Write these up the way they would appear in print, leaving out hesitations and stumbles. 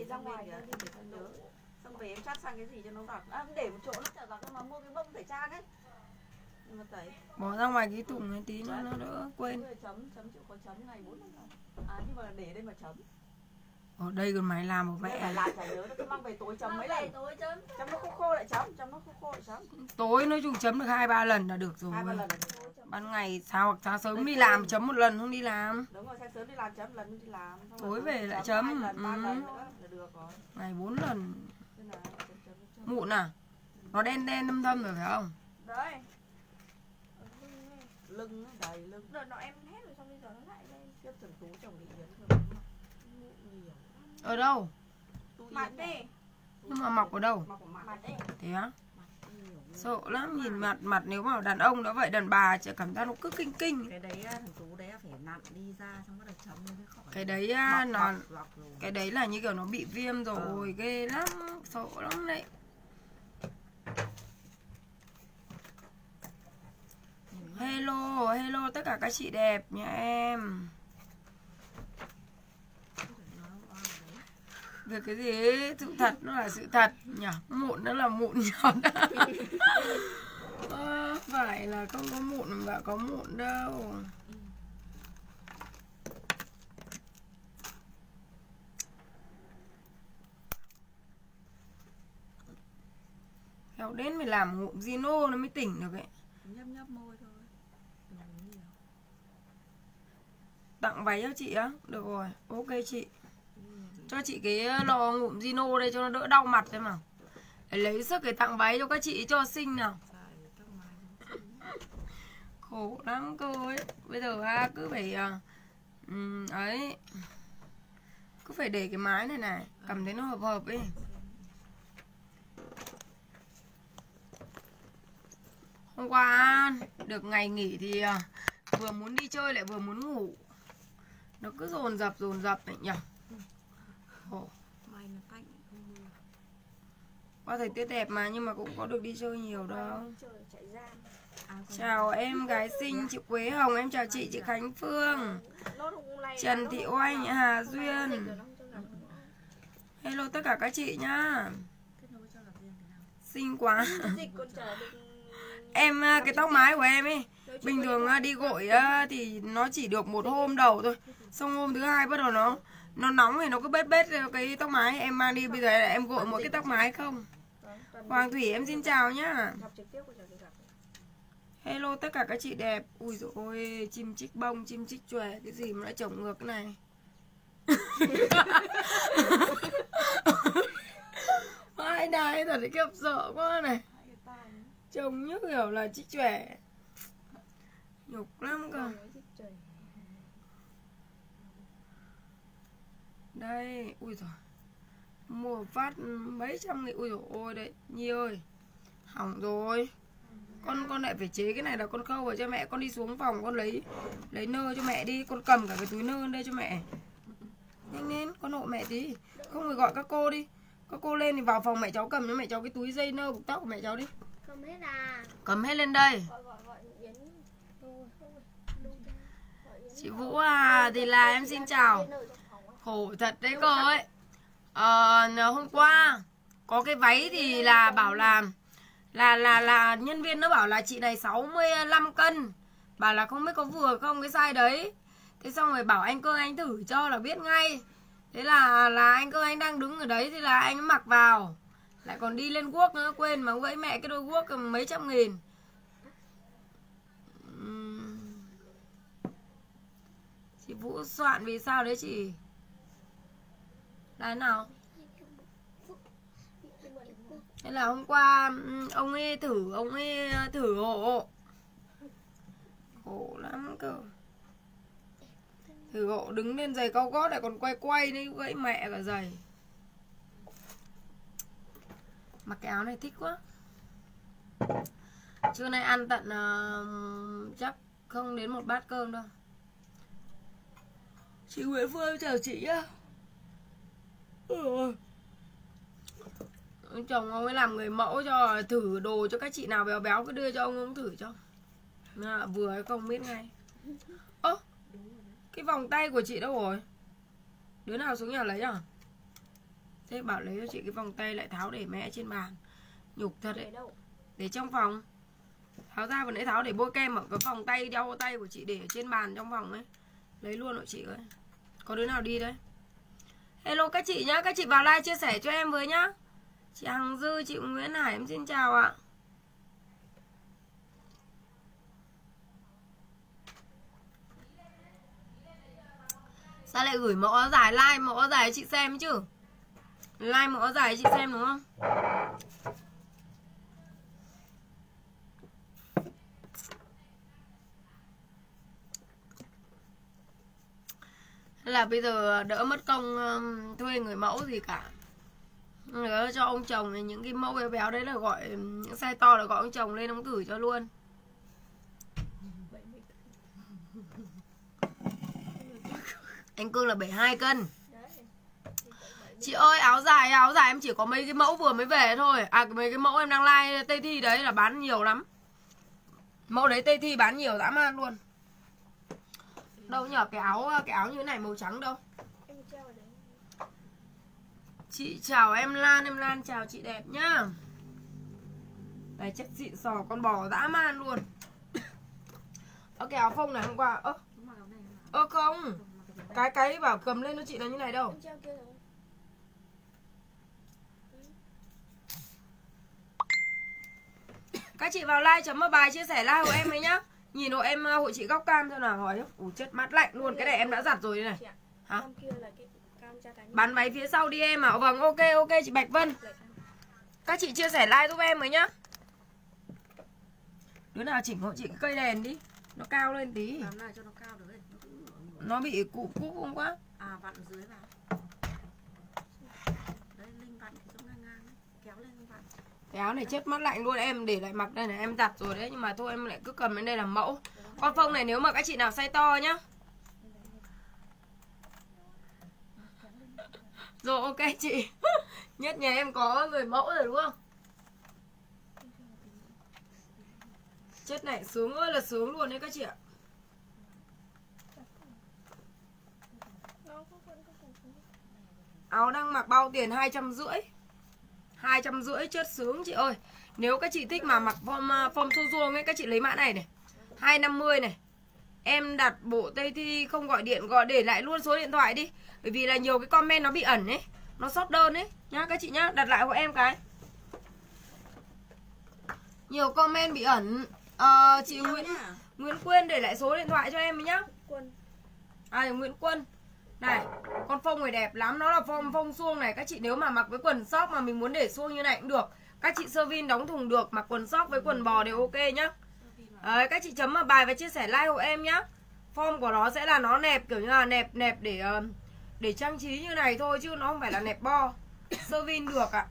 ra ngoài kìa, để con nhớ. Xong về em chát sang cái gì cho nó đọt. Để một chỗ nó trở vào, mà mua cái bông tẩy trang ấy. Nhưng mà tẩy. Bỏ ra ngoài cái thùng này tí nó đỡ quên. Chấm chịu khó chấm ngày 4 lần. Nhưng mà để đây mà chấm. Ở đây còn mày làm một mẹ. Phải làm chả nhớ, nó cứ mang về tối chấm mấy lần. Chấm nó khô lại chấm, Tối nói chung chấm được 2-3 lần là được rồi. 2-3 lần là được. Ban ngày sáng sớm đi làm chấm một lần không đi làm. Đúng rồi, sáng sớm đi làm chấm lần không đi làm. Tối về lại chấm. 2 lần, 3 lần nữa là được rồi. Ngày 4 lần. Mụn à? Nó đen đen thâm rồi phải không? Đấy. Lưng đầy lưng. Đợt nó em hết rồi, xong bây giờ nó lại lên. Tiếp Trần Tú chồng bị Yến rồi. Ở đâu? Mặt đi. Nhưng mà mọc ở đâu? Mọc ở mặt đi. Thế á? Sợ lắm, nhìn mặt nếu mà đàn ông nó vậy, đàn bà chỉ cảm giác nó cứ kinh. Cái đấy thằng Tú đấy phải nặn đi ra xong bắt đầu chấm lên mới khỏi. Cái đấy cái đấy là như kiểu nó bị viêm rồi, ghê lắm, sợ lắm đấy. Hello tất cả các chị đẹp nhà em. Việc cái gì ấy, sự thật nó là sự thật nhỉ, mụn nó là mụn nhọt. Phải là không có mụn mà có mụn đâu. Khéo đến phải làm ngụm Gino nó mới tỉnh được ấy. Nhấp môi thôi. Tặng váy cho chị á? Được rồi, ok chị. Cho chị cái lò ngụm Gino đây cho nó đỡ đau mặt thôi mà. Để lấy sức để tặng váy cho các chị cho xinh nào. Khổ lắm cơ ấy. Bây giờ cứ phải ấy. Cứ phải để cái mái này này, cầm thấy nó hợp ấy. Hôm qua được ngày nghỉ thì vừa muốn đi chơi lại vừa muốn ngủ. Nó cứ dồn dập ấy nhỉ. Qua thời tiết đẹp mà, nhưng mà cũng có được đi chơi nhiều đâu. Chào em gái xinh chị Quế Hồng, em chào chị Khánh Phương, Trần Thị Oanh, Hà Duyên. Hello tất cả các chị nhá. Xinh quá. Em cái tóc mái của em ấy bình thường đi gội thì nó chỉ được một hôm đầu thôi, xong hôm thứ hai bắt đầu nó nóng thì nó cứ bết cái tóc mái em mang đi. Bây giờ em gội một cái tóc mái không. Hoàng Thủy em xin chào nhá. Hello tất cả các chị đẹp. Ui dồi ôi, chim chích bông, chim chích chòe, cái gì mà đã trồng ngược cái này. Hai đài thật đấy, kiếp sợ quá này. Trông như kiểu là chích chòe. Nhục lắm cơ. Đây, ui giời. Mua phát mấy trăm nghìn, ui dồi ôi đấy, Nhi ơi. Hỏng rồi. Con lại phải chế cái này là con khâu vào cho mẹ. Con đi xuống phòng con lấy nơ cho mẹ đi. Con cầm cả cái túi nơ đây cho mẹ. Nhanh lên, con hộ mẹ tí. Không phải gọi các cô đi. Các cô lên thì vào phòng mẹ cháu cầm cho mẹ cháu cái túi dây nơ buộc tóc của mẹ cháu đi. Cầm hết à? Cầm hết lên đây. Chị Vũ à, thì là em xin chào. Khổ thật đấy cô ấy. Hôm qua có cái váy thì là bảo là nhân viên nó bảo là chị này 65 cân. Bảo là không biết có vừa không cái size đấy. Thế xong rồi bảo anh Cơ anh thử cho là biết ngay. Thế là anh Cơ anh đang đứng ở đấy thì là anh mặc vào. Lại còn đi lên guốc nữa, quên mà gãy mẹ cái đôi guốc mấy trăm nghìn. Chị Vũ soạn vì sao đấy chị? Là nào? Thế là hôm qua ông ấy thử hộ. Khổ lắm cơ. Thử hộ đứng lên giày cao gót lại còn quay đấy, gãy mẹ cả giày. Mặc cái áo này thích quá. Trưa nay ăn tận chắc không đến một bát cơm đâu. Chị Nguyễn Phương chào chị nhá. Chồng ông ấy làm người mẫu cho thử đồ cho các chị nào béo béo cứ đưa cho ông thử cho. Vừa hay không biết ngay. Cái vòng tay của chị đâu rồi? Đứa nào xuống nhà lấy à? Thế bảo lấy cho chị cái vòng tay lại tháo để mẹ trên bàn. Nhục thật đấy. Để trong phòng. Tháo ra vừa nãy tháo để bôi kem ở cái vòng tay đeo tay của chị để ở trên bàn trong phòng ấy. Lấy luôn rồi chị ơi. Có đứa nào đi đấy? Hello các chị nhá, các chị vào like chia sẻ cho em với nhá. Chị Hằng Dư, chị Nguyễn Hải em xin chào ạ. Sao lại gửi mẫu áo dài, like mẫu áo dài cho chị xem chứ. Like mẫu áo dài cho chị xem đúng không? Là bây giờ đỡ mất công thuê người mẫu gì cả. Nhớ cho ông chồng này, những cái mẫu béo béo đấy là gọi, những size to là gọi ông chồng lên ông gửi cho luôn. Anh Cương là 72 cân. Chị ơi áo dài em chỉ có mấy cái mẫu vừa mới về thôi. À mấy cái mẫu em đang like Tây Thi đấy là bán nhiều lắm. Mẫu đấy Tây Thi bán nhiều dã man luôn. Đâu nhờ cái áo như thế này màu trắng đâu. Chị chào em Lan chào chị đẹp nhá. Đấy chất xịn sò con bò dã man luôn. Cái áo phông này hôm qua không. Cái bảo cầm lên cho chị là như này đâu. Các chị vào like chấm một bài chia sẻ like của em ấy nhá. Nhìn hộ em hộ chị góc cam cho nào hỏi. Ủa chất mát lạnh luôn. Cái này em đã giặt rồi đây này. Hả? Bán váy phía sau đi em ạ. Vâng ok chị Bạch Vân. Các chị chia sẻ like giúp em mới nhá. Đứa nào chỉnh hộ chị cái cây đèn đi. Nó cao lên tí. Làm này cho nó cao được đấy. Nó bị cũ không quá. À vặn dưới vào. Đấy Linh vặn thì giống ngang ngang đấy. Kéo lên vặn. Cái áo này chất mát lạnh luôn. Em để lại mặc đây này. Em giặt rồi đấy. Nhưng mà thôi em lại cứ cầm lên đây làm mẫu. Con phông này nếu mà các chị nào size to nhá. Rồi ok chị. Nhất nhà em có người mẫu rồi đúng không? Chất này sướng ơi là sướng luôn đấy các chị ạ. Áo đang mặc bao tiền 250. 250 chất sướng chị ơi. Nếu các chị thích mà mặc form suông ấy, các chị lấy mã này này 250 này. Em đặt bộ Tây Thi không gọi điện, gọi để lại luôn số điện thoại đi. Bởi vì là nhiều cái comment nó bị ẩn ấy, nó sót đơn ấy nhá các chị nhá. Đặt lại của em cái. Nhiều comment bị ẩn. Chị Nguyễn Quyên để lại số điện thoại cho em nhá. Nguyễn Quân. Này, con phông này đẹp lắm. Nó là phông suông này. Các chị nếu mà mặc với quần sóc mà mình muốn để suông như này cũng được. Các chị sơ vin đóng thùng được. Mặc quần sóc với quần bò đều ok nhá. Đấy, các chị chấm vào bài và chia sẻ like hộ em nhá. Form của nó sẽ là nó nẹp kiểu như là nẹp để trang trí như này thôi chứ nó không phải là nẹp bo. Sơ vin được ạ.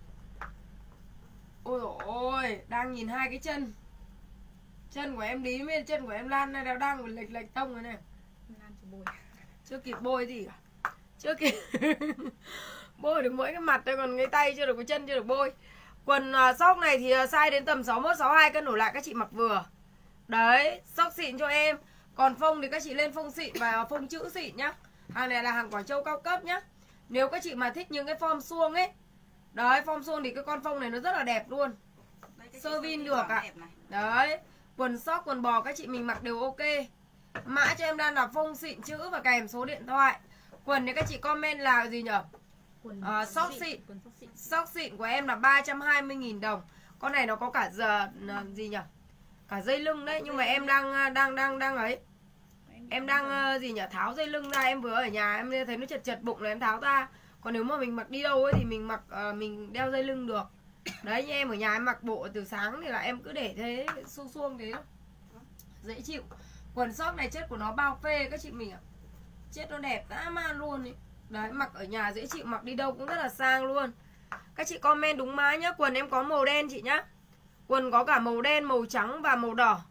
Ôi dồi ôi, đang nhìn hai cái chân. Chân của em Lý với chân của em Lan này đang lệch tông rồi này. Chưa kịp bôi gì cả. Chưa kịp bôi được mỗi cái mặt thôi, còn cái tay chưa được, cái chân chưa được bôi. Quần sóc này thì size đến tầm 61, 62 cân đổ lại các chị mặc vừa. Đấy, sóc xịn cho em. Còn phông thì các chị lên phông xịn và phông chữ xịn nhá. Hàng này là hàng Quảng Châu cao cấp nhá. Nếu các chị mà thích những cái form suông ấy. Đấy, form suông thì cái con phông này nó rất là đẹp luôn. Sơ vin được ạ. Đấy, quần sóc, quần bò các chị mình mặc đều ok. Mã cho em đang là phông xịn chữ và kèm số điện thoại. Quần thì các chị comment là gì nhở? Sóc xịn. Sóc xịn của em là 320.000 đồng. Con này nó có cả giờ gì nhở? Cả dây lưng đấy, nhưng mà em đang ấy. Em đang gì nhở? Tháo dây lưng ra, em vừa ở nhà em thấy nó chật bụng là em tháo ra. Còn nếu mà mình mặc đi đâu ấy thì mình mặc mình đeo dây lưng được. Đấy, như em ở nhà em mặc bộ từ sáng thì là em cứ để thế suông thế thôi. Dễ chịu. Quần sóc này chất của nó bao phê các chị mình ạ. Chất nó đẹp dã man luôn ấy. Đấy, mặc ở nhà dễ chịu, mặc đi đâu cũng rất là sang luôn. Các chị comment đúng mã nhá. Quần em có màu đen chị nhá. Quần có cả màu đen, màu trắng và màu đỏ.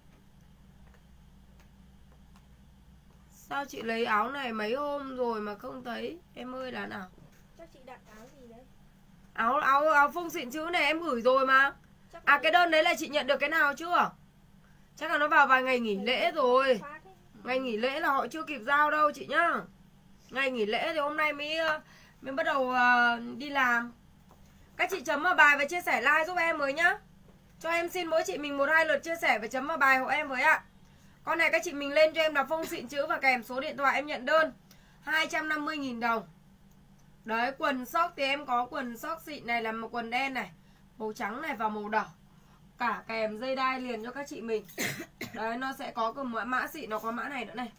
Sao chị lấy áo này mấy hôm rồi mà không thấy? Em ơi là nào? Chắc chị đặt áo gì đấy? Áo phông xịn chữ này em gửi rồi mà. À cái đơn đấy là chị nhận được cái nào chưa? Chắc là nó vào vài ngày nghỉ lễ rồi. Ngày nghỉ lễ là họ chưa kịp giao đâu chị nhá. Ngày nghỉ lễ thì hôm nay mới Mình bắt đầu đi làm. Các chị chấm vào bài và chia sẻ like giúp em với nhá. Cho em xin mỗi chị mình 1-2 lượt chia sẻ và chấm vào bài hộ em với ạ. Con này các chị mình lên cho em là phông xịn chữ và kèm số điện thoại em nhận đơn 250.000 đồng. Đấy, quần sóc thì em có quần sóc xịn này là một quần đen này, màu trắng này và màu đỏ. Cả kèm dây đai liền cho các chị mình. Đấy, nó sẽ có mã xịn, nó có mã này nữa này.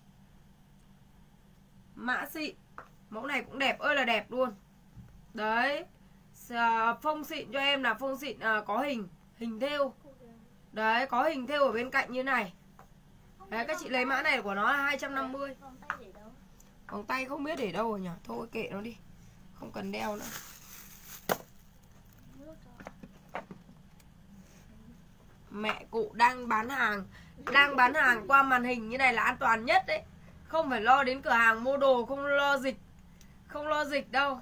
Mã xịn. Mẫu này cũng đẹp ơi là đẹp luôn. Đấy. Phông xịn cho em là phông xịn có hình thêu. Đấy, có hình thêu ở bên cạnh như này. Đấy, các chị lấy mã này của nó là 250. Vòng tay không biết để đâu rồi nhỉ. Thôi kệ nó đi, không cần đeo nữa. Mẹ cụ đang bán hàng. Đang bán hàng qua màn hình như này là an toàn nhất đấy. Không phải lo đến cửa hàng mua đồ, không lo dịch. Không lo dịch đâu.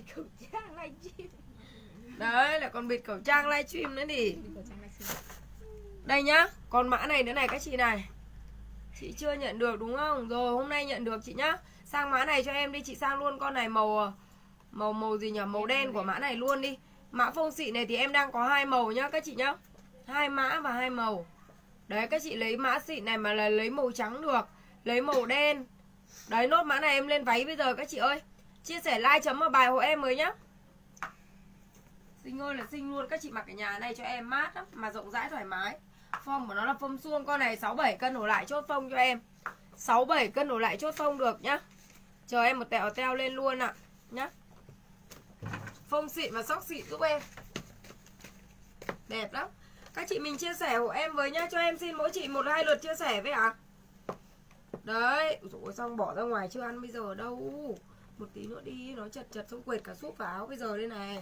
Đấy, lại còn bịt khẩu trang livestream nữa đi. Đây nhá, còn mã này nữa này các chị này. Chị chưa nhận được đúng không? Rồi hôm nay nhận được chị nhá. Sang mã này cho em đi, chị sang luôn con này màu gì nhỉ? Màu đen của mã này luôn đi. Mã phông xịn này thì em đang có 2 màu nhá các chị nhá. 2 mã và 2 màu. Đấy, các chị lấy mã xịn này mà là lấy màu trắng được, lấy màu đen. Đấy, nốt mã này em lên váy bây giờ các chị ơi. Chia sẻ like chấm vào bài hộ em mới nhá. Xinh ơi là xinh luôn. Các chị mặc cái nhà này cho em mát lắm, mà rộng rãi thoải mái. Phông của nó là phông suông. Con này 6-7 cân đổ lại chốt phông cho em. 6-7 cân đổ lại chốt phông được nhá. Chờ em một tẹo teo lên luôn ạ nhá. Phông xịn và sóc xịn giúp em. Đẹp lắm. Các chị mình chia sẻ hộ em với nhá. Cho em xin mỗi chị 1-2 lượt chia sẻ với ạ. Đấy. Ôi, xong bỏ ra ngoài chưa ăn bây giờ đâu. Một tí nữa đi. Nó chật chật xong quệt cả súp vào áo bây giờ đây này.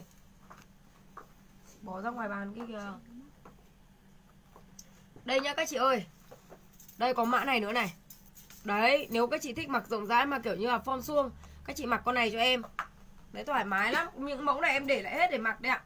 Bỏ ra ngoài bàn kia kìa. Đây nhá các chị ơi. Đây có mã này nữa này. Đấy, nếu các chị thích mặc rộng rãi mà kiểu như là form suông, các chị mặc con này cho em. Đấy, thoải mái lắm. Những mẫu này em để lại hết để mặc đấy ạ.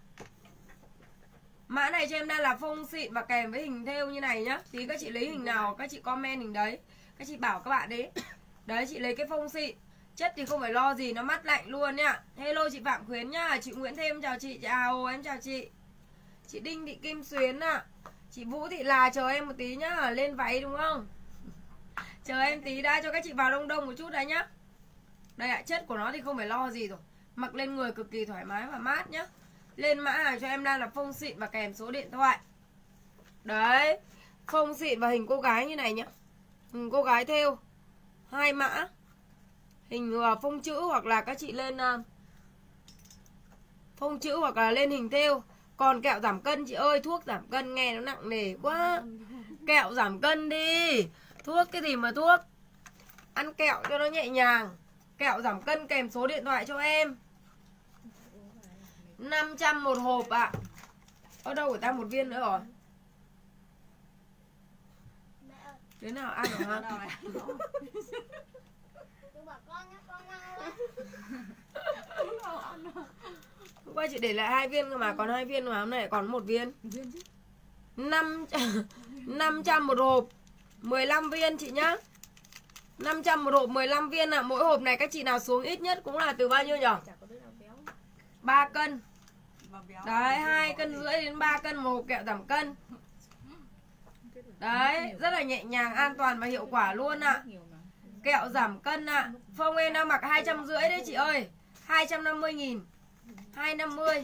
Mã này cho em đang là phông xịn và kèm với hình thêu như này nhá. Thì các chị lấy hình nào các chị comment hình đấy. Các chị bảo các bạn đấy. Đấy, chị lấy cái phông xịn. Chất thì không phải lo gì, nó mát lạnh luôn nhá. Hello chị Phạm Khuyến nhá. Chị Nguyễn Thêm chào chị. Chào, em chào chị. Chị Đinh Thị Kim Xuyến ạ. Chị Vũ Thị Là chờ em một tí nhá. Lên váy đúng không? Chờ em tí đã, cho các chị vào đông đông một chút đấy nhá. Đây ạ, chất của nó thì không phải lo gì rồi. Mặc lên người cực kỳ thoải mái và mát nhá. Lên mã hàng cho em đang là phông xịn và kèm số điện thoại. Đấy, phông xịn và hình cô gái như này nhá. Hình cô gái thêu. 2 mã. Hình phông chữ hoặc là các chị lên phông chữ hoặc là lên hình thêu. Còn kẹo giảm cân chị ơi, thuốc giảm cân nghe nó nặng nề quá. Kẹo giảm cân đi. Thuốc cái gì mà thuốc. Ăn kẹo cho nó nhẹ nhàng. Kẹo giảm cân kèm số điện thoại cho em. 500 một hộp ạ. Ở đâu của ta một viên nữa rồi. Đứa nào ăn rồi hả? Hôm qua chị để lại 2 viên cơ mà, còn 2 viên mà hôm nay còn 1 viên. 500 một hộp 15 viên chị nhá. 500 một hộp 15 viên ạ. Mỗi hộp này các chị nào xuống ít nhất cũng là từ bao nhiêu nhỉ? 3 cân. Đấy, 2,5 cân đến 3 cân một hộp kẹo giảm cân. Đấy, rất là nhẹ nhàng, an toàn và hiệu quả luôn ạ. Kẹo giảm cân ạ. Phông em đang mặc 250 đấy chị ơi. 250.000. 250.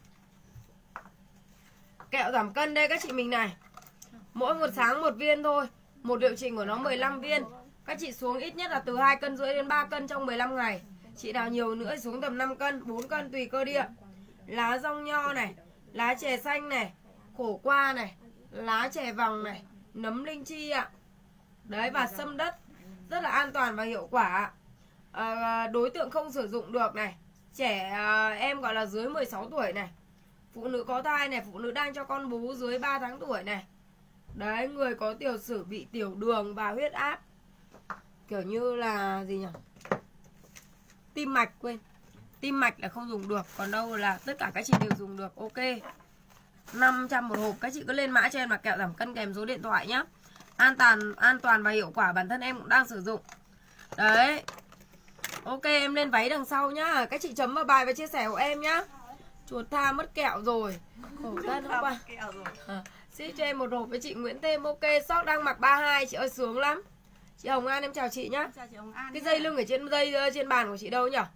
Kẹo giảm cân đây các chị mình này. Mỗi một sáng 1 viên thôi. Một liệu trình của nó 15 viên. Các chị xuống ít nhất là từ 2,5 cân đến 3 cân trong 15 ngày. Chị nào nhiều nữa xuống tầm 5 cân, 4 cân tùy cơ địa. Lá rong nho này, lá chè xanh này, khổ qua này, lá chè vàng này, nấm linh chi ạ. Đấy, và sâm đất. Rất là an toàn và hiệu quả. Đối tượng không sử dụng được này. Trẻ em gọi là dưới 16 tuổi này. Phụ nữ có thai này, phụ nữ đang cho con bú dưới 3 tháng tuổi này. Đấy, người có tiểu sử bị tiểu đường và huyết áp. Kiểu như là gì nhỉ? Tim mạch, quên. Tim mạch là không dùng được. Còn đâu là tất cả các chị đều dùng được. Ok. 500 một hộp. Các chị cứ lên mã cho em là kẹo giảm cân kèm số điện thoại nhá. An toàn và hiệu quả. Bản thân em cũng đang sử dụng. Đấy. Ok, em lên váy đằng sau nhá. Các chị chấm vào bài và chia sẻ của em nhá. Chuột tha mất kẹo rồi. Khổ thân hôm qua. Ship cho em một hộp với chị Nguyễn Thêm. Ok, shop đang mặc 32 chị ơi, sướng lắm. Chị Hồng An em chào chị nhá. Chào chị Hồng An. Cái dây lưng ở trên bàn của chị đâu nhỉ?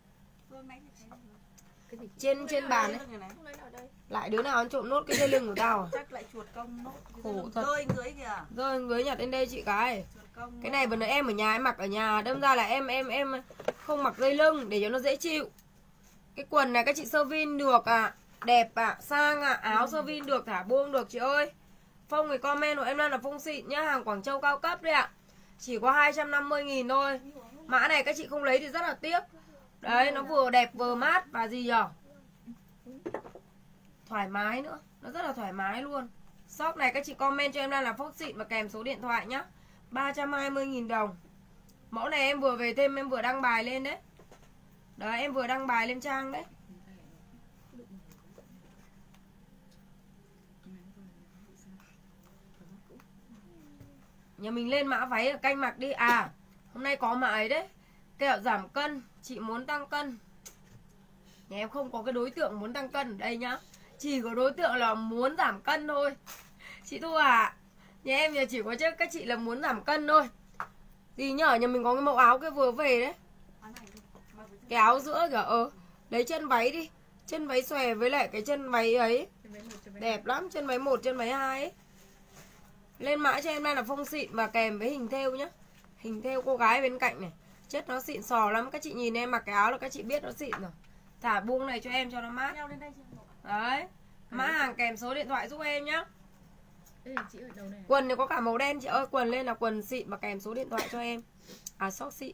Trên bàn đấy. Lại đứa nào ăn trộm nốt cái dây lưng của tao à? Chắc lại chuột công nốt. Khổ thật. Rơi dưới kìa. Rồi dưới nhặt lên đây chị cái. Cái này vừa nãy em ở nhà em mặc ở nhà, đâm ra là em không mặc dây lưng để cho nó dễ chịu. Cái quần này các chị sơ vin được à, đẹp à, sang à, áo sơ vin được, thả buông được chị ơi. Phông thì comment của em là phông xịn nhá, hàng Quảng Châu cao cấp đấy ạ. Chỉ có 250.000 thôi. Mã này các chị không lấy thì rất là tiếc. Đấy, nó vừa đẹp vừa mát và gì nhở? Thoải mái nữa, nó rất là thoải mái luôn. Shop này các chị comment cho em là phông xịn và kèm số điện thoại nhá. 320.000 đồng. Mẫu này em vừa về thêm, em vừa đăng bài lên đấy. Đấy, em vừa đăng bài lên trang đấy. Nhà mình lên mã váy ở canh mặc đi. À, hôm nay có mã ấy đấy, kẹo giảm cân, chị muốn tăng cân. Nhà em không có cái đối tượng muốn tăng cân ở đây nhá. Chỉ có đối tượng là muốn giảm cân thôi. Chị Thu à, nhà em giờ chỉ có chứ các chị là muốn giảm cân thôi. Gì nhở, nhà mình có cái mẫu áo cái vừa về đấy. Cái áo giữa kìa, lấy chân váy đi. Chân váy xòe với lại cái chân váy ấy. Đẹp lắm, chân váy 1, chân váy 2 ấy. Lên mã cho em đây là phông xịn và kèm với hình thêu nhá. Hình thêu cô gái bên cạnh này. Chất nó xịn sò lắm. Các chị nhìn em mặc cái áo là các chị biết nó xịn rồi. Thả buông này cho em cho nó mát. Đấy. Mã hàng kèm số điện thoại giúp em nhá. Quần này có cả màu đen chị ơi. Quần lên là quần xịn và kèm số điện thoại cho em. À, sóc xịn.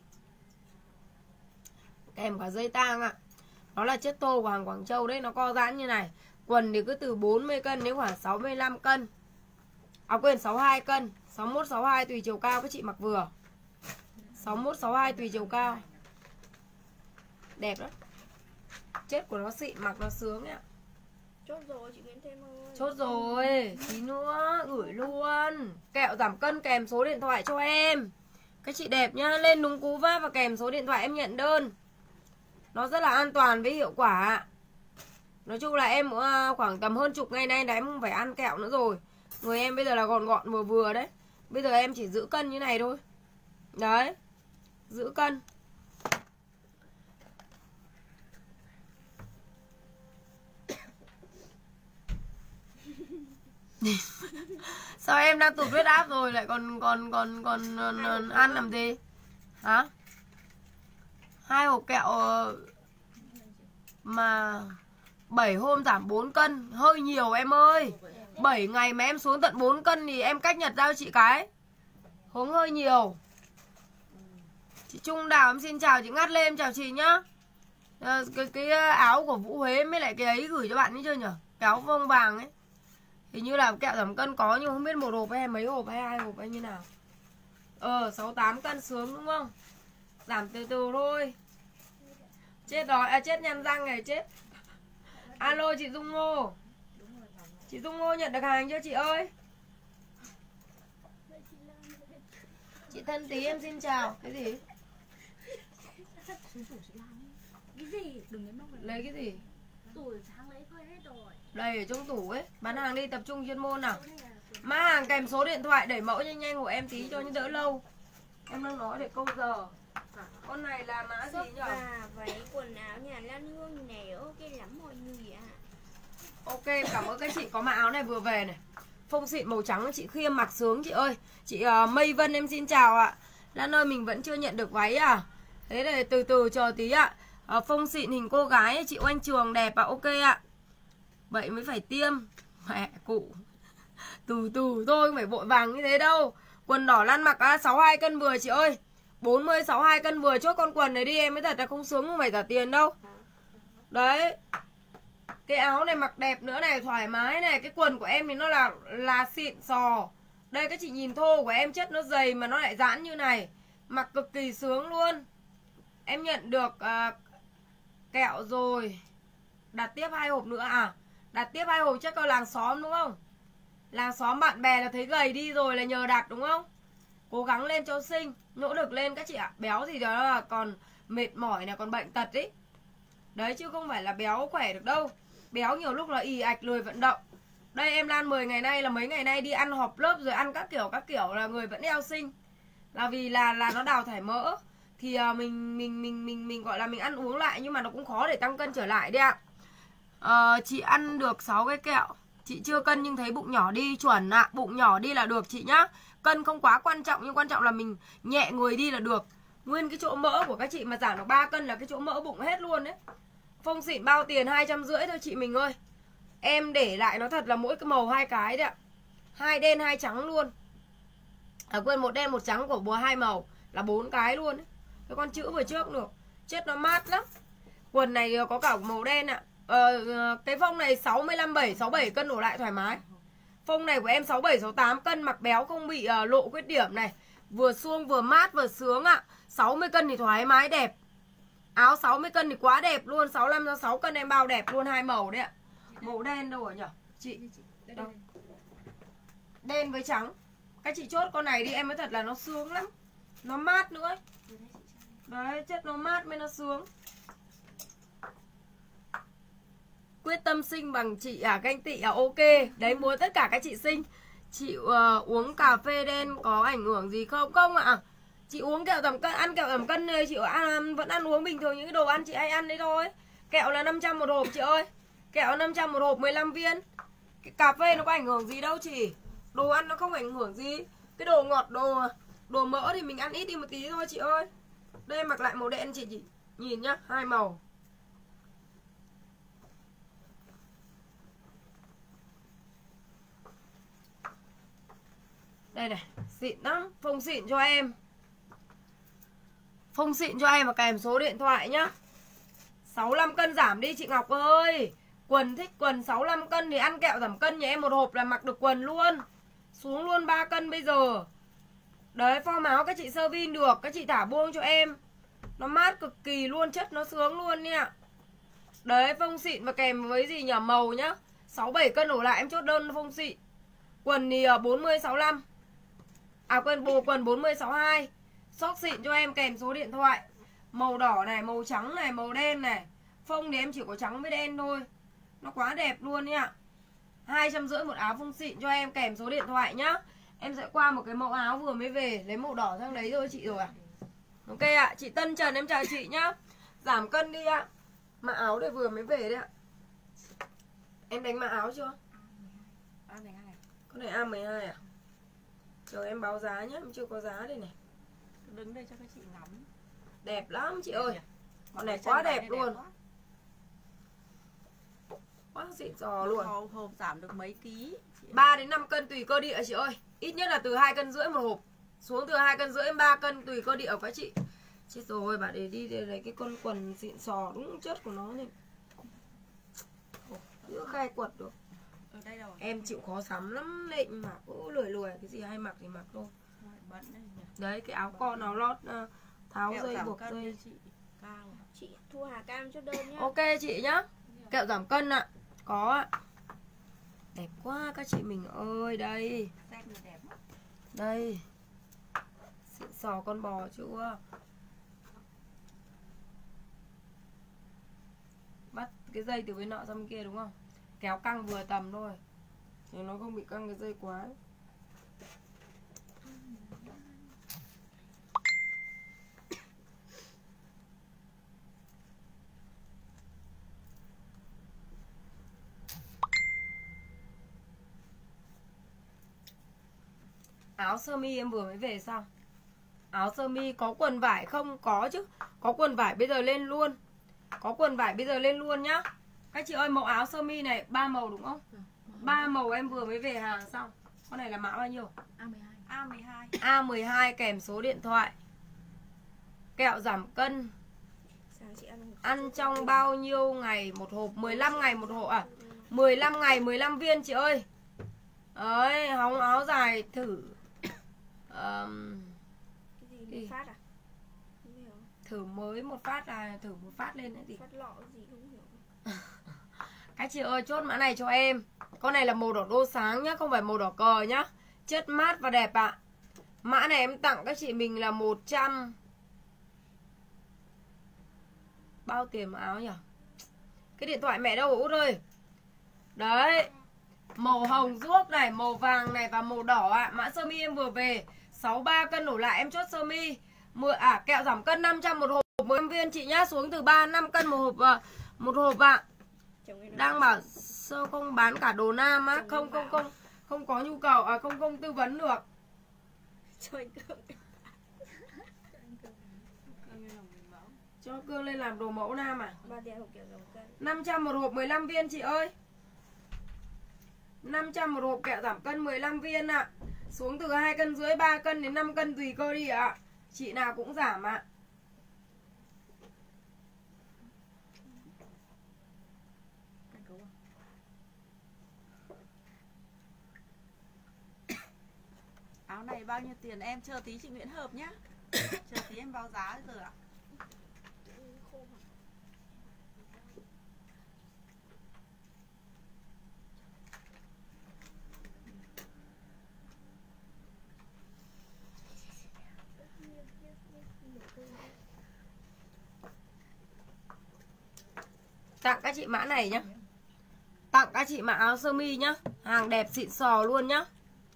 Kèm cả dây tang ạ. Đó là chất tô của hàng Quảng Châu đấy. Nó co giãn như này. Quần thì cứ từ 40 cân đến khoảng 65 cân. À quên, 62 cân. 61, 62 tùy chiều cao các chị mặc vừa. 61, 62 tùy chiều cao. Đẹp lắm. Chất của nó xịn, mặc nó sướng ấy ạ. Chốt rồi chị Nguyễn Thêm ơi. Chốt rồi, tí nữa gửi luôn. Kẹo giảm cân kèm số điện thoại cho em. Các chị đẹp nhá, lên đúng cú pháp và kèm số điện thoại em nhận đơn. Nó rất là an toàn với hiệu quả. Nói chung là em khoảng tầm hơn chục ngày nay là em không phải ăn kẹo nữa rồi. Người em bây giờ là gọn gọn vừa vừa đấy. Bây giờ em chỉ giữ cân như này thôi. Đấy, giữ cân. Sao em đang tụt huyết áp rồi lại còn ăn làm gì? Hả? 2 hộp kẹo mà 7 hôm giảm 4 cân, hơi nhiều em ơi. 7 ngày mà em xuống tận 4 cân thì em cách nhật ra cho chị cái. Hướng hơi nhiều. Chị Trung Đào em xin chào chị Ngắt Lê, em chào chị nhá. Cái áo của Vũ Huế với lại cái ấy gửi cho bạn ấy chưa nhỉ? Cái áo phông vàng ấy. Hình như là kẹo giảm cân có nhưng không biết một hộp hay mấy hộp hay 2 hộp hay như nào. 68 cân sướng đúng không? Giảm từ từ thôi. Chết rồi, chết nhăn răng này chết. Alo chị Dung Ngô. Chị Dung Ngô nhận được hàng chưa chị ơi? Chị Thân Tí em xin chào. Cái gì? Cái gì? Đừng đến mong lấy cái gì? Tủ sáng lấy phơi hết rồi. Đây ở trong tủ ấy. Bán hàng đi, tập trung chuyên môn nào. Mã hàng kèm số điện thoại đẩy mẫu nhanh nhanh của em tí cho như đỡ lâu. Em đang nói để câu giờ. Con này là mã gì nhỉ? Và váy quần áo nhà Lan Hương này ok lắm mọi người ạ. Ok, cảm ơn các chị. Có mã áo này vừa về này. Phông xịn màu trắng chị Khiêm mặc sướng chị ơi. Chị Mây Vân em xin chào ạ. Lan ơi mình vẫn chưa nhận được váy à? Thế này từ từ chờ tí ạ. Phông xịn hình cô gái chị Oanh Trường đẹp ạ. Ok ạ. Vậy mới phải tiêm. Mẹ cụ. Từ từ thôi, không phải vội vàng như thế đâu. Quần đỏ Lan mặc 62 cân vừa chị ơi. 40 62 cân vừa, chốt con quần này đi em mới thật là không sướng, không phải trả tiền đâu. Đấy. Cái áo này mặc đẹp nữa này, thoải mái này. Cái quần của em thì nó là xịn sò. Đây các chị nhìn thô của em, chất nó dày mà nó lại giãn như này. Mặc cực kỳ sướng luôn. Em nhận được kẹo rồi. Đặt tiếp 2 hộp nữa à? Đặt tiếp 2 hộp chắc là làng xóm đúng không? Làng xóm bạn bè là thấy gầy đi rồi là nhờ đặt đúng không? Cố gắng lên cho xinh, nỗ lực lên các chị ạ. Béo gì đó là mệt mỏi này, còn bệnh tật ấy. Đấy chứ không phải là béo khỏe được đâu. Béo nhiều lúc là ì ạch lười vận động. Đây em Lan 10 ngày nay là mấy ngày nay đi ăn họp lớp rồi ăn các kiểu là người vẫn eo xinh. Là vì là nó đào thải mỡ. Thì mình gọi là mình ăn uống lại, nhưng mà nó cũng khó để tăng cân trở lại đấy ạ. Chị ăn được 6 cái kẹo. Chị chưa cân nhưng thấy bụng nhỏ đi, chuẩn ạ. Bụng nhỏ đi là được chị nhá. Cân không quá quan trọng, nhưng quan trọng là mình nhẹ người đi là được. Nguyên cái chỗ mỡ của các chị mà giảm được 3 cân là cái chỗ mỡ bụng hết luôn đấy. Phông xịn bao tiền 250 thôi chị mình ơi. Em để lại nó thật là mỗi cái màu 2 cái đấy ạ. 2 đen 2 trắng luôn. Quên, 1 đen 1 trắng của bùa 2 màu là 4 cái luôn đấy. Cái con chữ vừa trước được. Chết nó mát lắm. Quần này có cả màu đen ạ. Cái phông này 67 cân đổ lại thoải mái. Phông này của em 67-68 cân, mặc béo không bị lộ khuyết điểm này. Vừa suông vừa mát vừa sướng ạ. 60 cân thì thoải mái đẹp. Áo 60 cân thì quá đẹp luôn. 65-66 cân em bao đẹp luôn, 2 màu đấy ạ. Màu đen đâu rồi nhỉ? Chị đâu? Đen với trắng. Các chị chốt con này đi em, nói thật là nó sướng lắm. Nó mát nữa ấy. Đấy, chất nó mát mới nó sướng. Quyết tâm sinh bằng chị à, ganh tị à, ok. Đấy, muốn tất cả các chị sinh. Chị uống cà phê đen có ảnh hưởng gì không? Không ạ. Chị uống kẹo giảm cân, ăn kẹo giảm cân chị vẫn ăn uống bình thường những cái đồ ăn chị hay ăn đấy thôi. Kẹo là 500 một hộp chị ơi. Kẹo 500 một hộp 15 viên. Cà phê nó có ảnh hưởng gì đâu chị. Đồ ăn nó không ảnh hưởng gì. Cái đồ ngọt, đồ mỡ thì mình ăn ít đi một tí thôi chị ơi. Đây mặc lại màu đen chị nhìn nhá, 2 màu. Đây này, xịn lắm, phông xịn cho em. Phông xịn cho em và kèm số điện thoại nhá. 65 cân giảm đi chị Ngọc ơi. Quần thích quần 65 cân thì ăn kẹo giảm cân nhà em một hộp là mặc được quần luôn. Xuống luôn 3 cân bây giờ. Đấy, form áo các chị sơ vin được, các chị thả buông cho em. Nó mát cực kỳ luôn, chất nó sướng luôn nha. Đấy, phông xịn và kèm với gì nhỉ, màu nhá. 67 cân đổ lại em chốt đơn phông xịn. Quần thì 40-65. À quên, quần 40-62. Sóc xịn cho em kèm số điện thoại. Màu đỏ này, màu trắng này, màu đen này. Phông thì em chỉ có trắng với đen thôi. Nó quá đẹp luôn nha. 250 một áo phông xịn cho em kèm số điện thoại nhá. Em sẽ qua một cái mẫu áo vừa mới về, lấy màu đỏ sang đấy thôi chị rồi à. Ok ạ, chị Tân Trần em chào chị nhá. Giảm cân đi ạ. Mã áo đây vừa mới về đấy ạ. Em đánh mã áo chưa? A12. Con này A12 à? Chờ em báo giá nhá, em chưa có giá đây này. Đứng đây cho các chị ngắm. Đẹp lắm chị ơi. Con này quá đẹp luôn. Quá xịn sò luôn. Hộp giảm được mấy ký. 3 đến 5 cân tùy cơ địa chị ơi. Ít nhất là từ 2,5 cân một hộp. Xuống từ 2,5 cân đến 3 cân tùy cơ địa của các chị. Chết rồi, bà để đi lấy cái con quần xịn sò đúng chất của nó này. Chưa khai quật được. Ở đây đâu? Em chịu khó sắm lắm, định mặc cứ lười cái gì hay mặc thì mặc thôi. Bận đấy nhỉ. Đấy, cái áo con áo lót tháo Kẹo dây giảm buộc cân dây. đi chị. Cao. Chị Thu Hà cam cho đơn nhá. Ok chị nhá. Kẹo giảm cân ạ. Có ạ. Đẹp quá các chị mình ơi, đây. Set này đẹp lắm. Đây. Xịn sò con bò chưa? Bắt cái dây từ bên nọ sang bên kia đúng không? Kéo căng vừa tầm thôi. Thì nó không bị căng cái dây quá. Áo sơ mi em vừa mới về sao? Áo sơ mi có quần vải không? Có chứ. Có quần vải bây giờ lên luôn. Có quần vải bây giờ lên luôn nhá. Các chị ơi, mẫu áo sơ mi này 3 màu đúng không? 3 màu em vừa mới về hàng xong. Con này là mã bao nhiêu? A12. A12 kèm số điện thoại. Kẹo giảm cân. Ăn trong bao nhiêu ngày một hộp? 15 ngày một hộp à? 15 ngày 15 viên chị ơi. Đấy, hóng áo dài thử. Cái gì phát à? Thử mới một phát là thử một phát lên đấy gì? Phát lọ gì không hiểu. Các chị ơi, chốt mã này cho em. Con này là màu đỏ đô sáng nhá, không phải màu đỏ cờ nhá. Chất mát và đẹp ạ. Mã này em tặng các chị mình là 100. Bao tiền mà áo nhỉ? Cái điện thoại mẹ đâu Út ơi? Đấy, màu hồng ruốc này, màu vàng này và màu đỏ ạ. Mã sơ mi em vừa về 63 cân đổ lại em chốt sơ mi. Kẹo giảm cân 500 một hộp 15 viên chị nhá, xuống từ 3-5 cân một hộp ạ. Đang bảo sơ không bán cả đồ nam á, không có nhu cầu không tư vấn được. Cho Cương lên làm đồ mẫu nam à? 500 một hộp 15 viên chị ơi. 500 một hộp kẹo giảm cân 15 viên ạ. Xuống từ 2 cân rưỡi 3 cân đến 5 cân tùy cơ đi ạ. Chị nào cũng giảm ạ. Áo này bao nhiêu tiền em chờ tí chị Nguyễn Hợp nhá. Chờ tí em báo giá rồi ạ. Tặng các chị mã này nhá. Tặng các chị mã áo sơ mi nhá. Hàng đẹp xịn sò luôn nhá.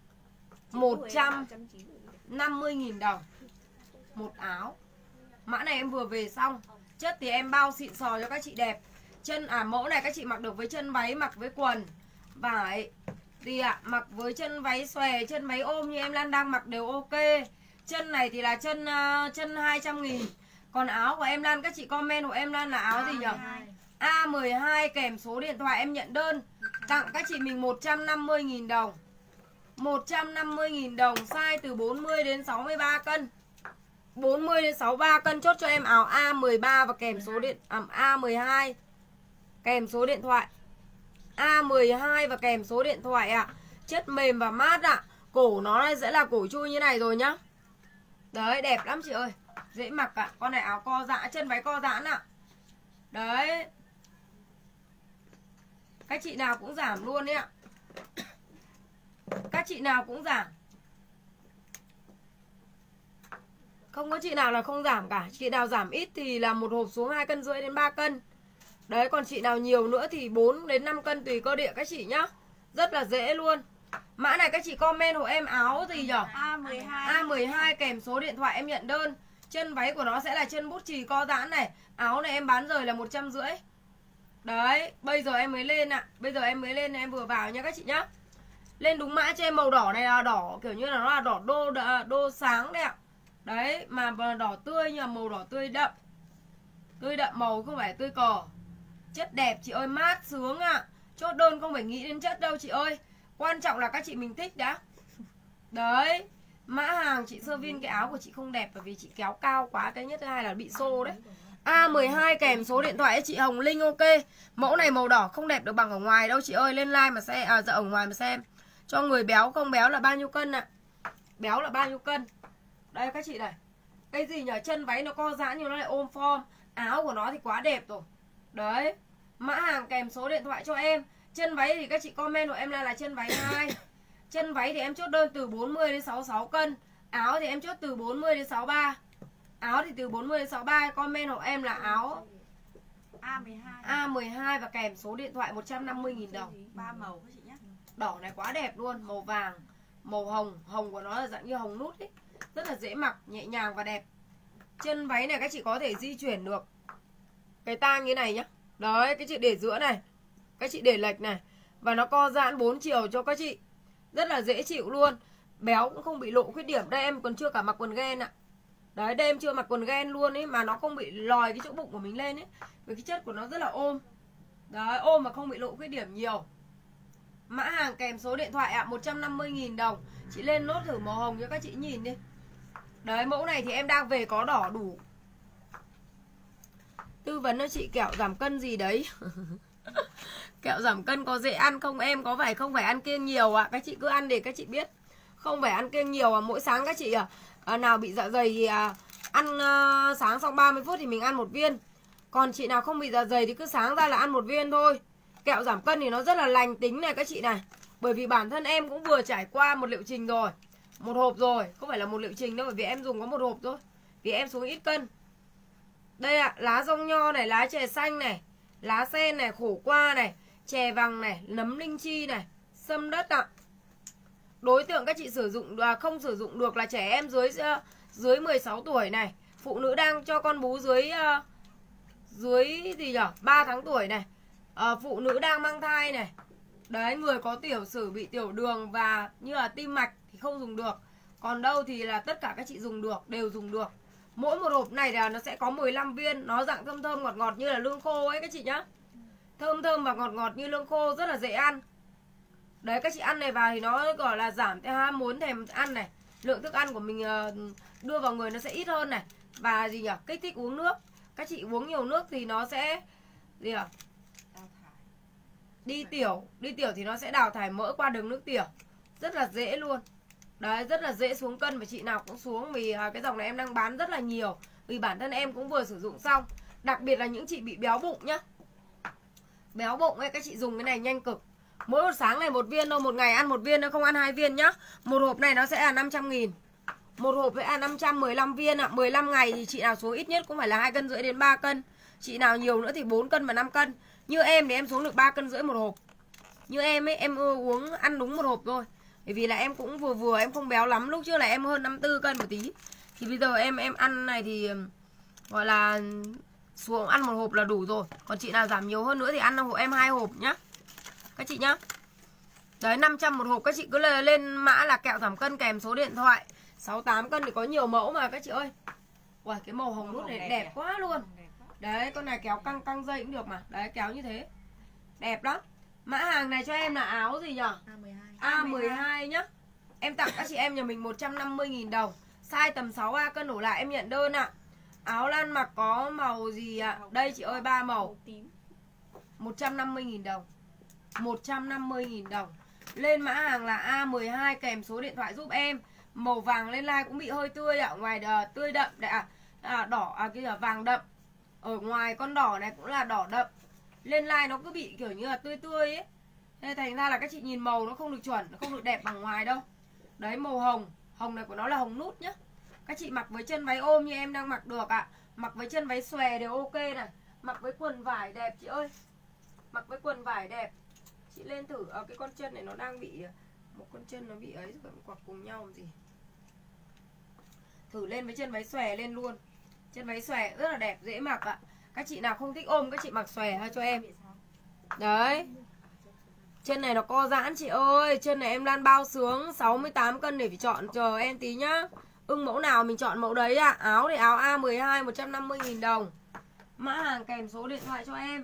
150.000 đồng một áo. Mã này em vừa về xong. Chất thì em bao xịn sò cho các chị đẹp. Mẫu này các chị mặc được với chân váy, mặc với quần vải thì mặc với chân váy xòe, chân váy ôm như em Lan đang mặc đều ok. Chân này thì là chân 200.000. Còn áo của em Lan các chị comment của em Lan là áo gì nhỉ? A12 kèm số điện thoại em nhận đơn. Tặng các chị mình 150.000 đồng. 150.000 đồng, size từ 40 đến 63 cân. 40 đến 63 cân chốt cho em áo A13 và kèm số A12 kèm số điện thoại. A12 và kèm số điện thoại ạ. Chất mềm và mát ạ. Cổ nó sẽ là cổ chui như này rồi nhá. Đấy, đẹp lắm chị ơi. Dễ mặc ạ. Con này áo co giãn, chân váy co giãn ạ. Đấy. Các chị nào cũng giảm luôn đấy ạ. Các chị nào cũng giảm. Không có chị nào là không giảm cả. Chị nào giảm ít thì là một hộp xuống 2 cân rưỡi đến 3 cân. Đấy, còn chị nào nhiều nữa thì 4 đến 5 cân tùy cơ địa các chị nhá. Rất là dễ luôn. Mã này các chị comment hộ em áo gì nhỉ? A12 kèm số điện thoại em nhận đơn. Chân váy của nó sẽ là chân bút chì co giãn này. Áo này em bán rời là 150. Đấy, bây giờ em mới lên ạ. Bây giờ em mới lên em vừa vào nha các chị nhá. Lên đúng mã cho em. Màu đỏ này là đỏ kiểu như là nó là đỏ đô sáng đấy ạ. Đấy, mà đỏ tươi nhưng mà màu đỏ tươi đậm. Tươi đậm màu không phải tươi cò. Chất đẹp chị ơi, mát sướng ạ. Chốt đơn không phải nghĩ đến chất đâu chị ơi. Quan trọng là các chị mình thích đã. Đấy, mã hàng chị sơ vin cái áo của chị không đẹp bởi vì chị kéo cao quá. Cái nhất thứ hai là bị xô đấy. A12 kèm số điện thoại chị Hồng Linh ok. Mẫu này màu đỏ không đẹp được bằng ở ngoài đâu chị ơi. Lên like mà xem, ở ngoài mà xem. Cho người béo không béo là bao nhiêu cân ạ? Béo là bao nhiêu cân? Đây các chị này. Cái gì nhờ, chân váy nó co giãn nhưng nó lại ôm form. Áo của nó thì quá đẹp rồi. Đấy, mã hàng kèm số điện thoại cho em. Chân váy thì các chị comment của em là chân váy 2. Chân váy thì em chốt đơn từ 40 đến 66 cân. Áo thì em chốt từ 40 đến 63. Áo thì từ 40 đến 63. Comment của em là áo A12 và kèm số điện thoại 150.000 đồng. 3 màu các chị nhé. Đỏ này quá đẹp luôn. Màu vàng, màu hồng. Hồng của nó là dạng như hồng nút ấy. Rất là dễ mặc, nhẹ nhàng và đẹp. Chân váy này các chị có thể di chuyển được cái tang như này nhá. Đấy, cái chị để giữa này, các chị để lệch này. Và nó co giãn 4 chiều cho các chị. Rất là dễ chịu luôn. Béo cũng không bị lộ khuyết điểm. Đây em còn chưa cả mặc quần gen ạ. Đấy, đây em chưa mặc quần gen luôn ấy. Mà nó không bị lòi cái chỗ bụng của mình lên ấy. Vì cái chất của nó rất là ôm. Đấy, ôm mà không bị lộ khuyết điểm nhiều. Mã hàng kèm số điện thoại ạ, 150.000 đồng. Chị lên nốt thử màu hồng cho các chị nhìn đi. Đấy, mẫu này thì em đang về có đỏ đủ. Tư vấn cho chị kẹo giảm cân gì đấy. Kẹo giảm cân có dễ ăn không em? Có phải không phải ăn kiêng nhiều ạ? Các chị cứ ăn để các chị biết. Không phải ăn kiêng nhiều. Mỗi sáng các chị nào bị dạ dày thì ăn sáng xong 30 phút thì mình ăn 1 viên. Còn chị nào không bị dạ dày thì cứ sáng ra là ăn 1 viên thôi. Kẹo giảm cân thì nó rất là lành tính này các chị này. Bởi vì bản thân em cũng vừa trải qua một liệu trình rồi. 1 hộp rồi. Không phải là một liệu trình đâu. Bởi vì em dùng có 1 hộp thôi. Vì em xuống ít cân. Đây ạ, lá rong nho này, lá chè xanh này, lá sen này, khổ qua này, chè vàng này, nấm linh chi này, sâm đất ạ. Đối tượng các chị sử dụng không sử dụng được là trẻ em dưới 16 tuổi này, phụ nữ đang cho con bú dưới gì nhỉ? 3 tháng tuổi này. Phụ nữ đang mang thai này. Đấy, người có tiểu sử bị tiểu đường và như là tim mạch thì không dùng được. Còn đâu thì là tất cả các chị dùng được, đều dùng được. Mỗi một hộp này là nó sẽ có 15 viên, nó dạng thơm thơm ngọt ngọt như là lương khô ấy các chị nhá. Thơm thơm và ngọt ngọt như lương khô, rất là dễ ăn. Đấy, các chị ăn này vào thì nó gọi là giảm theo ham muốn thèm ăn này. Lượng thức ăn của mình đưa vào người nó sẽ ít hơn này. Và gì nhỉ? Kích thích uống nước. Các chị uống nhiều nước thì nó sẽ gì ạ? Đi tiểu thì nó sẽ đào thải mỡ qua đường nước tiểu. Rất là dễ luôn. Đấy, rất là dễ xuống cân và chị nào cũng xuống. Vì cái dòng này em đang bán rất là nhiều. Vì bản thân em cũng vừa sử dụng xong. Đặc biệt là những chị bị béo bụng nhá. Béo bụng ấy, các chị dùng cái này nhanh cực. Mỗi một sáng này một viên thôi, một ngày ăn một viên thôi, không ăn 2 viên nhá. Một hộp này nó sẽ là 500.000. Một hộp sẽ là 515 viên ạ. 15 ngày thì chị nào xuống ít nhất cũng phải là 2,5 cân đến 3 cân. Chị nào nhiều nữa thì 4 cân và 5 cân. Như em thì em xuống được 3,5 cân một hộp. Như em ấy, em uống ăn đúng một hộp thôi. Bởi vì là em cũng vừa em không béo lắm. Lúc trước là em hơn 54 cân một tí. Thì bây giờ em ăn này thì gọi là xuống ăn một hộp là đủ rồi. Còn chị nào giảm nhiều hơn nữa thì ăn hộ em 2 hộp nhá. Các chị nhá. Đấy, 500 một hộp. Các chị cứ lên mã là kẹo giảm cân kèm số điện thoại. 68 cân thì có nhiều mẫu mà các chị ơi. Uầy, cái màu hồng nút này đẹp quá luôn. Đấy, con này kéo căng dây cũng được mà. Đấy, kéo như thế. Đẹp lắm. Mã hàng này cho em là áo gì nhở? A12 nhá. Em tặng các chị em nhà mình 150.000 đồng. Size tầm 6A cân đổ lại em nhận đơn ạ. Áo Lan mặc có màu gì ạ? Đây chị ơi, 3 màu. 150.000 đồng. 150.000 đồng. Lên mã hàng là A12 kèm số điện thoại giúp em. Màu vàng lên like cũng bị hơi tươi ạ. Ngoài tươi đậm đỏ kia là vàng đậm. Ở ngoài con đỏ này cũng là đỏ đậm. Lên like nó cứ bị kiểu như là tươi tươi ấy. Thế thành ra là các chị nhìn màu nó không được chuẩn, nó không được đẹp bằng ngoài đâu. Đấy, màu hồng. Hồng này của nó là hồng nút nhá. Các chị mặc với chân váy ôm như em đang mặc được ạ. Mặc với chân váy xòe đều ok này. Mặc với quần vải đẹp chị ơi. Mặc với quần vải đẹp. Chị lên thử cái con chân này nó đang bị một con chân nó bị ấy rồi quặp cùng nhau làm gì. Thử lên với chân váy xòe lên luôn. Chân váy xòe rất là đẹp, dễ mặc ạ. Các chị nào không thích ôm các chị mặc xòe ha cho em. Đấy. Chân này nó co giãn chị ơi. Chân này em Lan bao sướng 68 cân để phải chọn, chờ em tí nhá. Ưng mẫu nào mình chọn mẫu đấy ạ. Áo thì áo A12 150.000 đồng. Mã hàng kèm số điện thoại cho em.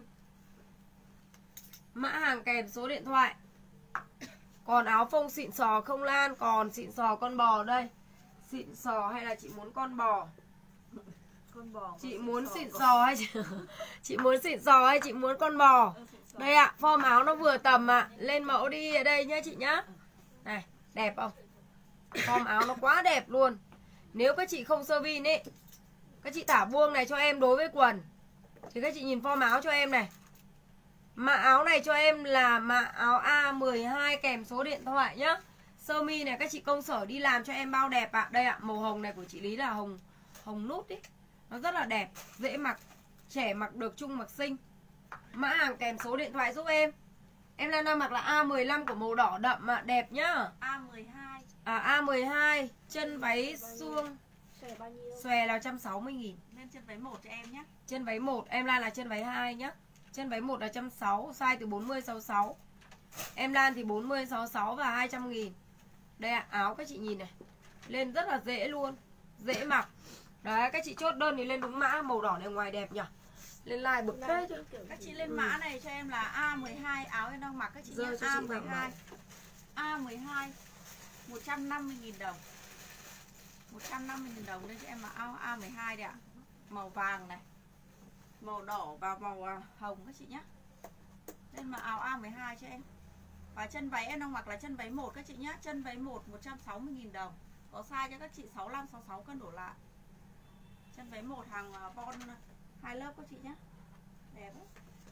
Mã hàng kèm số điện thoại. Còn áo phông xịn sò không Lan. Còn xịn sò con bò đây. Xịn sò hay là chị muốn con bò? Chị muốn xịn sò hay chị muốn xịn sò hay chị muốn con bò? Đây ạ, form áo nó vừa tầm ạ. Lên mẫu đi ở đây nhá chị nhá. Này, đẹp không? Form áo nó quá đẹp luôn. Nếu các chị không sơ vin ấy, các chị thả buông này cho em đối với quần thì các chị nhìn form áo cho em này. Mã áo này cho em là mã áo A12 kèm số điện thoại nhá. Sơ mi này các chị công sở đi làm cho em bao đẹp ạ. Đây ạ, màu hồng này của chị Lý là hồng nút ý. Nó rất là đẹp, dễ mặc. Trẻ mặc được, trung mặc xinh. Mã hàng kèm số điện thoại giúp em. Em đang mặc là A15 của màu đỏ đậm ạ, đẹp nhá. A12. A12, chân váy suông. Xòe là 160.000. Lên chân váy 1 cho em nhé. Chân váy 1, em Lan là chân váy 2 nhá. Chân váy 1 là 160, size từ 40-66. Em Lan thì 40-66 và 200.000. Đây ạ, áo các chị nhìn này. Lên rất là dễ luôn. Dễ mặc. Đấy, các chị chốt đơn thì lên đúng mã. Màu đỏ này ngoài đẹp nhỉ. Lên like bực thế chứ. Các chị lên mã này cho em là A12. Áo em đang mặc các chị nhé. A12. A12 150.000 đồng. 150.000 đồng. Đây cho em là áo A12 đấy ạ. Màu vàng này, màu đỏ và màu hồng các chị nhé. Lên mà áo A12 cho em. Và chân váy em đang mặc là chân váy 1 các chị nhé. Chân váy 1 160.000 đồng. Có size cho các chị 65-66 cân đổ lại. Chân váy 1 hàng bon 2 lớp các chị nhé. Đẹp đấy.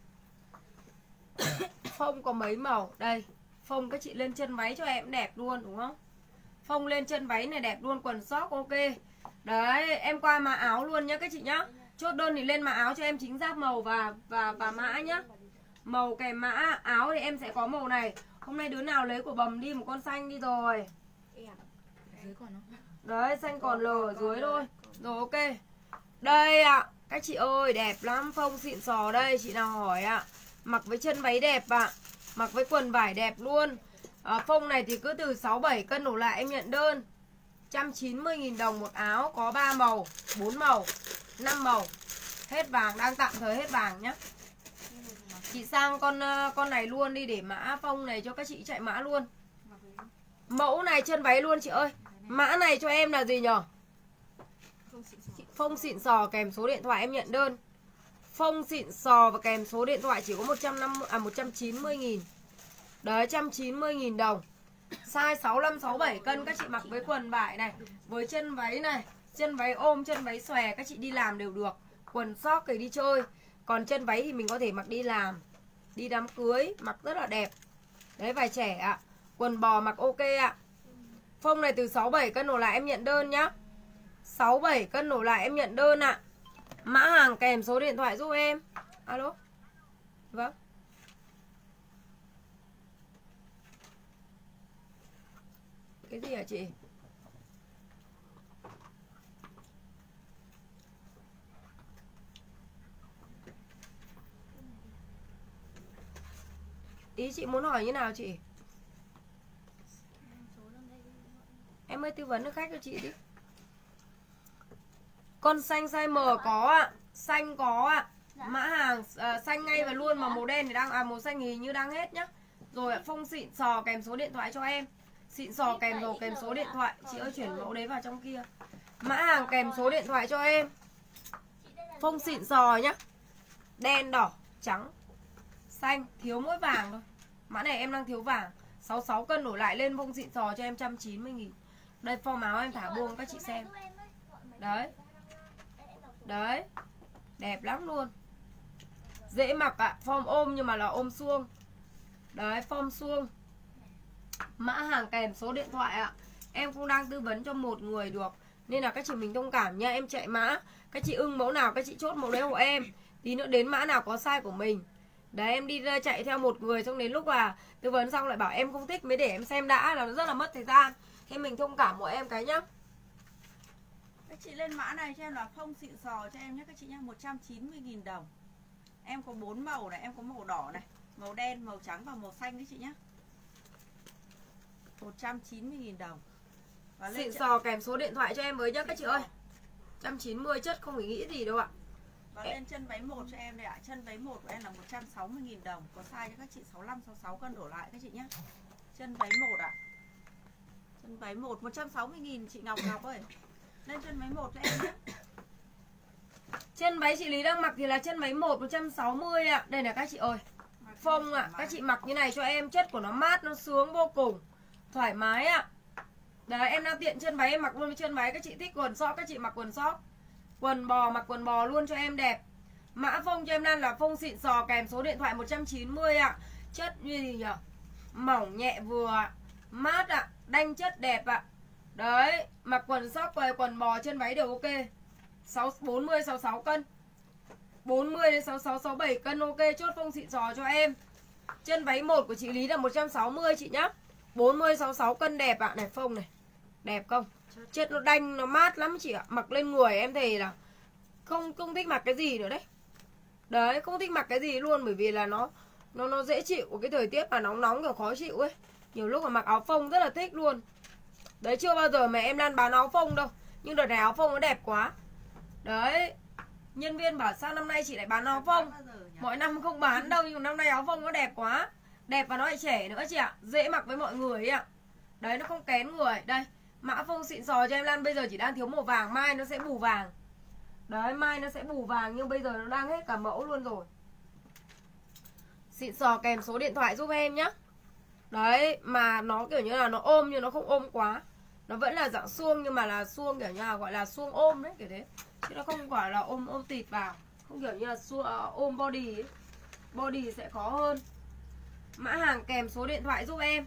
Phông có mấy màu. Đây, phông các chị lên chân váy cho em đẹp luôn đúng không? Phông lên chân váy này đẹp luôn, quần sóc ok. Đấy, em qua mà áo luôn nhá các chị nhá. Chốt đơn thì lên mã áo cho em chính xác màu và mã nhá. Màu kèm mã áo thì em sẽ có màu này. Hôm nay đứa nào lấy của bầm đi một con xanh đi rồi. Dưới còn không? Đấy, xanh còn lờ ở dưới thôi. Rồi ok. Đây ạ, các chị ơi, đẹp lắm, phông xịn sò đây, chị nào hỏi ạ. Mặc với chân váy đẹp ạ, mặc với quần vải đẹp luôn. Phông này thì cứ từ 6-7 cân đổ lại em nhận đơn. 190.000 đồng một áo, có 3 màu, 4 màu, 5 màu. Hết vàng, đang tạm thời hết vàng nhá. Chị sang con này luôn đi để mã phông này cho các chị chạy mã luôn. Mẫu này chân váy luôn chị ơi. Mã này cho em là gì nhở? Phông xịn sò kèm số điện thoại em nhận đơn. Phông xịn sò và kèm số điện thoại chỉ có 190.000. Đấy, 190.000 đồng. Size 65, 67 cân các chị mặc với quần vải này, với chân váy này, chân váy ôm, chân váy xòe các chị đi làm đều được. Quần sóc thì đi chơi. Còn chân váy thì mình có thể mặc đi làm, đi đám cưới, mặc rất là đẹp. Đấy, vải trẻ ạ. Quần bò mặc ok ạ. Phông này từ 67 cân đổ lại em nhận đơn nhá. 67 cân đổ lại em nhận đơn ạ. Mã hàng kèm số điện thoại giúp em. Alo. Vâng. Cái gì hả chị? Ý chị muốn hỏi như nào chị? Em ơi tư vấn được khách cho chị đi. Con xanh size M có ạ. Xanh có ạ. Mã hàng xanh ngay và luôn, mà màu đen thì đang màu xanh hình như đang hết nhá. Rồi ạ, phông xịn sò kèm số điện thoại cho em. Xịn sò kèm rồi kèm số điện thoại. Chị ơi chuyển mẫu đấy vào trong kia. Mã hàng kèm số điện thoại cho em. Phông xịn sò nhá. Đen, đỏ, trắng, xanh, thiếu mỗi vàng thôi. Mã này em đang thiếu vàng. 66 cân đổ lại lên phông xịn sò cho em 190.000. Đây form áo em thả buông các chị xem. Đấy. Đấy. Đẹp lắm luôn. Dễ mặc ạ, form ôm nhưng mà là ôm suông. Đấy, form suông. Mã hàng kèm số điện thoại ạ. Em cũng đang tư vấn cho một người được, nên là các chị mình thông cảm nha. Em chạy mã, các chị ưng mẫu nào các chị chốt mẫu đấy hộ em. Tí nữa đến mã nào có size của mình. Đấy, em đi chạy theo một người, xong đến lúc là tư vấn xong lại bảo em không thích, mới để em xem đã, là nó rất là mất thời gian. Thế mình thông cảm của em cái nhá. Các chị lên mã này cho em là phông xịn sò cho em nhé các chị nhá, 190.000 đồng. Em có 4 màu này, em có màu đỏ này, màu đen, màu trắng và màu xanh các chị nhá. 190.000 đồng. Và Xịn sò kèm số điện thoại cho em với nhá các chị ơi. 190 chất không phải nghĩ gì đâu ạ. Và lên chân váy 1 cho em đây ạ. Chân váy 1 của em là 160.000 đồng. Có size cho các chị 65, 66 cân đổ lại các chị nhé. Chân váy 1 ạ. Chân váy 1 160.000 chị Ngọc ơi. Lên chân váy 1 cho em nhé. Chân váy chị Lý đang mặc thì là chân váy 1 160 ạ. Đây là các chị ơi. Phông ạ, các chị mặc như này cho em, chất của nó mát, nó sướng vô cùng. Thoải mái ạ. Đấy, em đang tiện chân váy em mặc luôn với chân váy. Các chị thích quần sóc các chị mặc quần sóc. Quần bò mặc quần bò luôn cho em đẹp. Mã phông cho em đang là phông xịn sò kèm số điện thoại 190 ạ. Chất như gì nhỉ? Mỏng nhẹ vừa, mát ạ, đanh chất đẹp ạ. Đấy, mặc quần sóc về quần bò chân váy đều ok. 40 66 cân. 40 đến 66 67 cân ok, chốt phông xịn sò cho em. Chân váy 1 của chị Lý là 160 chị nhá. 40 66 cân đẹp ạ. Này phông này. Đẹp không? Chất nó đanh, nó mát lắm chị ạ. Mặc lên người em thề là không thích mặc cái gì nữa đấy. Đấy, không thích mặc cái gì luôn, bởi vì là nó dễ chịu của cái thời tiết mà nóng nóng kiểu khó chịu ấy. Nhiều lúc mà mặc áo phông rất là thích luôn. Đấy, chưa bao giờ mà em đang bán áo phông đâu, nhưng đợt này áo phông nó đẹp quá. Đấy, nhân viên bảo sao năm nay chị lại bán áo phông. Mọi năm không bán đâu, nhưng năm nay áo phông nó đẹp quá. Đẹp và nó lại trẻ nữa chị ạ. Dễ mặc với mọi người ấy ạ. Đấy, nó không kén người. Đây, mã phông xịn sò cho em Lan. Bây giờ chỉ đang thiếu màu vàng, mai nó sẽ bù vàng. Đấy, mai nó sẽ bù vàng, nhưng bây giờ nó đang hết cả mẫu luôn rồi. Xịn sò kèm số điện thoại giúp em nhá. Đấy, mà nó kiểu như là nó ôm nhưng nó không ôm quá. Nó vẫn là dạng suông, nhưng mà là suông kiểu như là gọi là suông ôm đấy, kiểu thế. Chứ nó không phải là ôm tịt vào. Không kiểu như là ôm body ấy. Body sẽ khó hơn. Mã hàng kèm số điện thoại giúp em.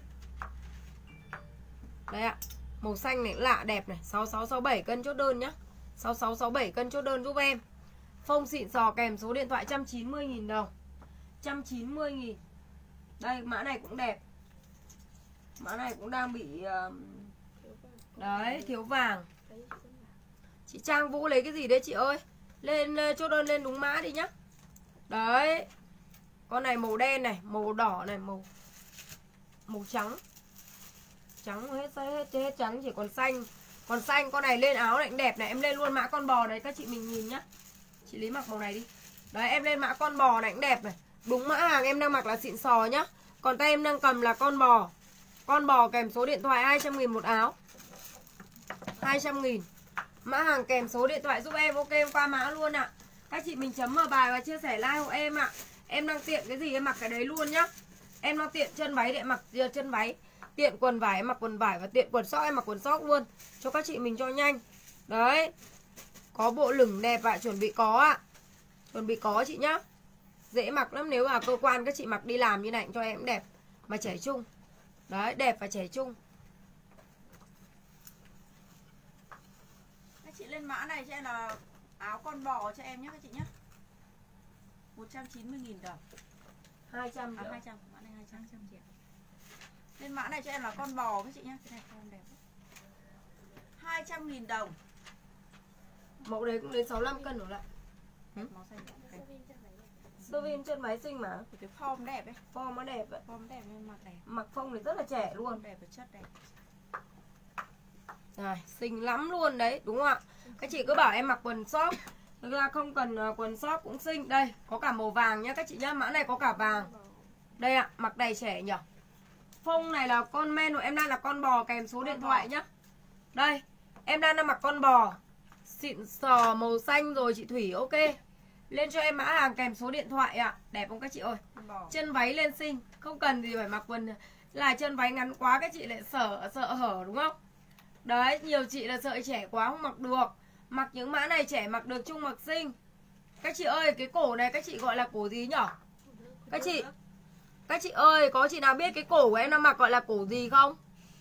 Đấy ạ. Màu xanh này lạ đẹp này. 66 67 cân chốt đơn nhá. 66 67 cân chốt đơn giúp em. Phông xịn sò kèm số điện thoại 190.000 đồng. 190.000. Đây mã này cũng đẹp. Mã này cũng đang bị đấy, thiếu vàng. Chị Trang Vũ lấy cái gì đấy chị ơi? Lên chốt đơn lên đúng mã đi nhá. Đấy. Con này màu đen này, màu đỏ này, màu trắng. Trắng hết trắng, chỉ còn xanh. Còn xanh con này lên áo này cũng đẹp này. Em lên luôn mã con bò này các chị mình nhìn nhá. Chị Lý mặc màu này đi. Đấy em lên mã con bò này cũng đẹp này. Đúng mã hàng em đang mặc là xịn sò nhá. Còn tay em đang cầm là con bò. Con bò kèm số điện thoại 200.000 một áo. 200.000. Mã hàng kèm số điện thoại giúp em. Ok em qua mã luôn ạ. Các chị mình chấm vào bài và chia sẻ like hộ em ạ. Em đang tiện cái gì em mặc cái đấy luôn nhá. Em đang tiện chân váy để mặc chân váy, tiện quần vải em mặc quần vải, và tiện quần sóc em mặc quần sóc luôn. Cho các chị mình cho nhanh. Đấy. Có bộ lửng đẹp ạ, chuẩn bị có ạ. Chuẩn bị có chị nhá. Dễ mặc lắm, nếu mà cơ quan các chị mặc đi làm như này cho em cũng đẹp. Mà trẻ trung. Đấy, đẹp và trẻ trung. Các chị lên mã này cho em là áo con bò cho em nhé các chị nhé. 190.000 đồng. 200 à, 200, mã này 200 triệu. Lên mã này cho em là con bò các chị nhé. Cái này con đẹp. 200.000 đồng. Mẫu đấy cũng đến 65 cân rồi lại. Màu xanh đẹp. Sơ vin chân váy xinh mà. Cái form đẹp đấy. Form nó đẹp vậy. Form đẹp nên mặc đẹp. Mặc phông thì rất là trẻ luôn. Đẹp và chất đẹp. Rồi, xinh lắm luôn đấy, đúng không ạ? Các chị cứ bảo em mặc quần short. Thực ra không cần quần short cũng xinh. Đây, có cả màu vàng nhá các chị nhá. Mã này có cả vàng. Đây ạ, mặc đầy trẻ nhỉ. Phông này là con men của em đang là con bò kèm số điện thoại nhá. Đây, em đang mặc con bò xịn sò màu xanh rồi chị Thủy. Ok. Lên cho em mã hàng kèm số điện thoại ạ. Đẹp không các chị ơi? Chân váy lên xinh. Không cần gì phải mặc quần là chân váy ngắn quá các chị lại sợ hở đúng không? Đấy, nhiều chị là sợ trẻ quá không mặc được. Mặc những mã này trẻ mặc được, trung mặc xinh. Các chị ơi, cái cổ này các chị gọi là cổ gì nhở? Các chị ơi, có chị nào biết cái cổ của em đang mặc gọi là cổ gì không?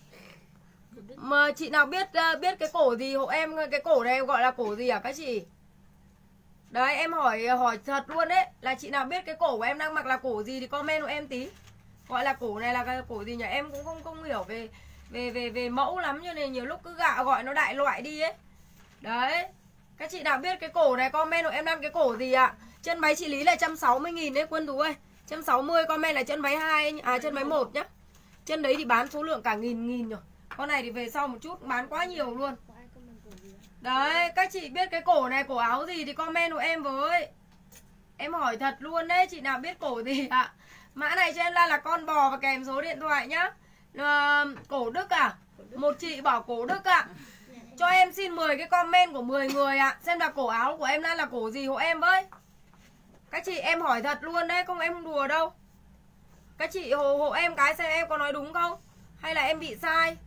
Mà chị nào biết cái cổ gì hộ em, cái cổ này em gọi là cổ gì hả các chị? Đấy, em hỏi thật luôn đấy. Là chị nào biết cái cổ của em đang mặc là cổ gì thì comment của em tí. Gọi là cổ này là cái cổ gì nhỉ? Em cũng không hiểu về mẫu lắm, cho nên nhiều lúc cứ gọi nó đại loại đi ấy. Đấy. Các chị nào biết cái cổ này comment của em đang cái cổ gì ạ? Chân váy chị Lý là 160.000 đấy Quân Tú ơi. 160 comment là chân váy 2 chân váy 1 nhá. Chân đấy thì bán số lượng cả nghìn rồi. Con này thì về sau một chút bán quá nhiều luôn. Đấy, các chị biết cái cổ này cổ áo gì thì comment của em với. Em hỏi thật luôn đấy, chị nào biết cổ gì ạ? Mã này cho em là con bò và kèm số điện thoại nhá. Cổ Đức à? Một chị bảo cổ Đức ạ. Cho em xin 10 cái comment của 10 người ạ. Xem là cổ áo của em là cổ gì hộ em với. Các chị em hỏi thật luôn đấy, không em không đùa đâu. Các chị hộ em cái xem em có nói đúng không? Hay là em bị sai?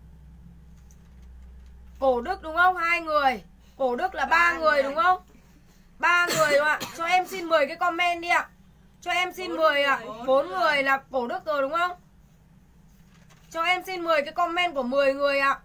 Cổ Đức đúng không? 2 người. Cổ Đức là 3 người đúng không? 3 người đúng ạ. Cho em xin 10 cái comment đi ạ. Cho em xin 10 ạ. 4 người là cổ Đức rồi đúng không? Cho em xin 10 cái comment của 10 người ạ.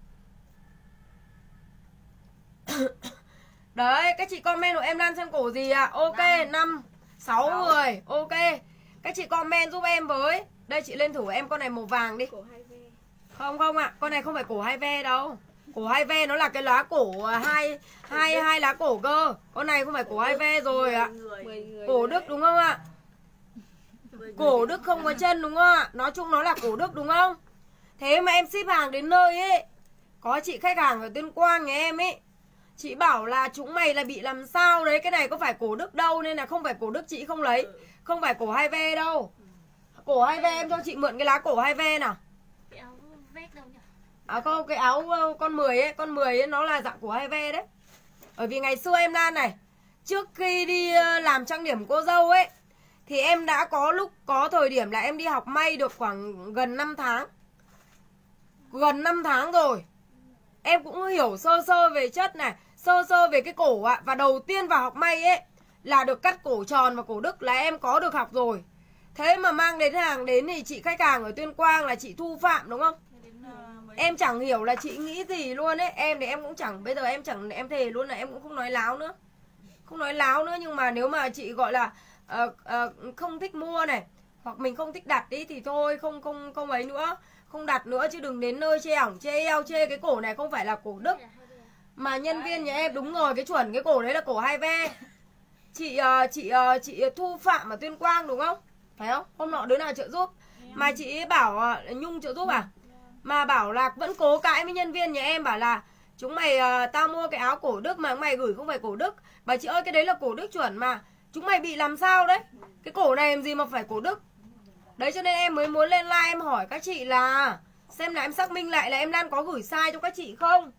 Đấy, các chị comment của em đang xem cổ gì ạ? Ok, 5, 6 người. Ok. Các chị comment giúp em với. Đây chị lên thử em con này màu vàng đi. Không ạ, con này không phải cổ 2 ve đâu. Cổ 2 ve nó là cái lá cổ hai lá cổ cơ. Con này không phải cổ 2 ve rồi ạ. Cổ Đức đúng không ạ? Cổ Đức không có chân đúng không ạ? Nói chung nó là cổ Đức đúng không? Thế mà em ship hàng đến nơi ấy, có chị khách hàng ở Tuyên Quang nhà em ấy, chị bảo là chúng mày là bị làm sao đấy, cái này có phải cổ Đức đâu, nên là không phải cổ Đức chị không lấy. Không phải cổ 2 ve đâu. Cổ 2 ve em cho chị mượn cái lá cổ 2 ve nào. Cái áo vest đâu nhỉ? À không, cái áo con 10 ấy, con 10 ấy nó là dạng cổ 2 ve đấy. Bởi vì ngày xưa em Lan này, trước khi đi làm trang điểm cô dâu ấy, thì em đã có thời điểm là em đi học may được khoảng gần 5 tháng. Gần 5 tháng rồi. Em cũng hiểu sơ về chất này, sơ về cái cổ ạ. Và đầu tiên vào học may ấy là được cắt cổ tròn và cổ Đức là em có được học rồi. Thế mà mang đến hàng đến thì chị khách hàng ở Tuyên Quang là chị Thu Phạm đúng không? Em chẳng hiểu là chị nghĩ gì luôn ấy. Em thì em cũng chẳng, bây giờ em thề luôn là em cũng không nói láo nữa. không nói láo nữa, nhưng mà nếu mà chị gọi là không thích mua này, hoặc mình không thích đặt đi thì thôi, không ấy nữa, không đặt nữa, chứ đừng đến nơi chê ỏng chê eo chê cái cổ này không phải là cổ Đức. Mà nhân viên nhà em đúng rồi, cái chuẩn cái cổ đấy là cổ 2 ve. Chị Thu Phạm ở Tuyên Quang đúng không? Phải không? Hôm nọ đứa nào trợ giúp mà chị bảo Nhung trợ giúp à? Mà bảo là vẫn cố cãi với nhân viên nhà em, bảo là chúng mày tao mua cái áo cổ Đức mà mày gửi không phải cổ Đức. Bà chị ơi, cái đấy là cổ Đức chuẩn mà. Chúng mày bị làm sao đấy? Cái cổ này làm gì mà phải cổ Đức? Đấy cho nên em mới muốn lên live em hỏi các chị là xem là em xác minh lại là em Lan có gửi sai cho các chị không.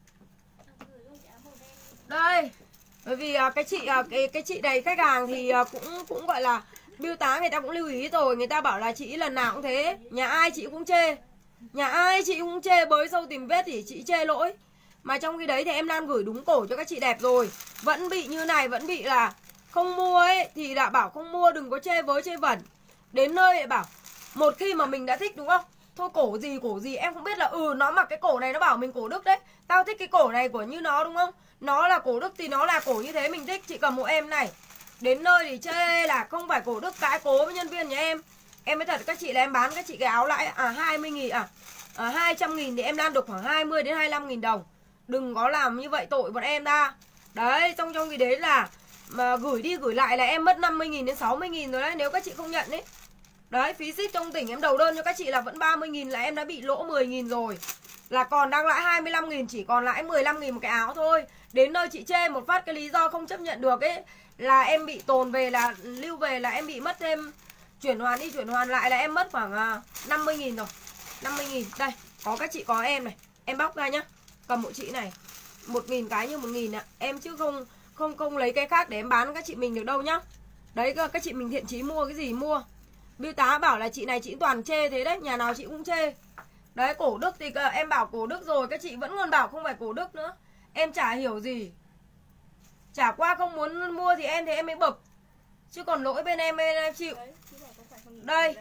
Đây, bởi vì cái chị này khách hàng thì cũng gọi là biêu tá người ta cũng lưu ý rồi, người ta bảo là chị lần nào cũng thế, nhà ai chị cũng chê. Nhà ai chị cũng chê, bới sâu tìm vết thì chị chê lỗi. Mà trong khi đấy thì em Lan gửi đúng cổ cho các chị đẹp rồi. Vẫn bị như này, vẫn bị là không mua ấy, thì đã bảo không mua, đừng có chê với chê vẩn. Đến nơi lại bảo, một khi mà mình đã thích đúng không? Thôi cổ gì em cũng biết là nó mặc cái cổ này nó bảo mình cổ Đức đấy. Tao thích cái cổ này của như nó đúng không? Nó là cổ Đức thì nó là cổ như thế mình thích. Chị cầm hộ em này. Đến nơi thì chê là không phải cổ Đức, cãi cố với nhân viên nhà em. Em mới thật các chị là em bán các chị cái áo lãi 20.000 200.000 thì em Lan được khoảng 20 đến 25.000 đồng. Đừng có làm như vậy tội bọn em ra. Đấy, trong cái đấy là mà gửi đi gửi lại là em mất 50.000 đến 60.000 rồi đấy, nếu các chị không nhận đấy. Đấy, phí ship trong tỉnh em đầu đơn cho các chị là vẫn 30.000 là em đã bị lỗ 10.000 rồi. Là còn đang lãi 25.000, chỉ còn lãi 15.000 một cái áo thôi. Đến nơi chị chê một phát cái lý do không chấp nhận được ấy, là em bị tồn về, là lưu về là em bị mất thêm, chuyển hoàn đi chuyển hoàn lại là em mất khoảng 50.000 rồi. 50.000, đây, có các chị có em này, em bóc ra nhá. Cầm hộ chị này, 1.000 cái như 1.000 ạ. Em chứ không lấy cái khác để em bán các chị mình được đâu nhá. Đấy, các chị mình thiện chí mua cái gì mua. Biêu tá bảo là chị này chị toàn chê thế đấy, nhà nào chị cũng chê. Đấy, cổ Đức thì em bảo cổ Đức rồi, các chị vẫn còn bảo không phải cổ Đức nữa. Em chả hiểu gì. Chả qua không muốn mua thì em mới bực. Chứ còn lỗi bên em chịu. Đây.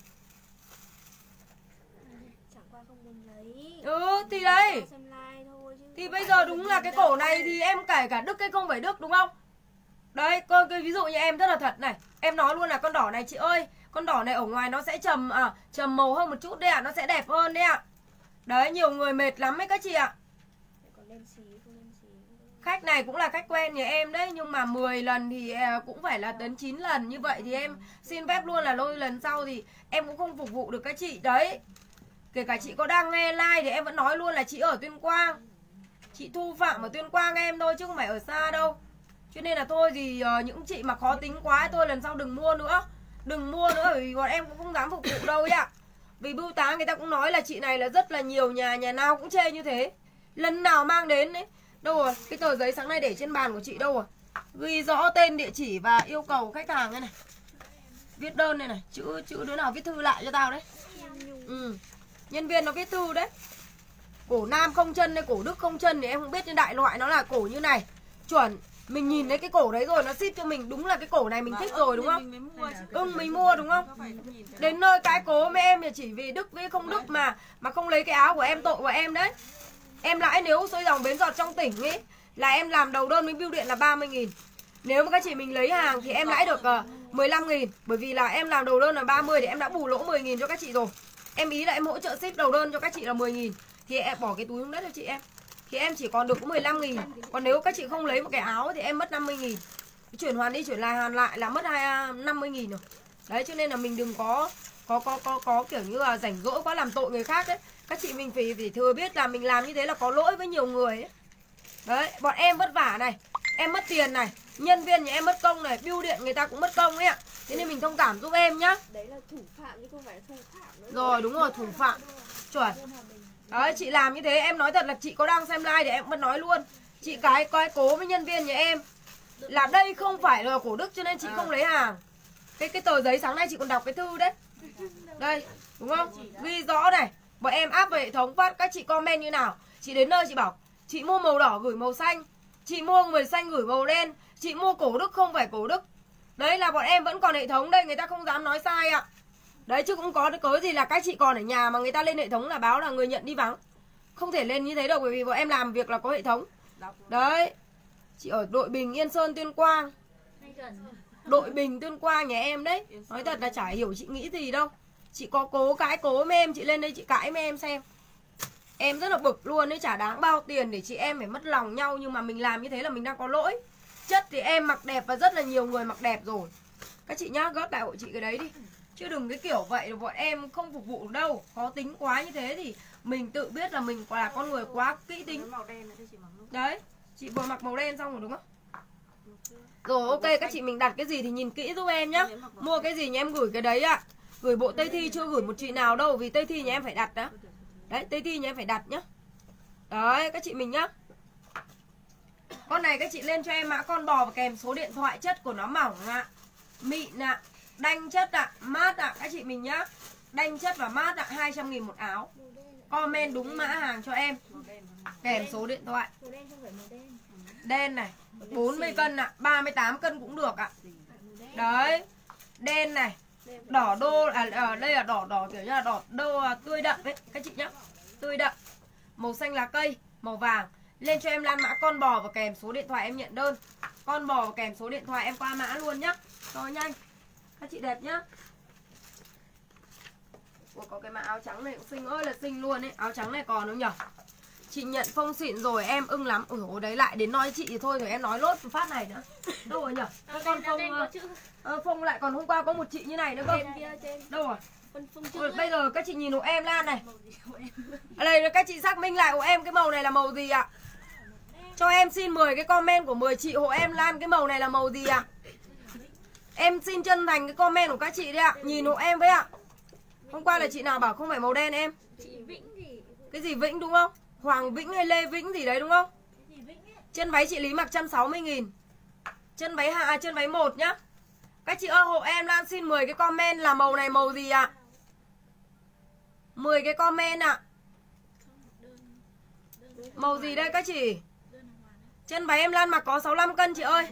Thì đây. Thì bây giờ đúng là cái cổ này thì em kể cả Đức hay không phải Đức đúng không? Đấy, cái ví dụ như em rất là thật này. Em nói luôn là con đỏ này chị ơi, con đỏ này ở ngoài nó sẽ trầm màu hơn một chút đấy ạ, nó sẽ đẹp hơn đấy ạ. Đấy, nhiều người mệt lắm ấy các chị ạ. Khách này cũng là khách quen nhà em đấy, nhưng mà 10 lần thì cũng phải là đến 9 lần. Như vậy thì em xin phép luôn là lôi lần sau thì em cũng không phục vụ được các chị. Đấy, kể cả chị có đang nghe live thì em vẫn nói luôn là chị ở Tuyên Quang. Chị Thu Phạm ở Tuyên Quang em thôi chứ không phải ở xa đâu. Cho nên là thôi thì những chị mà khó tính quá thôi lần sau đừng mua nữa. Đừng mua nữa bởi vì bọn em cũng không dám phục vụ đâu ấy ạ. Vì bưu tá người ta cũng nói là chị này là rất là nhiều nhà nào cũng chê như thế. Lần nào mang đến ấy. Đâu rồi? Cái tờ giấy sáng nay để trên bàn của chị đâu rồi? Ghi rõ tên, địa chỉ và yêu cầu khách hàng đây này. Viết đơn này này, chữ đứa nào viết thư lại cho tao đấy. Nhân viên nó viết thư đấy. Cổ nam không chân hay cổ Đức không chân thì em không biết, nhưng đại loại nó là cổ như này. Chuẩn. Mình nhìn thấy cái cổ đấy rồi nó ship cho mình đúng là cái cổ này mình thích rồi đúng không? Mình mua đúng không? Đến nơi cái cố với em thì chỉ vì Đức với không Đức mà không lấy cái áo của em, tội của em đấy. Em lãi nếu xôi dòng bến giọt trong tỉnh ấy là em làm đầu đơn với bưu điện là 30.000. Nếu mà các chị mình lấy hàng thì em lãi được 15.000. Bởi vì là em làm đầu đơn là 30 thì em đã bù lỗ 10.000 cho các chị rồi. Em ý là em hỗ trợ ship đầu đơn cho các chị là 10.000. Thì em bỏ cái túi xuống đất cho chị em. Thì em chỉ còn được có 15.000. Còn nếu các chị không lấy một cái áo thì em mất 50.000. Chuyển hoàn đi chuyển hoàn lại là mất 50.000 rồi. Đấy cho nên là mình đừng có kiểu như là rảnh rỗi quá làm tội người khác đấy. Các chị mình phải thừa biết là mình làm như thế là có lỗi với nhiều người ấy. Đấy, bọn em vất vả này, em mất tiền này, nhân viên nhà em mất công này, bưu điện người ta cũng mất công ấy ạ. Thế nên mình thông cảm giúp em nhá. Đấy là thủ phạm chứ không phải thủ phạm nữa. Rồi đúng rồi, thủ phạm. Chuẩn. Đấy, chị làm như thế em nói thật là chị có đang xem live thì em vẫn nói luôn. Chị cái cố với nhân viên nhà em là đây không phải là cổ Đức cho nên chị không lấy hàng. Cái tờ giấy sáng nay chị còn đọc cái thư đấy. Đây, đúng không? Ghi rõ này. Bọn em áp vào hệ thống phát các chị comment như nào. Chị đến nơi chị bảo chị mua màu đỏ gửi màu xanh, chị mua màu xanh gửi màu đen, chị mua cổ Đức không phải cổ Đức. Đấy là bọn em vẫn còn hệ thống đây, người ta không dám nói sai ạ. Đấy chứ cũng có cớ gì là các chị còn ở nhà mà người ta lên hệ thống là báo là người nhận đi vắng. Không thể lên như thế đâu bởi vì bọn em làm việc là có hệ thống. Đấy. Chị ở Đội Bình, Yên Sơn, Tuyên Quang. Đây gần. Đội Bình, Tuyên Quang nhà em đấy. Nói thật là chả hiểu chị nghĩ gì đâu. Chị có cố cãi cố với em, chị lên đây chị cãi với em xem. Em rất là bực luôn ấy, chả đáng bao tiền để chị em phải mất lòng nhau. Nhưng mà mình làm như thế là mình đang có lỗi. Chất thì em mặc đẹp và rất là nhiều người mặc đẹp rồi. Các chị nhá, góp lại hộ chị cái đấy đi. Chứ đừng cái kiểu vậy, bọn em không phục vụ được đâu. Khó tính quá như thế thì mình tự biết là mình là con người quá kỹ tính. Đấy, chị vừa mặc màu đen xong rồi đúng không? Rồi ok, các chị mình đặt cái gì thì nhìn kỹ giúp em nhá. Mua cái gì nhà em gửi cái đấy ạ. Gửi bộ Tây Thi chưa gửi một chị nào đâu. Vì Tây Thi nhà em phải đặt đó. Đấy, Tây Thi nhà em phải đặt nhá. Đấy, các chị mình nhá. Con này các chị lên cho em mã con bò và kèm số điện thoại. Chất của nó mỏng ạ, mịn ạ, đanh chất ạ, mát ạ. Các chị mình nhá. Đanh chất và mát ạ, 200.000 một áo. Comment đúng mã hàng cho em. Kèm số điện thoại. Màu đen không phải màu đen. Đen này, 40 cân ạ, 38 cân cũng được ạ. Đấy, đen này. Đỏ đô, đây là đỏ kiểu như là đỏ đô tươi đậm ấy, các chị nhá. Tươi đậm. Màu xanh lá cây, màu vàng. Lên cho em Lan mã con bò và kèm số điện thoại em nhận đơn. Con bò và kèm số điện thoại em qua mã luôn nhá. Cho nhanh. Các chị đẹp nhá. Ủa, có cái mã áo trắng này cũng xinh ơi là xinh luôn ấy. Áo trắng này còn không nhở? Chị nhận phông xịn rồi em ưng lắm. Ủa đấy lại đến nói chị thì thôi rồi em nói lốt phát này nữa. Đâu rồi nhở? Các con phông lại còn hôm qua có một chị như này nữa cơ. Đâu rồi? Ôi, bây giờ các chị nhìn hộ em Lan này. Ở đây các chị xác minh lại hộ em cái màu này là màu gì ạ? Cho em xin 10 cái comment của 10 chị hộ em Lan cái màu này là màu gì ạ? Em xin chân thành cái comment của các chị đi ạ. Nhìn hộ em với ạ. Hôm qua là chị nào bảo không phải màu đen em? Chị Vĩnh gì? Cái gì Vĩnh đúng không? Hoàng Vĩnh hay Lê Vĩnh gì đấy đúng không? Chân váy chị Lý mặc 160.000. Chân váy 1 nhá. Các chị ơi hộ em Lan xin 10 cái comment là màu này màu gì ạ? 10 cái comment ạ. Màu gì đây các chị? Chân váy em Lan mặc có 65 cân chị ơi.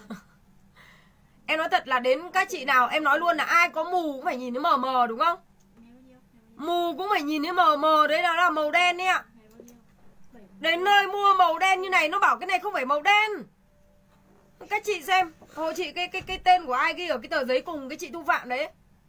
Em nói thật là đến các chị nào em nói luôn là ai có mù cũng phải nhìn thấy mờ mờ đúng không? Mù cũng phải nhìn thấy mờ mờ, đấy là màu đen đấy ạ. Đến nơi mua màu đen như này nó bảo cái này không phải màu đen. Các chị xem, hộ chị cái tên của ai ghi ở cái tờ giấy cùng cái chị Thu Phạm đấy.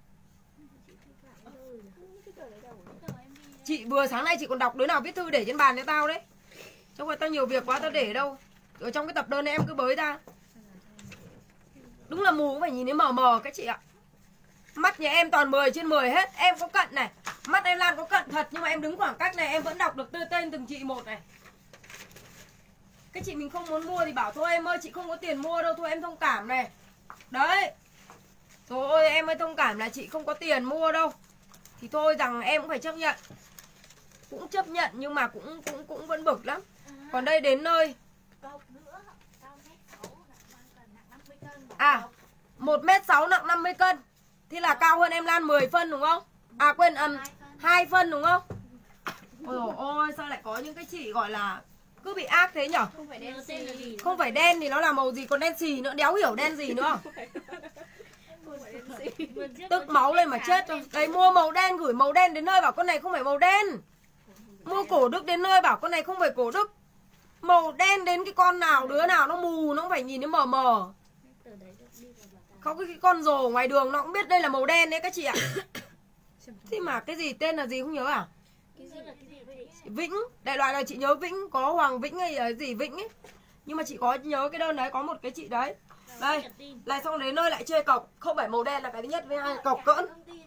Chị vừa sáng nay chị còn đọc đứa nào viết thư để trên bàn cho tao đấy. Chứ không tao nhiều việc quá tao để ở đâu. Ở trong cái tập đơn này em cứ bới ra. Đúng là mù cũng phải nhìn thấy mờ mờ các chị ạ. Mắt nhà em toàn 10 trên 10 hết. Em có cận này. Mắt em Lan có cận thật. Nhưng mà em đứng khoảng cách này em vẫn đọc được tên từng chị một này. Các chị mình không muốn mua thì bảo thôi em ơi chị không có tiền mua đâu. Thôi em thông cảm này. Đấy. Trời ơi em ơi thông cảm là chị không có tiền mua đâu. Thì thôi rằng em cũng phải chấp nhận. Cũng chấp nhận nhưng mà cũng vẫn bực lắm. Còn đây đến nơi. À 1m6 nặng 50 cân. Thì là cao hơn em Lan 10 phân đúng không? À quên 2 phân đúng không? Ôi dồi ôi sao lại có những cái chị gọi là cứ bị ác thế nhở? Không phải đen thì nó là màu gì, còn đen xì nữa, đéo hiểu đen gì nữa. Tức máu lên mà chết thôi. Đấy mua màu đen gửi màu đen đến nơi bảo con này không phải màu đen. Mua cổ đức đến nơi bảo con này không phải cổ đức. Màu đen đến cái con nào đứa nào nó mù nó cũng phải nhìn nó mờ mờ. Không cái con rồ ngoài đường nó cũng biết đây là màu đen đấy các chị ạ. Thế mà cái gì tên là gì không nhớ à? Vĩnh, đại loại là chị nhớ Vĩnh, có Hoàng Vĩnh hay gì Vĩnh ấy. Nhưng mà chị có nhớ cái đơn đấy, có một cái chị đấy. Đây, lại xong đến nơi lại chê cọc. Không phải màu đen là cái thứ nhất, với hai cọc cỡn.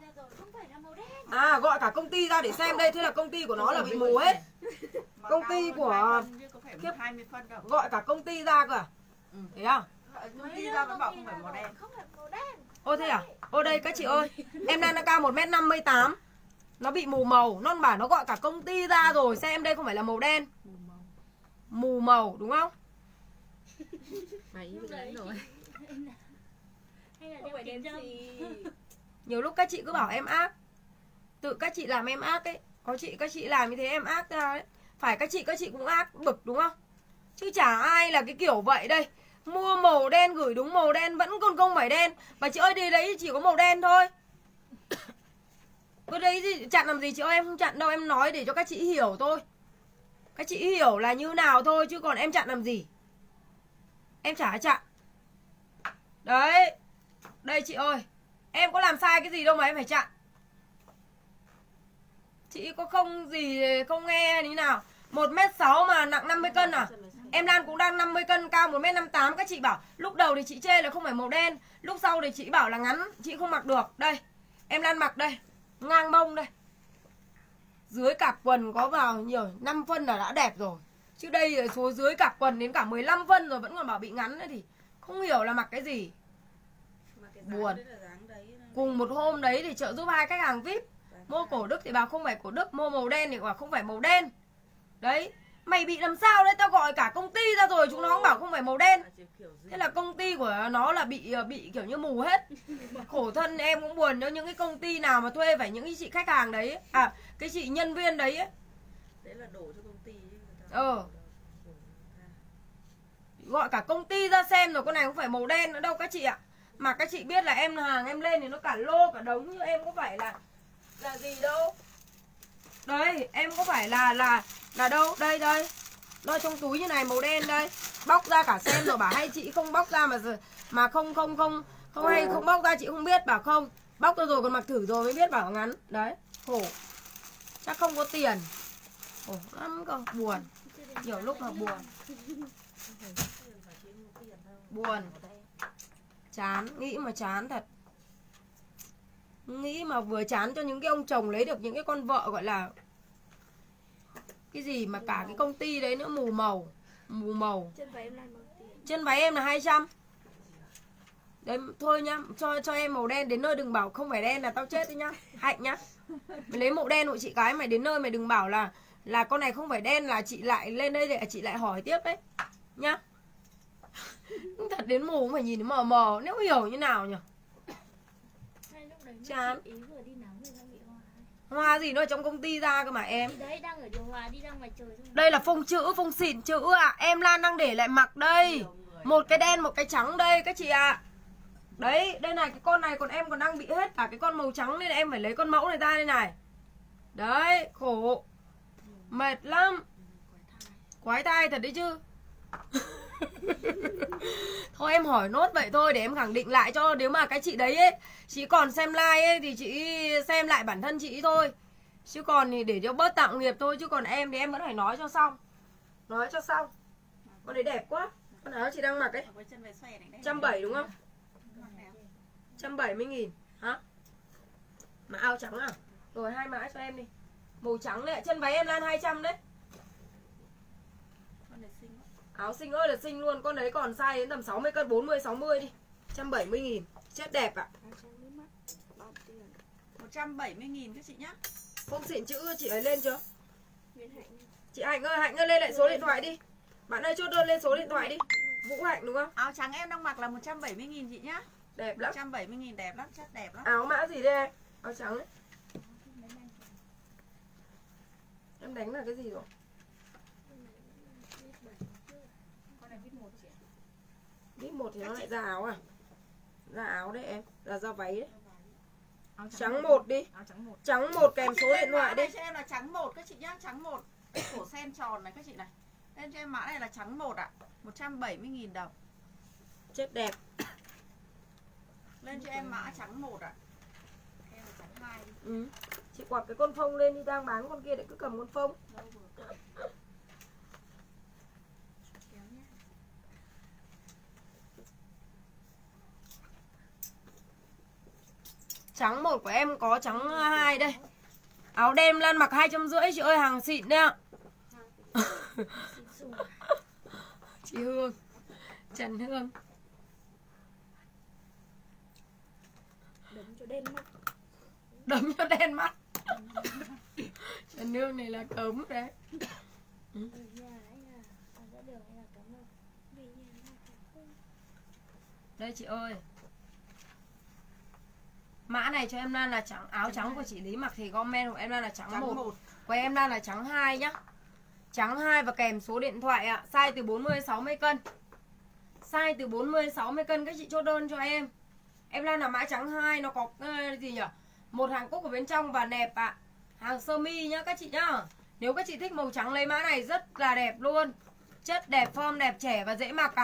À gọi cả công ty ra để xem đây. Thế là công ty của nó là bị mù hết. Công ty của gọi cả công ty ra cơ à? Thế à? Công ty ra vẫn bảo không phải màu đen. Ô thế à? Ô đây các chị ơi, em đang cao 1m58. Nó bị mù màu, nó bảo nó gọi cả công ty ra rồi. Xem đây không phải là màu đen. Mù màu đúng không? Mày bị đánh rồi. Không phải đen gì. Nhiều lúc các chị cứ bảo em ác. Tự các chị làm em ác ấy. Có chị các chị làm như thế em ác ra đấy. Phải các chị cũng ác bực đúng không? Chứ chả ai là cái kiểu vậy đây. Mua màu đen gửi đúng màu đen vẫn còn không phải đen. Và chị ơi đi đấy chỉ có màu đen thôi. Cái đấy thì chặn làm gì chị ơi, em không chặn đâu, em nói để cho các chị hiểu thôi. Các chị hiểu là như nào thôi chứ còn em chặn làm gì. em chả chặn. Đấy. Đây chị ơi, em có làm sai cái gì đâu mà em phải chặn. Chị có không gì không nghe như nào. 1m6 mà nặng 50 cân à? Em Lan cũng đang 50 cân, cao 1m58. Các chị bảo lúc đầu thì chị chê là không phải màu đen, lúc sau thì chị bảo là ngắn, chị không mặc được. Đây, em Lan mặc đây, ngang mông đây. Dưới cạp quần có vào nhiều 5 phân là đã đẹp rồi. Chứ đây số dưới cạp quần đến cả 15 phân rồi vẫn còn bảo bị ngắn nữa thì không hiểu là mặc cái gì. Buồn. Cùng một hôm đấy thì trợ giúp 2 khách hàng VIP. Mua cổ Đức thì bảo không phải cổ Đức, mua màu đen thì bảo không phải màu đen. Đấy, mày bị làm sao đấy, tao gọi cả công ty ra rồi chúng nó cũng bảo không phải màu đen. Thế là công ty của nó là bị kiểu như mù hết. Khổ thân em cũng buồn cho những cái công ty nào mà thuê phải những cái chị khách hàng đấy, à cái chị nhân viên đấy ấy. Đấy là đổ cho công ty. Gọi cả công ty ra xem rồi, con này không phải màu đen nữa đâu các chị ạ. Mà các chị biết là em hàng em lên thì nó cả lô cả đống, như em có phải là gì đâu. Đây, em có phải là đâu, đây đây. Nó trong túi như này màu đen đây. Bóc ra cả xem rồi bảo hay chị không bóc ra mà không hay không bóc ra chị không biết, bảo không. Bóc ra rồi còn mặc thử rồi mới biết bảo ngắn. Đấy, khổ. Chắc không có tiền. Khổ lắm cơ, buồn. Nhiều lúc là buồn. Buồn. Chán, nghĩ mà chán thật. Nghĩ mà vừa chán cho những cái ông chồng lấy được những cái con vợ gọi là cái gì mà cả cái công ty đấy nữa mù màu. Mù màu. Chân váy em là 200. Đấy thôi nhá, cho em màu đen đến nơi đừng bảo không phải đen là tao chết đấy nhá. Hạnh nhá. Mày lấy màu đen hộ chị cái, mày đến nơi mày đừng bảo là con này không phải đen là chị lại lên đây để chị lại hỏi tiếp đấy. Nhá. Thật đến mù cũng phải nhìn mờ mờ, nếu hiểu như nào nhỉ. Chán. Hoa gì nó ở trong công ty ra cơ mà em. Đấy đang ở điều hòa đi ra ngoài trời. Đây là phông chữ, phông xịn chữ ạ. Em Lan đang để lại mặc đây. Một cái đen, một cái trắng đây các chị ạ. Đấy, đây này, cái con này còn em còn đang bị hết cả cái con màu trắng nên em phải lấy con mẫu này ra đây này. Đấy, khổ. Mệt lắm. Quái thai thật đấy chứ. Thôi em hỏi nốt vậy thôi để em khẳng định lại cho nếu mà cái chị đấy ấy, chị còn xem like ấy thì chị xem lại bản thân chị thôi. Chứ còn thì để cho bớt tạo nghiệp thôi, chứ còn em thì em vẫn phải nói cho xong. Nói cho xong. Con đấy đẹp quá. Con áo chị đang mặc ấy 170 đúng không? 170.000 hả? Mà áo trắng à? Rồi 2 mã cho em đi. Màu trắng này, chân váy em Lan 200 đấy. Áo xinh ơi là xinh luôn. Con đấy còn size đến tầm 60 cân, 40, 60 đi. 170.000. Chết đẹp ạ. 170.000 các chị nhá. Phông xịn chữ chị ấy lên chưa? Chị Hạnh ơi lên lại số điện thoại đi. Bạn ơi chốt đơn lên số điện thoại đi. Vũ Hạnh đúng không? Áo trắng em đang mặc là 170.000 chị nhá. Đẹp lắm. 170.000 đẹp lắm, chất đẹp lắm. Áo mã gì đây em? Áo trắng ấy. Em đánh là cái gì rồi? VIP 1 thì nó lại ra áo à? Ra áo đấy em, là ra váy đấy. Trắng 1 đi. Trắng 1 kèm số điện thoại đi. Cho em là trắng 1 các chị nhá, trắng 1. Cổ sen tròn này các chị này. Lên cho em mã này là trắng 1 ạ. 170.000 đồng. Chết đẹp. Lên cho em mã trắng 1 ạ. Em là trắng 2 đi. Ừ. Chị quạt cái con phông lên đi, đang bán con kia để cứ cầm con phông. Trắng 1 của em có trắng 2 đây. Áo đêm Lan mặc 250 chị ơi, hàng xịn đấy ạ. Chị Hương, Trần Hương. Đấm cho đen mắt. Đấm cho đen mắt. Trần Hương này là cấm đấy. Đây chị ơi. Mã này cho em Lan là trắng, áo trắng của chị Lý mặc thì comment của em Lan là trắng 1. Của em Lan là trắng 2 nhá. Trắng 2 và kèm số điện thoại ạ. Size từ 40 60 cân. Size từ 40 60 cân các chị chốt đơn cho em. Em Lan là mã trắng 2, nó có gì nhỉ? Một hàng cúc ở bên trong và nẹp ạ. Hàng sơ mi nhá các chị nhá. Nếu các chị thích màu trắng lấy mã này rất là đẹp luôn. Chất đẹp, form đẹp, trẻ và dễ mặc ạ.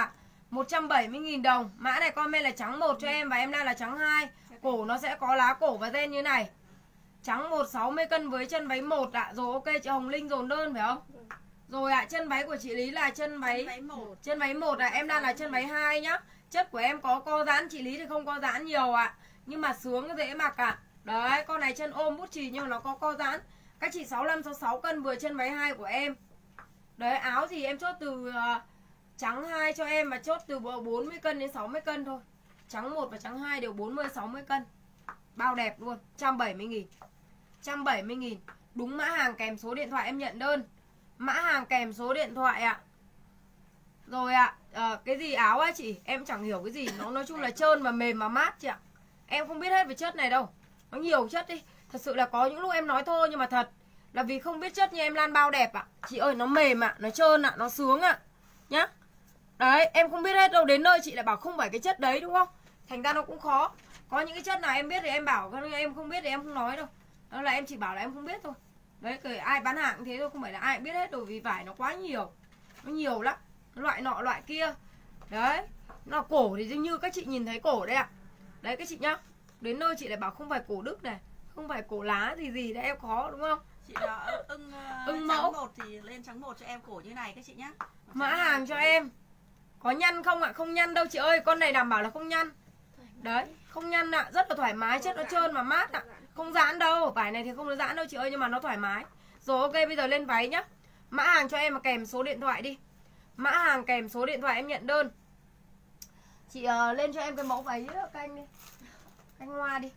170.000 đồng. Mã này comment là trắng 1 cho em và em đang là trắng 2. Cổ nó sẽ có lá cổ và ren như này. Trắng 1 60 cân với chân váy 1 ạ. Rồi ok, chị Hồng Linh dồn đơn phải không? Rồi ạ, chân váy của chị Lý là chân váy 1. Chân váy 1 ạ, em đang là chân váy 2 nhá. Chất của em có co giãn, chị Lý thì không co giãn nhiều ạ. Nhưng mà sướng dễ mặc ạ. Đấy, con này chân ôm bút chì nhưng mà nó có co giãn. Các chị 65 66 cân vừa chân váy 2 của em. Đấy, áo thì em chốt từ trắng 2 cho em, mà chốt từ 40 cân đến 60 cân thôi. Trắng 1 và trắng 2 đều 40 60 cân. Bao đẹp luôn, 170.000. 170.000. Đúng mã hàng kèm số điện thoại em nhận đơn. Mã hàng kèm số điện thoại ạ. Rồi ạ, cái gì áo á chị, em chẳng hiểu cái gì. Nó nói chung là trơn và mềm và mát chị ạ. Em không biết hết về chất này đâu. Nó nhiều chất đi. Thật sự là có những lúc em nói thôi, nhưng mà thật là vì không biết chất như em Lan bao đẹp ạ. Chị ơi, nó mềm ạ, nó trơn ạ, nó sướng ạ. Nhá. Đấy, em không biết hết đâu. Đến nơi chị lại bảo không phải cái chất đấy đúng không? Thành ra nó cũng khó. Có những cái chất nào em biết thì em bảo, em không biết thì em không nói đâu. Đó là em chỉ bảo là em không biết thôi. Đấy, ai bán hàng cũng thế thôi, không phải là ai cũng biết hết đâu. Vì vải nó quá nhiều. Nó nhiều lắm. Loại nọ loại kia. Đấy. Nó cổ thì như các chị nhìn thấy cổ đây ạ. Đấy các chị nhá. Đến nơi chị lại bảo không phải cổ Đức này, không phải cổ lá gì đấy, em khó đúng không? Chị đó ưng mẫu 1 thì lên trắng 1 cho em cổ như này các chị nhá. Mã hàng cho em. Có nhăn không ạ? Không nhăn đâu chị ơi, con này đảm bảo là không nhăn. Đấy, không nhăn ạ, rất là thoải mái, chất nó trơn mà mát ạ. Không giãn đâu, vải này thì không có giãn đâu chị ơi, nhưng mà nó thoải mái. Rồi ok, bây giờ lên váy nhá. Mã hàng cho em mà kèm số điện thoại đi. Mã hàng kèm số điện thoại em nhận đơn. Chị lên cho em cái mẫu váy canh đi. Canh hoa đi.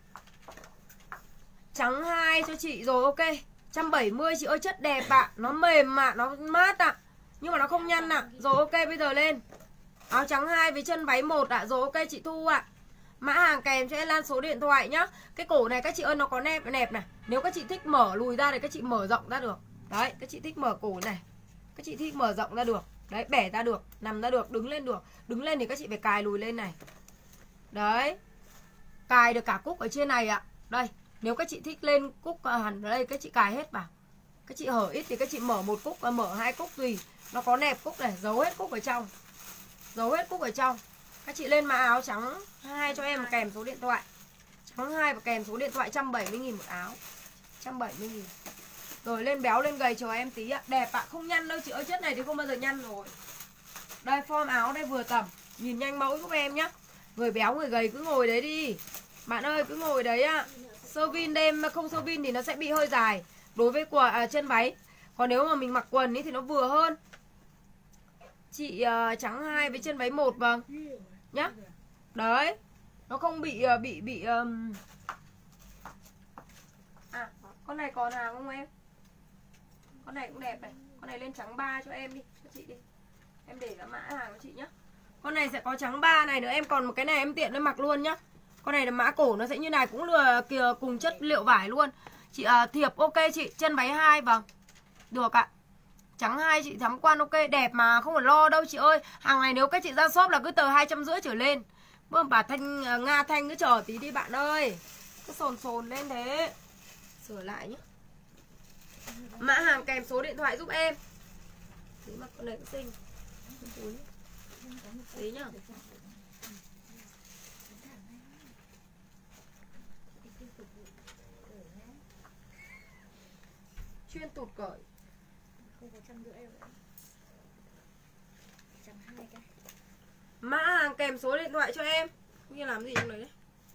Trắng 2 cho chị rồi ok. 170 chị ơi, chất đẹp ạ. Nó mềm ạ, nó mát ạ. Nhưng mà nó không nhăn ạ. Rồi ok, bây giờ lên. Áo trắng 2 với chân váy 1 ạ. Rồi ok chị Thu ạ. Mã hàng kèm cho em Lan số điện thoại nhá. Cái cổ này các chị ơi nó có nẹp này. Nếu các chị thích mở lùi ra thì các chị mở rộng ra được. Đấy, các chị thích mở cổ này, các chị thích mở rộng ra được. Đấy, bẻ ra được, nằm ra được, đứng lên được. Đứng lên thì các chị phải cài lùi lên này. Đấy. Cài được cả cúc ở trên này ạ. Đây, nếu các chị thích lên cúc hẳn ở đây các chị cài hết vào. Các chị hở ít thì các chị mở một cúc và mở 2 cúc tùy. Nó có nẹp cúc này, giấu hết cúc ở trong. Giấu hết cúc ở trong. Các chị lên mã áo trắng 2 cho em kèm số điện thoại. Trắng 2 và kèm số điện thoại 170.000 một áo. 170.000. Rồi lên béo lên gầy chờ em tí ạ. Đẹp ạ, không nhăn đâu chị ơi, chất này thì không bao giờ nhăn rồi. Đây form áo đây vừa tầm. Nhìn nhanh mẫu giúp em nhá. Người béo người gầy cứ ngồi đấy đi. Bạn ơi cứ ngồi đấy ạ. Sơ vin đêm không sơ vin thì nó sẽ bị hơi dài đối với chân váy. Còn nếu mà mình mặc quần ý thì nó vừa hơn. Chị trắng 2 với chân váy 1 vâng. Nhá. Đấy. Nó không bị con này còn hàng không em? Con này cũng đẹp này. Con này lên trắng 3 cho em đi, cho chị đi. Em để là mã hàng của chị nhá. Con này sẽ có trắng 3 này nữa, em còn một cái này em tiện nó mặc luôn nhá. Con này là mã cổ nó sẽ như này, cũng là cùng chất liệu vải luôn. Chị Thiệp ok chị, chân váy 2 vâng. Được ạ. Trắng 2 chị thắm quan ok, đẹp mà không phải lo đâu chị ơi. Hàng này nếu các chị ra shop là cứ tờ 250 trở lên. Bơm bà Thanh Nga Thanh cứ chờ tí đi bạn ơi. Cứ sồn lên thế. Sửa lại nhé. Mã hàng kèm số điện thoại giúp em. Tí mặc con này cũng xinh. Tí nhá. Chuyên tụt cởi. Không có 150 đâu. 120 cái. Mã hàng kèm số điện thoại cho em. Như làm gì trong đấy đấy.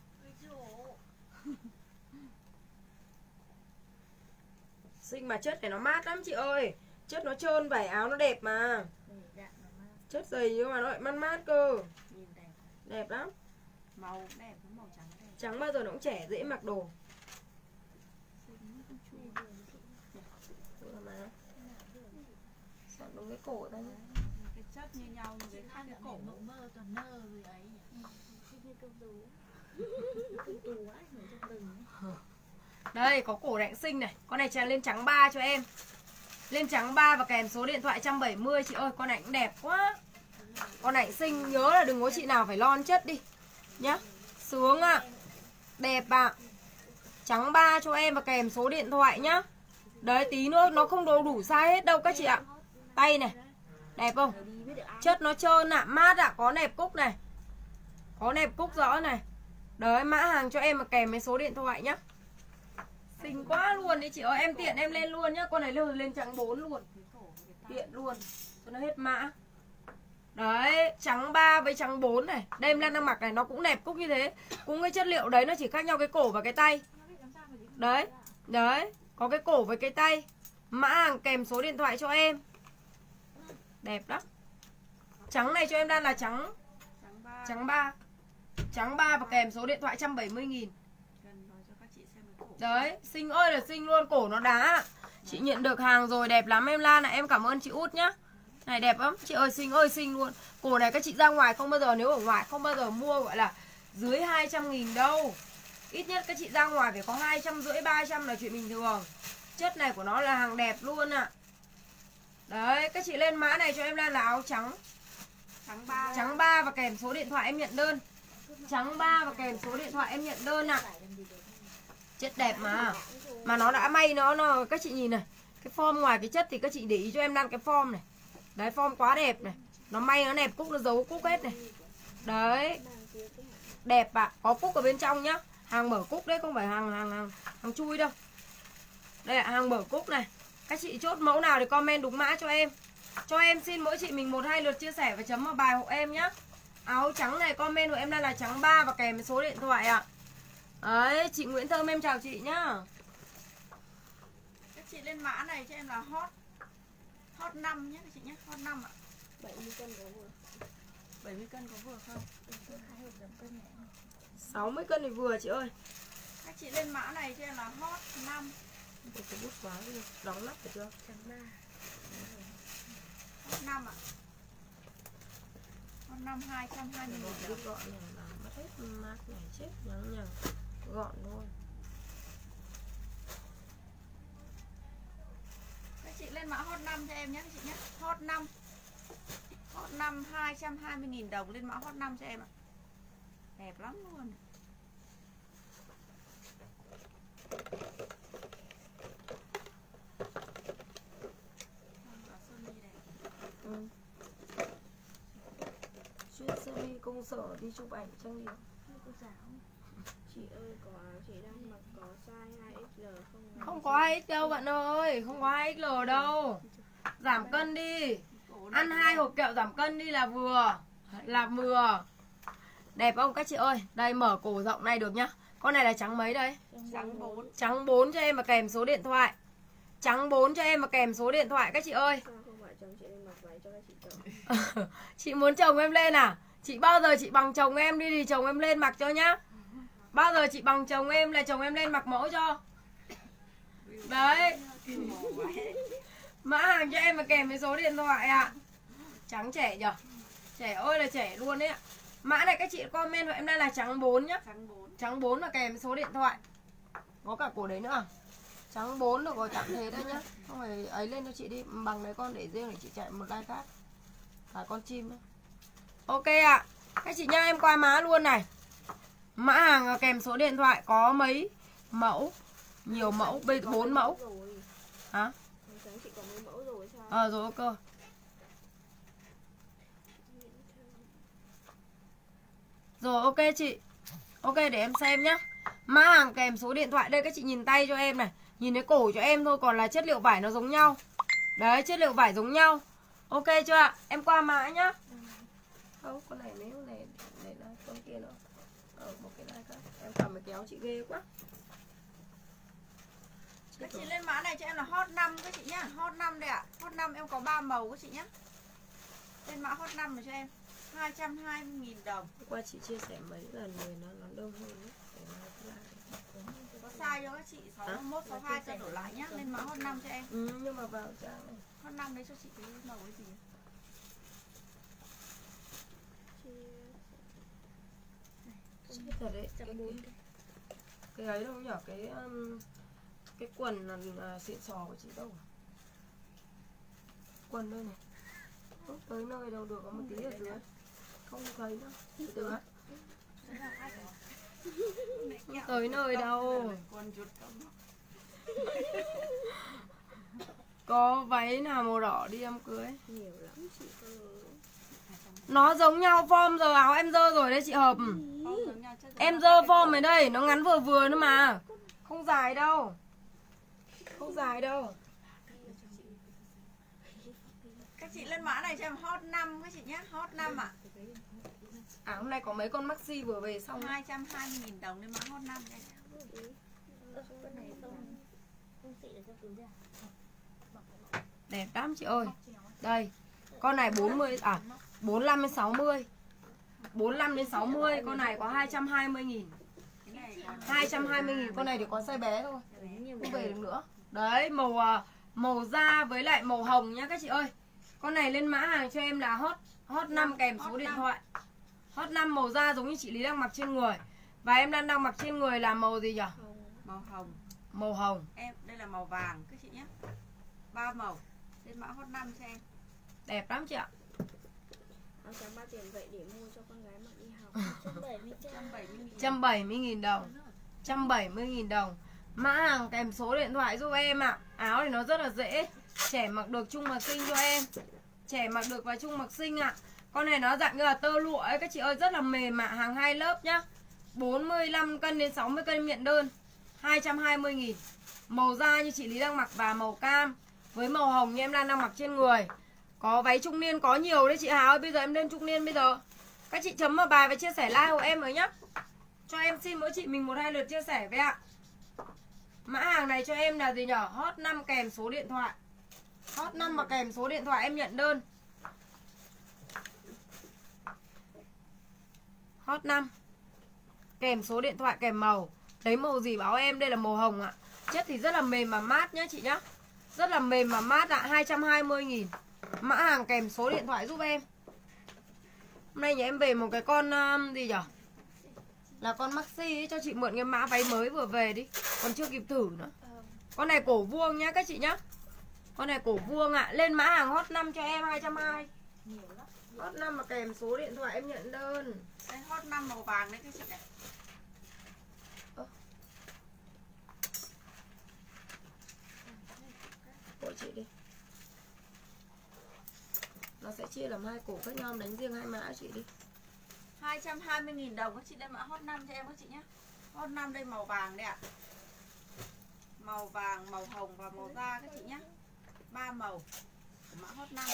Xinh mà chất này nó mát lắm chị ơi. Chất nó trơn, vải áo nó đẹp mà. Chất dày nhưng mà nó lại mát cơ. Đẹp lắm. Màu đẹp, màu trắng đẹp. Trắng bao giờ nó cũng trẻ, dễ mặc đồ. Soạn đúng cái cổ đây. Cái chất như nhau nhưng cái khác cái cổ. Mơ toàn nơ rồi ấy. Đây có cổ đạnh xinh này. Con này tràn lên trắng 3 cho em. Lên trắng 3 và kèm số điện thoại 170 chị ơi. Con này cũng đẹp quá. Con này xinh, nhớ là đừng có chị nào phải lon chất đi nhá. Sướng ạ. Đẹp ạ. Trắng 3 cho em và kèm số điện thoại nhá. Đấy tí nữa nó không đủ size hết đâu các chị ạ. Tay này. Đẹp không? biết được ai. Chất nó trơn ạ, mát ạ, có nẹp cúc này. Có nẹp cúc rõ này. Đấy, mã hàng cho em mà kèm với số điện thoại nhá. Xinh quá luôn đấy chị ơi, em tiện em lên luôn nhá. Con này lên trắng 4 luôn. Tiện luôn, cho nó hết mã. Đấy, trắng 3 với trắng 4 này. Đây em đang mặc này, nó cũng nẹp cúc như thế. Cũng cái chất liệu đấy, nó chỉ khác nhau cái cổ và cái tay. Đấy, đấy, có cái cổ với cái tay. Mã hàng kèm số điện thoại cho em. Đẹp lắm. Trắng này cho em đang là trắng 3. Trắng 3 và kèm số điện thoại 170.000. Đấy, xinh ơi là xinh luôn, cổ nó đá. Chị nhận được hàng rồi, đẹp lắm em Lan ạ. Em cảm ơn chị Út nhá. Này đẹp lắm, chị ơi xinh luôn. Cổ này các chị ra ngoài không bao giờ, nếu ở ngoài không bao giờ mua gọi là dưới 200.000 đâu. Ít nhất các chị ra ngoài phải có 250, 300 là chuyện bình thường. Chất này của nó là hàng đẹp luôn ạ. Đấy, các chị lên mã này cho em Lan là áo trắng. Trắng 3 và kèm số điện thoại em nhận đơn. Trắng 3 và kèm số điện thoại em nhận đơn ạ. Chất đẹp mà. Mà nó đã may nó các chị nhìn này. Cái form ngoài cái chất thì các chị để ý cho em Lan cái form này. Đấy, form quá đẹp này. Nó may nó nẹp cúc, nó giấu cúc hết này. Đấy. Đẹp ạ, có cúc ở bên trong nhá. Hàng mở cúc đấy, không phải hàng chui đâu. Đây ạ, hàng mở cúc này. Các chị chốt mẫu nào thì comment đúng mã cho em. Cho em xin mỗi chị mình 1-2 lượt chia sẻ và chấm vào bài hộ em nhá. Áo trắng này comment của em đang là trắng 3 và kèm số điện thoại ạ. Đấy, chị Nguyễn Thơm em chào chị nhá. Các chị lên mã này cho em là hot 5 nhé các chị nhé, hot 5 ạ. 70 cân có vừa. 70 cân có vừa không? 60 cân thì vừa chị ơi. Các chị lên mã này cho em là hot 5. Để cái bút quá đi, đóng nắp được chưa? Hot 5 ạ. Hot 5 220.000 Đi gọn này là mất hết mát này chết nhằng gọn thôi. Các chị lên mã hot 5 cho em nhé các chị nhé. Hot 5. Hot 5 220.000 đồng, lên mã hot 5 cho em ạ. Đẹp lắm luôn. Chuyên sơ mi công sở đi chụp ảnh trang điểm. Chị ơi, có áo chị đang mặc có size 2XL không? Không có 2X đâu bạn ơi, không có 2XL đâu. Giảm cân đi. Ăn 2 hộp kẹo giảm cân đi là vừa. Là vừa. Đẹp không các chị ơi? Đây mở cổ rộng này được nhá. Con này là trắng mấy đây? Trắng 4. Trắng 4 cho em mà kèm số điện thoại. Trắng 4 cho em mà kèm số điện thoại các chị ơi. Sao không phải chồng chị lên mặc váy cho các chị chồng? Chị muốn chồng em lên à? Chị bao giờ chị bằng chồng em đi thì chồng em lên mặc cho nhá. Bao giờ chị bằng chồng em là chồng em lên mặc mẫu cho. Đấy. Mã hàng cho em mà kèm với số điện thoại ạ. Trắng trẻ nhở? Trẻ ơi là trẻ luôn đấy ạ. Mã này các chị comment của em đây là trắng 4 nhá. Trắng 4 là kèm với số điện thoại. Có cả cổ đấy nữa à? Trắng 4 được rồi, tặng thế đấy nhá. Không phải ấy lên cho chị đi. Bằng đấy con để riêng để chị chạy một like khác. Cả con chim nữa. Ok ạ. Các chị nha, em qua má luôn này. Mã hàng kèm số điện thoại có mấy mẫu? Nhiều mẫu, 4 mẫu. Hả? Chị có mấy mẫu rồi sao? Rồi ok. Rồi ok chị. Ok để em xem nhá. Mã hàng kèm số điện thoại. Đây các chị nhìn tay cho em này. Nhìn cái cổ cho em thôi. Còn là chất liệu vải nó giống nhau. Đấy, chất liệu vải giống nhau. Ok chưa ạ? Em qua mã nhá. Không, con này nếu này để là con kia nữa. Một cái này khác. Em cầm cái kéo chị ghê quá. Các chị lên mã này cho em là hot 5 các chị nhá. Hot 5 đây ạ. Hot 5 em có 3 màu các chị nhá. Lên mã hot 5 này cho em 220.000 đồng. Hôm qua chị chia sẻ mấy lần rồi nó đông hơn đấy. Có size cho các chị 61, 62 cho đổi lại nhá. Lên mã hot 5 cho em. Nhưng mà vào trang này. Hot 5 đấy cho chị cái màu cái gì? Chết thật đấy. Cái ấy đâu nhở, cái quần là xịn sò của chị đâu à? Quần đây này. Không tới nơi đâu được, có một tí ở dưới. Không thấy nữa. Từ á. Không tới nơi đâu. Có váy nào màu đỏ đi em cưới? Nhiều lắm chị ơi. Nó giống nhau form, giờ áo em dơ rồi đấy chị Hợp. Form giống nhau, chất giống Em nhau. dơ form này đây, nó ngắn vừa vừa nữa mà. Không dài đâu. Không dài đâu. Các chị lên mã này cho em hot 5 các chị nhé, hot 5 ạ. À hôm nay có mấy con maxi vừa về xong. 220.000 đồng lên mã hot 5 đây. Con này không xị để cho túi ra. Đẹp lắm chị ơi. Đây. Con này 40 45 đến 60. 45 đến 60, con này có 220.000. Cái này còn 220.000, con này thì có size bé thôi. Không về được nữa. Đấy, màu da với lại màu hồng nhá các chị ơi. Con này lên mã hàng cho em là hot 5 kèm số điện thoại. Hot 5 màu da giống như chị Lý đang mặc trên người. Và em đang mặc trên người là màu gì nhỉ? màu hồng. Màu hồng. Em đây là màu vàng các chị nhé. 3 màu. Lên mã hot 5 cho em. Đẹp lắm chị ạ. Áo trắng bao tiền vậy để mua cho con gái mặc đi học? 170.000 đồng. 170.000 đồng. Mã hàng kèm số điện thoại giúp em ạ. Áo thì nó rất là dễ. Trẻ mặc được, trung mặc xinh cho em. Trẻ mặc được và trung mặc xinh ạ. Con này nó dạng như là tơ lụa ấy các chị ơi, rất là mềm ạ. Hàng 2 lớp nhá. 45 cân đến 60 cân nhận đơn. 220.000. Màu da như chị Lý đang mặc và màu cam với màu hồng như em đang mặc trên người. Có váy trung niên có nhiều đấy chị Hà ơi. Bây giờ em lên trung niên bây giờ. Các chị chấm vào bài và chia sẻ like của em rồi nhá. Cho em xin mỗi chị mình 1-2 lượt chia sẻ với ạ. Mã hàng này cho em là gì nhở? Hot 5 kèm số điện thoại. Hot 5 mà kèm số điện thoại em nhận đơn. Hot 5 kèm số điện thoại kèm màu. Lấy màu gì báo em, đây là màu hồng ạ. Chất thì rất là mềm mà mát nhá chị nhá. Rất là mềm mà mát ạ, 220.000. Mã hàng kèm số điện thoại giúp em. Hôm nay nhà em về một cái con gì nhở? Là con maxi ấy, cho chị mượn cái mã váy mới vừa về đi. Còn chưa kịp thử nữa. Con này cổ vuông nhá các chị nhá. Con này cổ vuông ạ. Lên mã hàng hot 5 cho em 220. Hot 5 mà kèm số điện thoại em nhận đơn. Đây hot 5 màu vàng đấy các chị này. Của chị đi. Nó sẽ chia làm 2 cổ khác nhau, đánh riêng 2 mã chị đi. 220.000 đồng các chị lên mã hot 5 cho em các chị nhé. Hot 5 đây màu vàng đây ạ. Màu vàng, màu hồng và màu da các chị nhé. 3 màu của mã hot 5.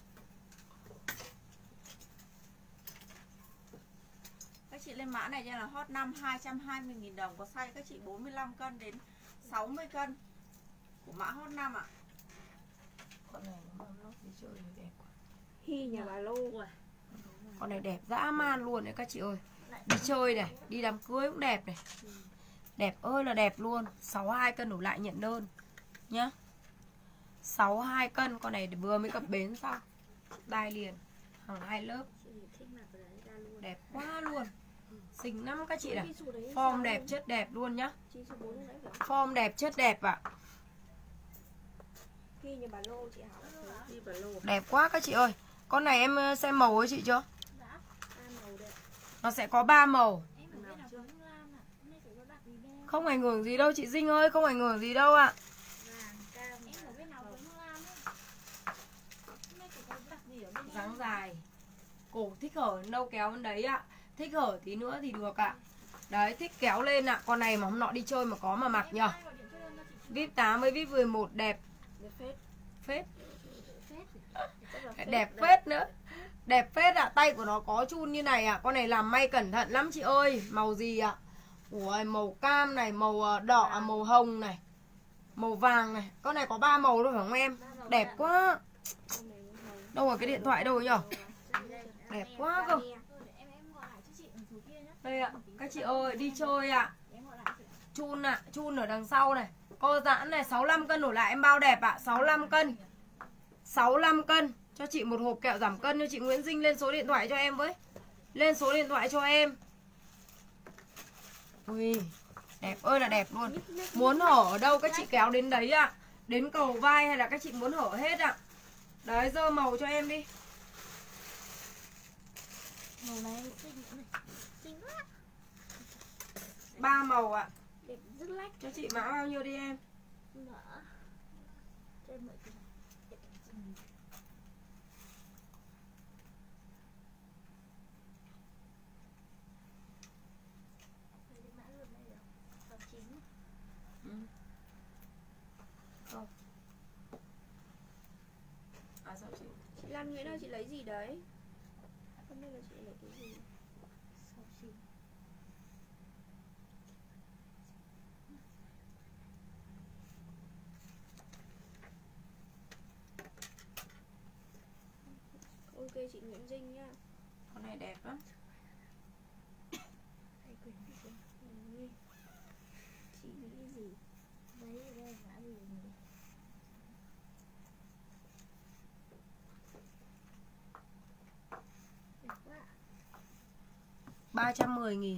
Các chị lên mã này cho là hot 5 220.000 đồng. Có size các chị 45 cân đến 60 cân của mã hot 5 ạ. Con này nó mang lót đi chơi thì đẹp quá. Hi nhà bà Lô. Con này đẹp dã man luôn đấy các chị ơi. Đi chơi này, đi đám cưới cũng đẹp này. Đẹp ơi là đẹp luôn. 62 cân đổ lại nhận đơn nhá. 62 cân, con này vừa mới cập bến xong. Đai liền, hàng 2 lớp. Đẹp quá luôn. Xinh lắm các chị này. Form đẹp, chất đẹp luôn nhá. Form đẹp, chất đẹp ạ. Hi nhà bà Lô chị Hảo. Hi bà Lô. Đẹp quá các chị ơi. Con này em xem màu ấy chị chưa? Nó sẽ có 3 màu. Không ảnh hưởng gì đâu chị Dinh ơi, không ảnh hưởng gì đâu ạ. Dáng dài. Cổ thích hở đâu kéo bên đấy ạ. Thích hở tí nữa thì được ạ. Đấy, thích kéo lên ạ. Con này mà hôm nọ đi chơi mà có mà mặc nhờ. VIP 8 với VIP 11 đẹp. Phết. Đẹp phết nữa. Đẹp phết ạ. Tay của nó có chun như này ạ. Con này làm may cẩn thận lắm chị ơi. Màu gì ạ? Ủa, màu cam này, màu đỏ, màu hồng này, màu vàng này. Con này có 3 màu thôi phải không em? Đẹp quá. Đâu rồi cái điện thoại đâu nhở? Đẹp quá cơ. Đây ạ, các chị ơi, đi chơi ạ. Chun ạ, chun ở đằng sau này. Co giãn này, 65 cân đổ lại em bao đẹp ạ. 65 cân. 65 cân. Cho chị một hộp kẹo giảm cân cho chị Nguyễn Dinh, lên số điện thoại cho em với. Lên số điện thoại cho em. Ui, đẹp ơi là đẹp luôn. Muốn hở ở đâu các chị kéo đến đấy ạ. Đến cầu vai hay là các chị muốn hở hết ạ. Đấy, dơ màu cho em đi. Màu này xinh quá. 3 màu ạ. Đẹp rất lách. Cho chị mã bao nhiêu đi em? An nghĩa là chị lấy gì đấy? Không biết là chị lấy cái gì. Ok chị Nguyễn Dinh nhá. Con này đẹp lắm. Chị nghĩ gì? Đấy đây mã gì nhỉ? 310.000.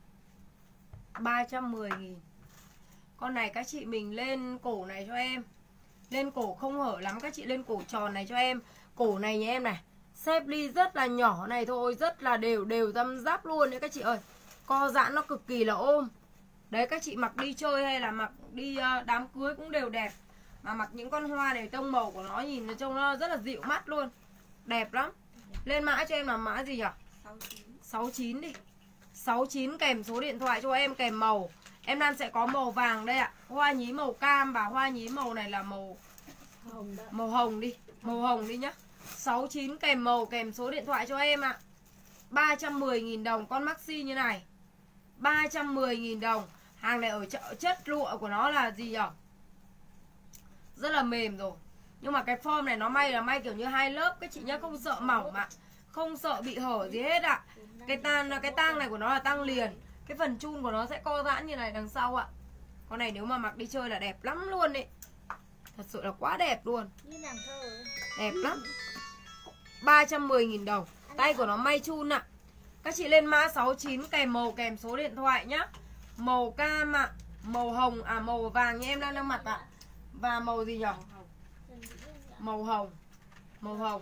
310.000. Con này các chị mình lên cổ này cho em. Lên cổ không hở lắm, các chị lên cổ tròn này cho em. Cổ này nhà em này, xếp ly rất là nhỏ này thôi, rất là đều đều răm rắp luôn đấy các chị ơi. Co giãn nó cực kỳ là ôm. Đấy các chị mặc đi chơi hay là mặc đi đám cưới cũng đều đẹp. Mà mặc những con hoa này tông màu của nó nhìn nó trông nó rất là dịu mắt luôn. Đẹp lắm. Lên mã cho em là mã gì nhỉ? 69 đi. 69 kèm số điện thoại cho em kèm màu. Em đang sẽ có màu vàng đây ạ. Hoa nhí màu cam và hoa nhí màu này là màu hồng. Màu hồng đi. Màu hồng đi nhá. 69 kèm màu kèm số điện thoại cho em ạ. 310.000 đồng con maxi như này. 310.000 đồng. Hàng này ở chợ, chất lụa của nó là gì nhỉ? Rất là mềm rồi. Nhưng mà cái form này nó may là may kiểu như hai lớp các chị nhá, không sợ mỏng ạ. Không sợ bị hở gì hết ạ. Cái tang này của nó là tang liền. Cái phần chun của nó sẽ co giãn như này đằng sau ạ. Con này nếu mà mặc đi chơi là đẹp lắm luôn đấy. Thật sự là quá đẹp luôn. Như nàng thơ. Đẹp lắm. 310.000 đồng. Tay của nó may chun ạ. Các chị lên mã 69 kèm màu kèm số điện thoại nhá. Màu cam ạ. Màu hồng, màu vàng như em đang mặc ạ. Và màu gì nhỉ? Màu hồng. Màu hồng.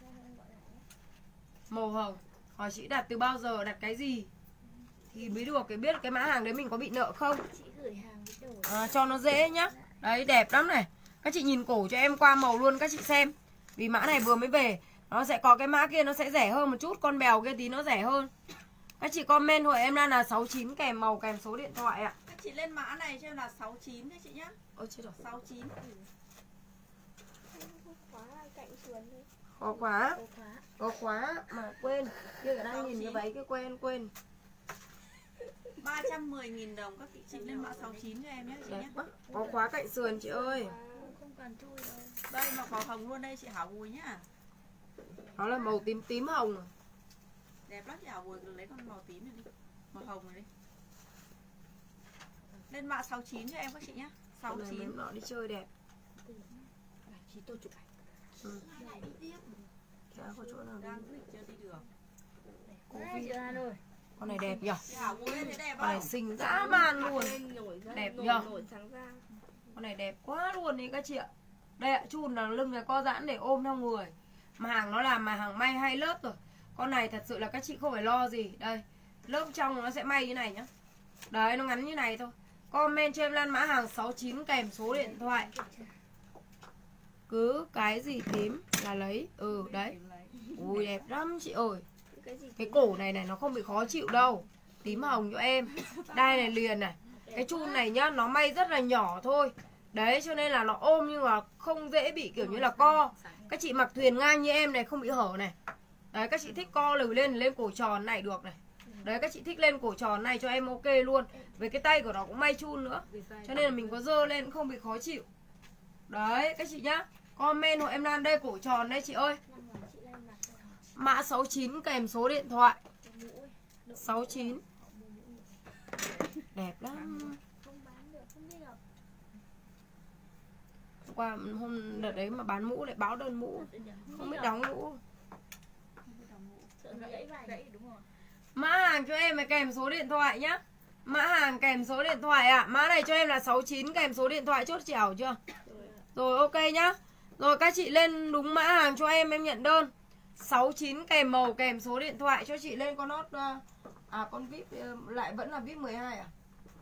Màu hồng. Hỏi chị đặt từ bao giờ, đặt cái gì thì mới được cái biết cái mã hàng đấy mình có bị nợ không. Chị gửi hàng với đồ. Cho nó dễ nhá. Đấy đẹp lắm này. Các chị nhìn cổ cho em qua màu luôn các chị xem. Vì mã này vừa mới về. Nó sẽ có cái mã kia nó sẽ rẻ hơn một chút. Con bèo kia tí nó rẻ hơn. Các chị comment hộ em là 69 kèm màu kèm số điện thoại ạ. Các chị lên mã này cho em là 69 các chị nhá. Ôi chết rồi. 69. Khóa cạnh sườn đi. Có khóa. Có khóa mà quên. Kia đang nhìn cái váy cái quên. 310.000 đồng các chị lên mã 69 cho em nhé chị nhé. Có khóa cạnh sườn chị ơi. Không cần chui đâu. Đây mặc màu hồng luôn đây chị Hảo Bùi nhá. Nó là màu tím tím hồng. Đẹp lắm chị Hảo Bùi, lấy con màu tím này đi. Màu hồng này đi. Lên mã 69 cho em các chị nhé. 69. Nó đi chơi đẹp. Chị tôi chụp ảnh. Có chỗ nào Đang dịch chưa đi được. Chị ra rồi. Con này đẹp nhỉ? Chị Hảo Bùi thấy đẹp Con này không? xinh dã man luôn. Đẹp nhờ. Nổi sáng ra. Con này đẹp quá luôn đi các chị ạ. Đây ạ, chun là lưng này co giãn để ôm theo người. Mà hàng nó làm mà hàng may 2 lớp rồi. Con này thật sự là các chị không phải lo gì. Đây, lớp trong nó sẽ may như này nhá. Đấy, nó ngắn như này thôi. Comment cho em Lan mã hàng 69 kèm số điện thoại. Cứ cái gì tím là lấy. Đấy. Ui đẹp lắm chị ơi. Cái cổ này nó không bị khó chịu đâu. Tím hồng cho em. Đai này liền này. Cái chun này nhá, nó may rất là nhỏ thôi. Đấy, cho nên là nó ôm nhưng mà không dễ bị kiểu như là co. Các chị mặc thuyền ngang như em này không bị hở này. Đấy, các chị thích co lửi lên cổ tròn này được này. Đấy, các chị thích lên cổ tròn này cho em ok luôn. Với cái tay của nó cũng may chun nữa. Cho nên là mình có dơ lên cũng không bị khó chịu. Đấy, các chị nhá. Comment hộ em Lan đây, cổ tròn đây chị ơi. Mã 69 kèm số điện thoại. 69. Đẹp lắm. Qua hôm đợt đấy mà bán mũ lại báo đơn mũ. Không biết đóng mũ. Mã hàng cho em phải kèm số điện thoại nhá. Mã hàng kèm số điện thoại ạ. Mã này cho em là 69 kèm số điện thoại, chốt chẻo chưa? Rồi ok nhá. Rồi các chị lên đúng mã hàng cho em nhận đơn. 69 kèm màu kèm số điện thoại cho chị lên con nốt. Con VIP lại vẫn là VIP 12 à?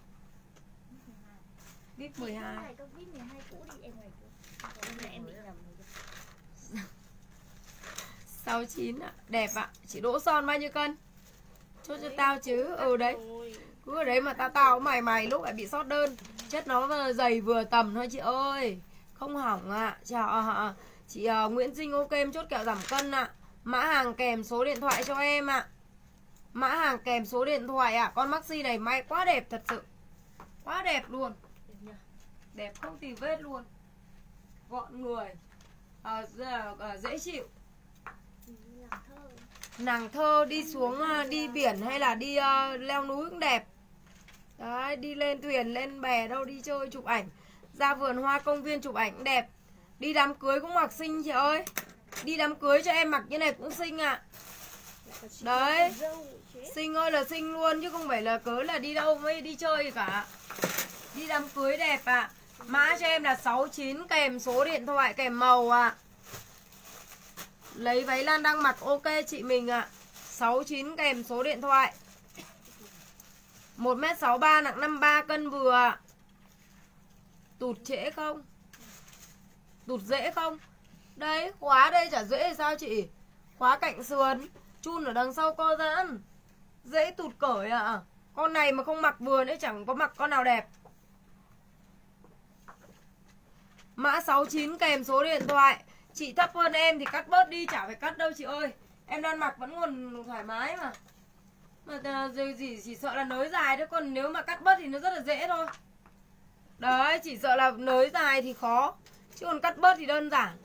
VIP 12. Con VIP 12 cũ đi em này. Em bị nhầm. 69 ạ. Đẹp ạ. Chị đỗ son bao nhiêu cân? Chốt cho tao chứ. Đấy. Cứ ở đấy mà tao mày lúc lại bị sót đơn. Chất nó dày vừa tầm thôi chị ơi. Không hỏng ạ. Chị Nguyễn Trinh ok em chốt kẹo giảm cân ạ. Mã hàng kèm số điện thoại cho em ạ. Mã hàng kèm số điện thoại ạ. Con maxi này may quá đẹp thật sự. Quá đẹp luôn. Đẹp không tì vết luôn. Gọn người, dễ chịu. Nàng thơ đi xuống đi biển hay là đi leo núi cũng đẹp. Đấy, đi lên thuyền lên bè đâu đi chơi chụp ảnh, ra vườn hoa công viên chụp ảnh cũng đẹp. Đi đám cưới cũng mặc xinh chị ơi. Đi đám cưới cho em mặc như này cũng xinh ạ. Đấy, xinh ơi là xinh luôn, chứ không phải là cớ là đi đâu mới đi chơi cả. Đi đám cưới đẹp ạ. Mã cho em là 69 kèm số điện thoại kèm màu ạ. Lấy váy Lan đang mặc ok chị mình ạ. 69 kèm số điện thoại. 1m63 nặng 53 cân vừa ạ. Tụt trễ không? Tụt dễ không? Đấy, khóa đây chả dễ thì sao chị? Khóa cạnh sườn, chun ở đằng sau co giãn. Dễ tụt cởi ạ. Con này mà không mặc vừa nữa chẳng có mặc con nào đẹp. Mã 69 kèm số điện thoại. Chị thấp hơn em thì cắt bớt đi, chả phải cắt đâu chị ơi. Em đang mặc vẫn còn thoải mái mà. Mà gì chỉ sợ là nới dài thôi, còn nếu mà cắt bớt thì nó rất là dễ thôi. Đấy, chỉ sợ là nới dài thì khó, chứ còn cắt bớt thì đơn giản.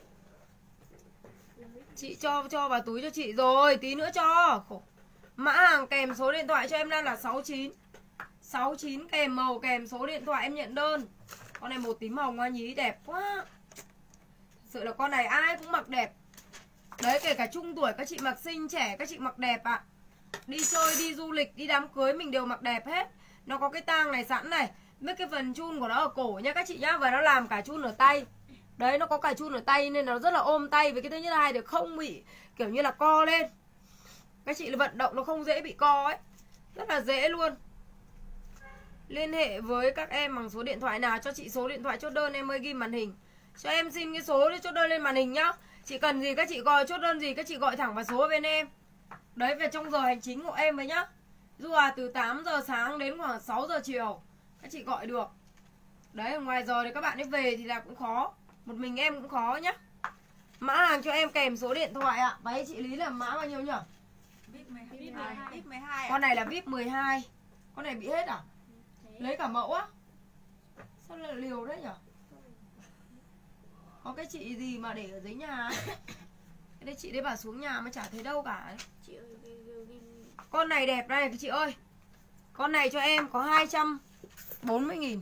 Chị cho vào túi cho chị rồi, tí nữa cho. Khổ. Mã hàng kèm số điện thoại cho em đang là 69. 69 kèm màu kèm số điện thoại em nhận đơn. Con này màu tím hồng hoa nhí đẹp quá. Sự là con này ai cũng mặc đẹp. Đấy, kể cả trung tuổi các chị mặc xinh, trẻ các chị mặc đẹp ạ. Đi chơi, đi du lịch, đi đám cưới mình đều mặc đẹp hết. Nó có cái tang này sẵn này, mấy cái phần chun của nó ở cổ nha các chị nhá. Và nó làm cả chun ở tay. Đấy, nó có cả chun ở tay nên nó rất là ôm tay. Với cái thứ nhất là hai được không bị kiểu như là co lên. Các chị là vận động nó không dễ bị co ấy. Rất là dễ luôn. Liên hệ với các em bằng số điện thoại nào. Cho chị số điện thoại chốt đơn em ơi, ghi màn hình. Cho em xin cái số để chốt đơn lên màn hình nhá. Chị cần gì các chị gọi, chốt đơn gì các chị gọi thẳng vào số bên em. Đấy, về trong giờ hành chính của em ấy nhá. Dù là từ 8 giờ sáng đến khoảng 6 giờ chiều các chị gọi được. Đấy, ở ngoài giờ thì các bạn ấy về thì là cũng khó. Một mình em cũng khó nhá. Mã hàng cho em kèm số điện thoại ạ. Váy chị Lý là mã bao nhiêu nhỉ? VIP 12. VIP 12 Con này là VIP 12. Con này bị hết à? Lấy cả mẫu á? Sao lại liều đấy nhỉ? Có cái chị gì mà để ở dưới nhà ấy. Cái đấy chị đấy bảo xuống nhà mà chả thấy đâu cả ấy. Chị ơi, Con này đẹp này chị ơi. Con này cho em có 240.000.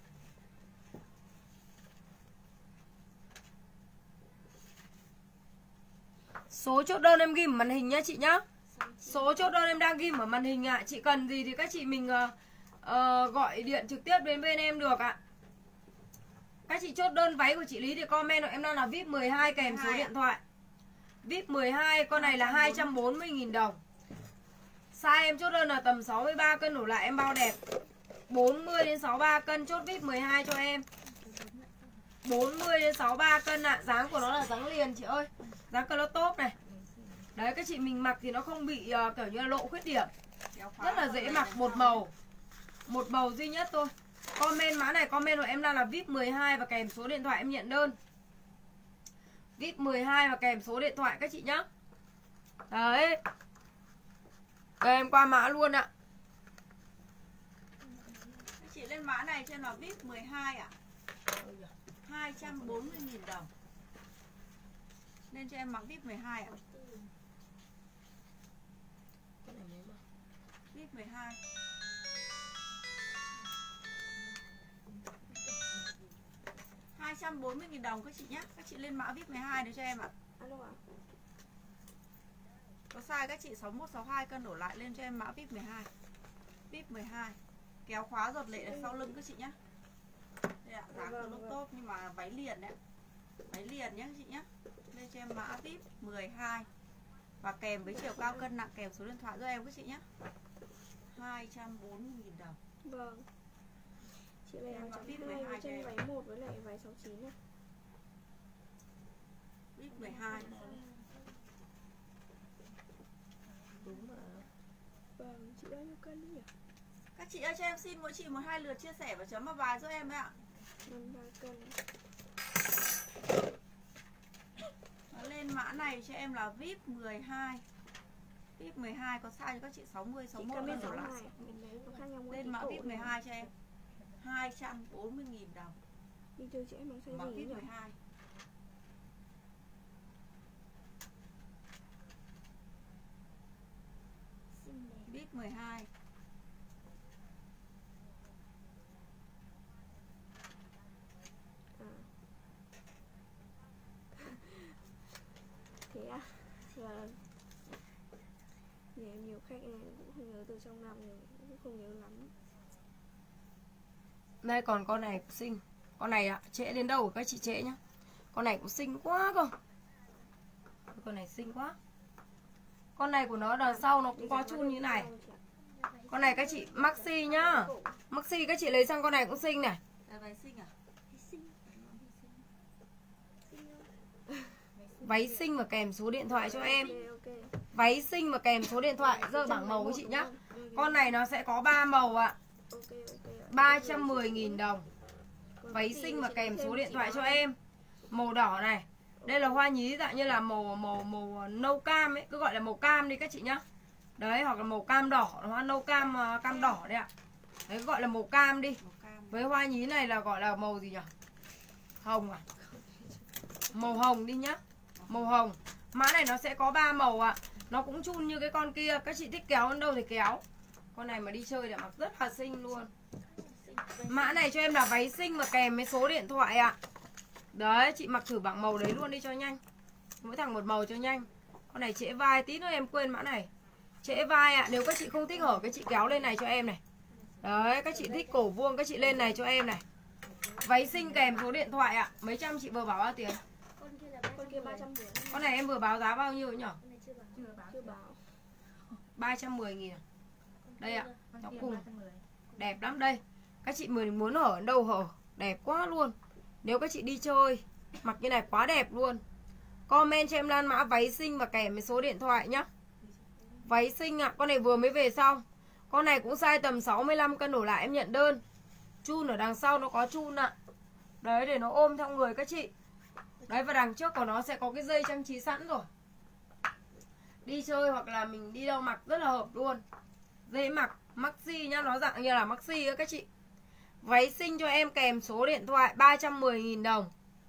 Số chốt đơn em ghim ở màn hình nhá chị nhá. Số chốt đơn em đang ghim ở màn hình ạ. Chị cần gì thì các chị mình gọi điện trực tiếp đến bên em được ạ. Các chị chốt đơn váy của chị Lý thì comment rồi, em đang là VIP 12 kèm số điện thoại. VIP 12 con này là 240.000 đồng. Size em chốt đơn là tầm 63 cân đổ lại em bao đẹp. 40 đến 63 cân chốt VIP 12 cho em. 40 đến 63 cân ạ. Dáng của nó là dáng liền chị ơi. Dáng color top này. Đấy, các chị mình mặc thì nó không bị kiểu như là lộ khuyết điểm. Rất là dễ mặc, một màu. Một màu duy nhất thôi. Comment mã này, comment của em đang là VIP 12 và kèm số điện thoại em nhận đơn. VIP 12 và kèm số điện thoại các chị nhá. Đấy. Các em qua mã luôn ạ. Các chị lên mã này cho em là VIP 12 ạ. 240.000 đồng. Nên cho em mặc VIP 12 ạ. VIP 12. $240.000 đồng các chị nhé. Các chị lên mã VIP 12 để cho em ạ. alo ạ. Có size các chị 61, 62 cân đổ lại lên cho em mã VIP 12. VIP 12. Kéo khóa giọt lệ ở sau lưng các chị nhé. Đây ạ, dáng của lúc tốt nhưng mà váy liền đấy. Váy liền nhé các chị nhé. Lên cho em mã VIP 12. Và kèm với chiều cao cân nặng kèm số điện thoại cho em các chị nhé. 240.000 đồng. Vâng. Chị này áo trắng 2 với chân váy 1 với lại váy 69 này. VIP 12. Đúng mà. Vâng, chị bao nhiêu cân nhỉ? Các chị ơi cho em xin mỗi chị 1-2 lượt chia sẻ và chấm vào bài giúp em ạ. 53 cân. Lên mã này cho em là VIP 12. VIP 12 có size cho các chị 60, 61 là đổ lại. Lên mã VIP 12 cho em 240.000 đồng. Đi chơi chị em mang size Mã gì VIP nhỉ? 12. Xinh đẹp. VIP 12. Thế à? Là nhà em nhiều khách này cũng không nhớ từ trong năm rồi, cũng không nhớ lắm. Đây còn con này cũng xinh. Con này ạ, trễ đến đâu các chị trễ nhá. Con này cũng xinh quá cơ. Con này xinh quá. Con này của nó đằng sau nó cũng có chun như này. Con này các chị maxi nhá. Maxi các chị lấy sang con này cũng xinh này. Là váy xinh à? Xinh. Váy xinh và kèm số điện thoại cho em. Ok. Váy xinh và kèm số điện thoại rơi bảng màu với chị nhá. Con này nó sẽ có 3 màu ạ. Ok. 310.000 đồng. Váy xinh và kèm số điện thoại cho em. Màu đỏ này. Đây là hoa nhí dạng như là màu nâu cam ấy, cứ gọi là màu cam đi các chị nhá. Đấy, hoặc là màu cam đỏ, hoa nâu cam cam đỏ đấy ạ. Đấy gọi là màu cam đi. Màu cam. Với hoa nhí này là gọi là màu gì nhỉ? Hồng à? Màu hồng đi nhá. Màu hồng. Mã này nó sẽ có 3 màu ạ. Nó cũng chun như cái con kia, các chị thích kéo đến đâu thì kéo. Con này mà đi chơi để mặc rất là xinh luôn. Mã này cho em là váy xinh và kèm với số điện thoại ạ. Đấy, chị mặc thử bảng màu đấy luôn đi cho nhanh. Mỗi thằng một màu cho nhanh. Con này trễ vai, tí nữa em quên mã này. Trễ vai ạ, nếu các chị không thích hở, các chị kéo lên này cho em này. Đấy, các chị thích cổ vuông, các chị lên này cho em này. Váy xinh kèm số điện thoại ạ. Mấy trăm chị vừa bảo bao tiền? Con kia 310. Con này em vừa báo giá bao nhiêu nhỉ? Con này chưa bảo. 310.000 à? Đây ạ, nó cùng. Đẹp lắm đây. Các chị muốn hở đâu hở. Đẹp quá luôn. Nếu các chị đi chơi mặc như này quá đẹp luôn. Comment cho em Lan mã váy xinh và kèm với số điện thoại nhá. Váy xinh ạ, con này vừa mới về xong. Con này cũng size tầm 65 cân đổ lại em nhận đơn. Chun ở đằng sau nó có chun ạ. Đấy để nó ôm theo người các chị. Đấy và đằng trước của nó sẽ có cái dây trang trí sẵn rồi. Đi chơi hoặc là mình đi đâu mặc rất là hợp luôn. Dễ mặc, maxi nhá, nó dạng như là maxi á các chị. Váy xinh cho em kèm số điện thoại 310.000 đồng.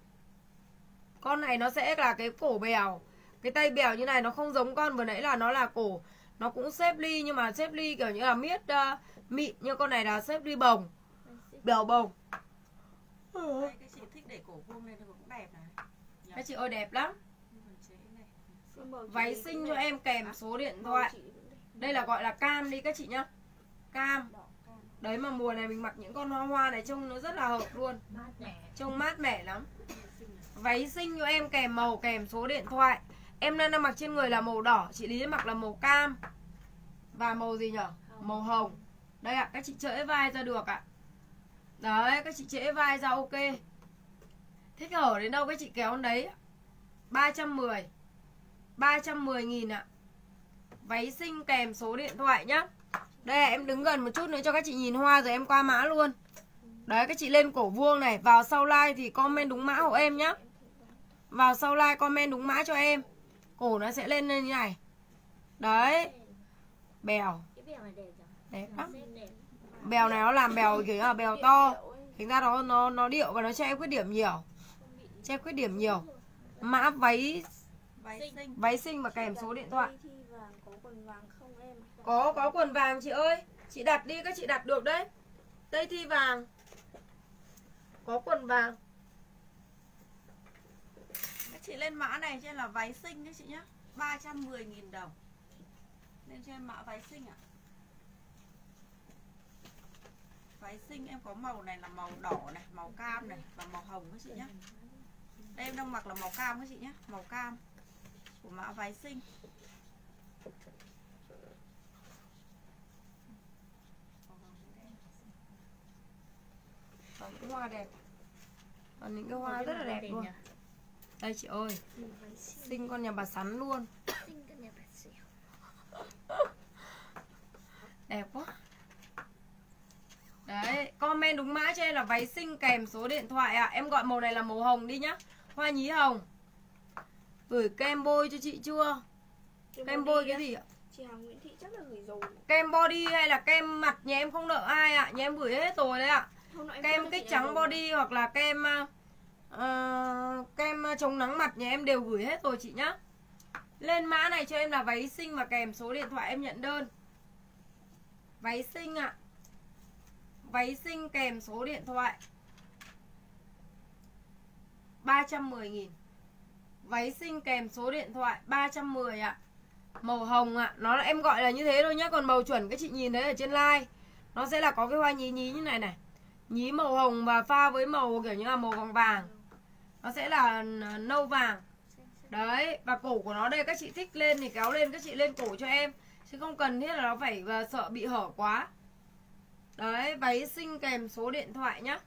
Con này nó sẽ là cái cổ bèo. Cái tay bèo như này nó không giống con vừa nãy là nó là cổ. Nó cũng xếp ly nhưng mà xếp ly kiểu như là miết mịn. Nhưng con này là xếp ly bồng. Bèo bồng. Đây, các chị thích để cổ vuông lên thì cũng đẹp này. Các chị ơi đẹp lắm. Trễ này. Váy xinh cho em kèm số điện thoại. Đây là gọi là cam đi các chị nhá. Cam. Đấy mà mùa này mình mặc những con hoa hoa này trông nó rất là hợp luôn. Trông mát mẻ lắm. Váy xinh cho em kèm màu kèm số điện thoại. Em đang mặc trên người là màu đỏ, chị Lý mặc là màu cam. Và màu gì nhở? Màu hồng. Đây ạ, các chị trễ vai ra được ạ. Đấy, các chị trễ vai ra ok. Thích hở đến đâu các chị kéo đến đấy. 310.000 ạ. Váy xinh kèm số điện thoại nhá. Đây em đứng gần một chút nữa cho các chị nhìn hoa rồi em qua mã luôn. Đấy các chị lên cổ vuông này. Vào sau like thì comment đúng mã hộ em nhá. Vào sau like comment đúng mã cho em. Cổ nó sẽ lên như này. Đấy. Bèo. Đẹp lắm. Bèo này nó làm bèo kiểu là bèo to. Thành ra nó điệu và nó che khuyết điểm nhiều. Che khuyết điểm nhiều. Mã váy xinh và kèm số điện thoại. Có quần vàng chị ơi. Chị đặt đi, các chị đặt được đấy. Tây thi vàng. Có quần vàng. Các chị lên mã này cho em là váy xinh đấy chị nhá. 310.000 đồng. Lên cho em mã váy xinh ạ. Váy xinh em có màu này là màu đỏ này, màu cam này và màu hồng các chị nhá. Đây em đang mặc là màu cam các chị nhá, màu cam của mã váy xinh. Còn những hoa đẹp. Còn những cái hoa rất là đẹp luôn. Đây chị ơi. Xinh con nhà bà Sắn luôn. Đẹp quá. Đấy, comment đúng mã cho em là váy xinh kèm số điện thoại ạ. Em gọi màu này là màu hồng đi nhá. Hoa nhí hồng. Gửi kem bôi cho chị chưa? Kem bôi cái gì ạ? Chị Hằng Nguyễn Thị chắc là gửi rồi. Kem body hay là kem mặt nhà em không nợ ai ạ. Nhà em gửi hết rồi đấy ạ. Kem kích trắng body hoặc là kem chống nắng mặt nhà em đều gửi hết rồi chị nhá. Lên mã này cho em là váy xinh và kèm số điện thoại em nhận đơn. Váy xinh ạ. Váy xinh kèm số điện thoại 310.000. Váy xinh kèm số điện thoại 310 ạ. Màu hồng ạ. Nó là em gọi là như thế thôi nhá. Còn màu chuẩn các chị nhìn thấy ở trên like, nó sẽ là có cái hoa nhí nhí như này này. Nhí màu hồng và pha với màu kiểu như là màu vàng vàng. Nó sẽ là nâu vàng. Đấy. Và cổ của nó đây, các chị thích lên thì kéo lên, các chị lên cổ cho em, chứ không cần thiết là nó phải sợ bị hở quá. Đấy. Váy xinh kèm số điện thoại nhá,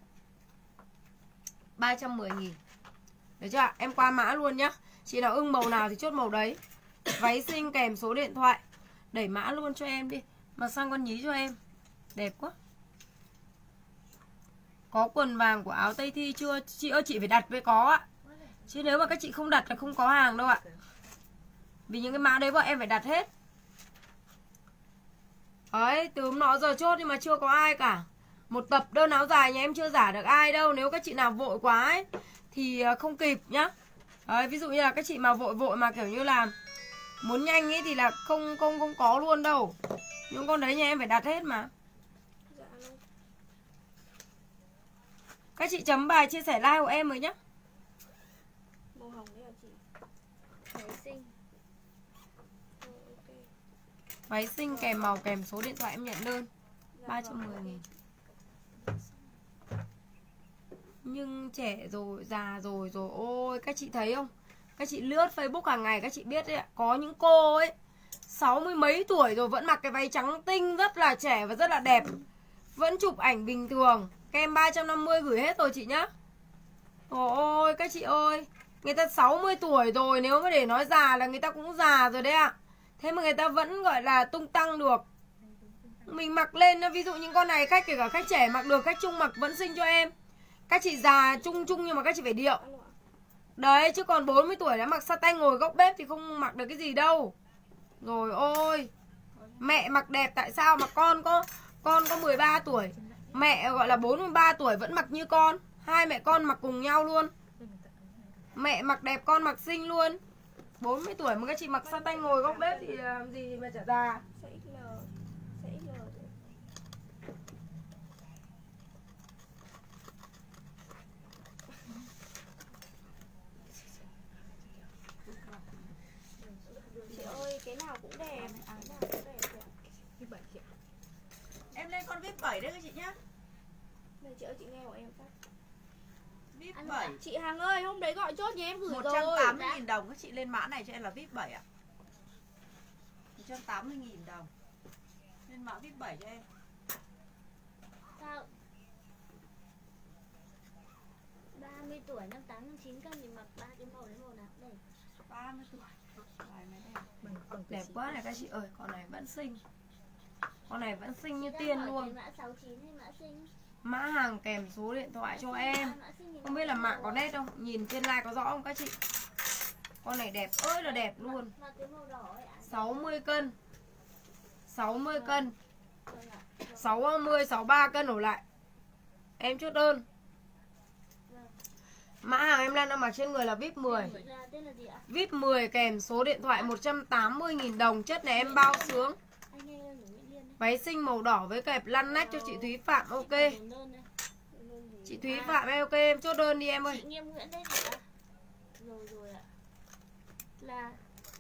310.000. Được chưa ạ? Em qua mã luôn nhá. Chị nào ưng màu nào thì chốt màu đấy. Váy xinh kèm số điện thoại. Đẩy mã luôn cho em đi. Mặc sang con nhí cho em. Đẹp quá. Có quần vàng của áo Tây Thi chưa? Chị ơi, chị phải đặt mới có ạ. Chứ nếu mà các chị không đặt là không có hàng đâu ạ. Vì những cái mã đấy bọn em phải đặt hết. Đấy, từ hôm nọ giờ chốt nhưng mà chưa có ai cả. Một tập đơn áo dài nhà em chưa giả được ai đâu. Nếu các chị nào vội quá ấy thì không kịp nhá. Đấy, ví dụ như là các chị mà vội mà kiểu như là muốn nhanh ấy thì là không có luôn đâu. Những con đấy nhà em phải đặt hết mà. Các chị chấm bài chia sẻ like của em rồi nhá. Màu hồng đấy hả chị? Váy xinh. Okay. Váy xinh kèm màu kèm số điện thoại em nhận đơn 310.000. Nhưng trẻ rồi, già rồi ôi, các chị thấy không? Các chị lướt Facebook hàng ngày các chị biết đấy ạ. Có những cô ấy 60 mấy tuổi rồi vẫn mặc cái váy trắng tinh rất là trẻ và rất là đẹp, vẫn chụp ảnh bình thường. Kem 350 gửi hết rồi chị nhá. Ôi các chị ơi, người ta 60 tuổi rồi, nếu mà để nói già là người ta cũng già rồi đấy ạ. Thế mà người ta vẫn gọi là tung tăng được. Mình mặc lên, ví dụ những con này khách kể cả khách trẻ mặc được, khách trung mặc vẫn xinh cho em. Các chị già trung nhưng mà các chị phải điệu. Đấy, chứ còn 40 tuổi đã mặc satin ngồi góc bếp thì không mặc được cái gì đâu. Rồi ôi, mẹ mặc đẹp tại sao mà con có 13 tuổi, mẹ gọi là 43 tuổi vẫn mặc như con. Hai mẹ con mặc cùng nhau luôn. Mẹ mặc đẹp con mặc xinh luôn. 40 tuổi mà các chị mặc satin ngồi góc bếp thì làm gì mà chả già. Chị ơi, cái nào cũng đẹp. Cái nào cũng đẹp chị ạ. Em lên con VIP 7 đấy các chị nhá. Này chị ơi, chị nghe của em phát. VIP 7. Chị Hằng ơi, hôm đấy gọi chốt nhà em gửi rồi. 180.000 đồng các chị lên mã này cho em là VIP 7 ạ. 180.000 đồng. Lên mã VIP 7 cho em. Sao 30 tuổi, 58, 59 cân thì mặc 3 cái màu đấy, màu nào cũng đẹp. 30 tuổi. Bài này đẹp. Đẹp quá này các chị ơi, con này vẫn xinh. Con này vẫn xinh như Chị tiên đang hỏi luôn. cái mã 69 hay mã xinh? Mã hàng kèm số điện thoại cho em. Không biết là mạng có nét không? Nhìn trên like có rõ không các chị? Con này đẹp ơi là đẹp luôn. 60 cân. 60 cân. 60, 63 cân đổ lại. Em chốt đơn. Mã hàng em đang mặc trên người là VIP 10. VIP 10 kèm số điện thoại 180.000 đồng. Chất này em bao sướng. Váy xinh màu đỏ với kẹp lăn nách cho chị Thúy Phạm. Ok. Chị Thúy Phạm em ok, em chốt đơn đi em ơi. Chị Nghiêm Nguyễn đấy chị ạ. Rồi ạ. Là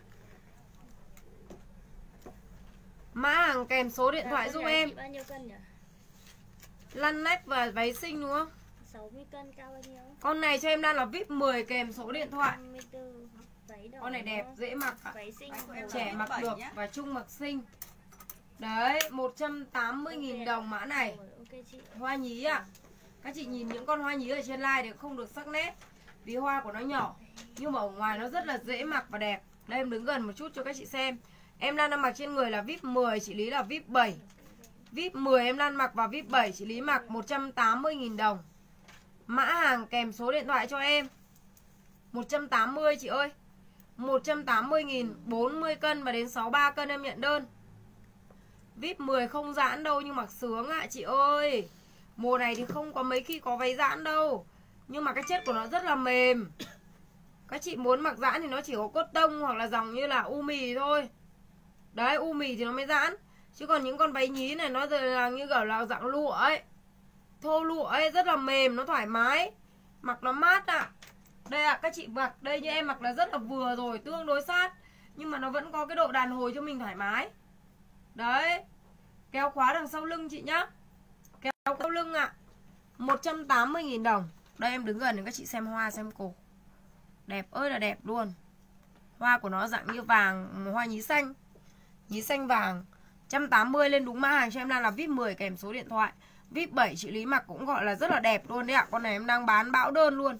mã hàng kèm số điện thoại giúp em. Chị bao nhiêu cân nhỉ? Lăn nách và váy xinh đúng không? 60 cân, cao bao nhiêu? Con này cho em đang là VIP 10 kèm số điện thoại. 54. Váy đỏ. Con này đẹp, dễ mặc ạ. Váy xinh. Trẻ mặc được và trung mặc xinh. Đấy, 180.000 đồng mã này. Ok chị. Hoa nhí ạ. Các chị nhìn những con hoa nhí ở trên like thì không được sắc nét vì hoa của nó nhỏ, nhưng mà ở ngoài nó rất là dễ mặc và đẹp. Đây em đứng gần một chút cho các chị xem. Em đang mặc trên người là VIP 10, chị Lý là VIP 7. VIP 10 em đang mặc vào VIP 7, chị Lý mặc 180.000 đồng. Mã hàng kèm số điện thoại cho em 180 chị ơi. 180.000, 40 cân và đến 63 cân em nhận đơn. VIP 10 không giãn đâu nhưng mặc sướng ạ chị ơi. Mùa này thì không có mấy khi có váy giãn đâu, nhưng mà cái chất của nó rất là mềm. Các chị muốn mặc giãn thì nó chỉ có cốt tông hoặc là dòng như là u mì thôi. Đấy, u mì thì nó mới giãn. Chứ còn những con váy nhí này nó là như kiểu là dạng lụa ấy, thô lụa ấy, rất là mềm, nó thoải mái, mặc nó mát ạ. Đây ạ, các chị mặc, đây như em mặc là rất là vừa rồi, tương đối sát, nhưng mà nó vẫn có cái độ đàn hồi cho mình thoải mái. Đấy, kéo khóa đằng sau lưng chị nhá. Kéo sau lưng ạ, 180.000 đồng. Đây em đứng gần để các chị xem hoa xem cổ. Đẹp ơi là đẹp luôn. Hoa của nó dạng như vàng, hoa nhí xanh. Nhí xanh vàng. 180 lên đúng mã hàng cho em đang là VIP 10 kèm số điện thoại. VIP 7 chị Lý mặc cũng gọi là rất là đẹp luôn đấy ạ. Con này em đang bán bão đơn luôn.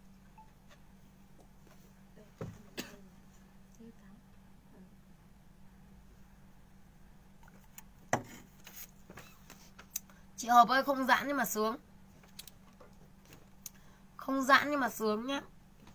Chị Hợp ơi, không giãn nhưng mà sướng. Không giãn nhưng mà sướng nhá.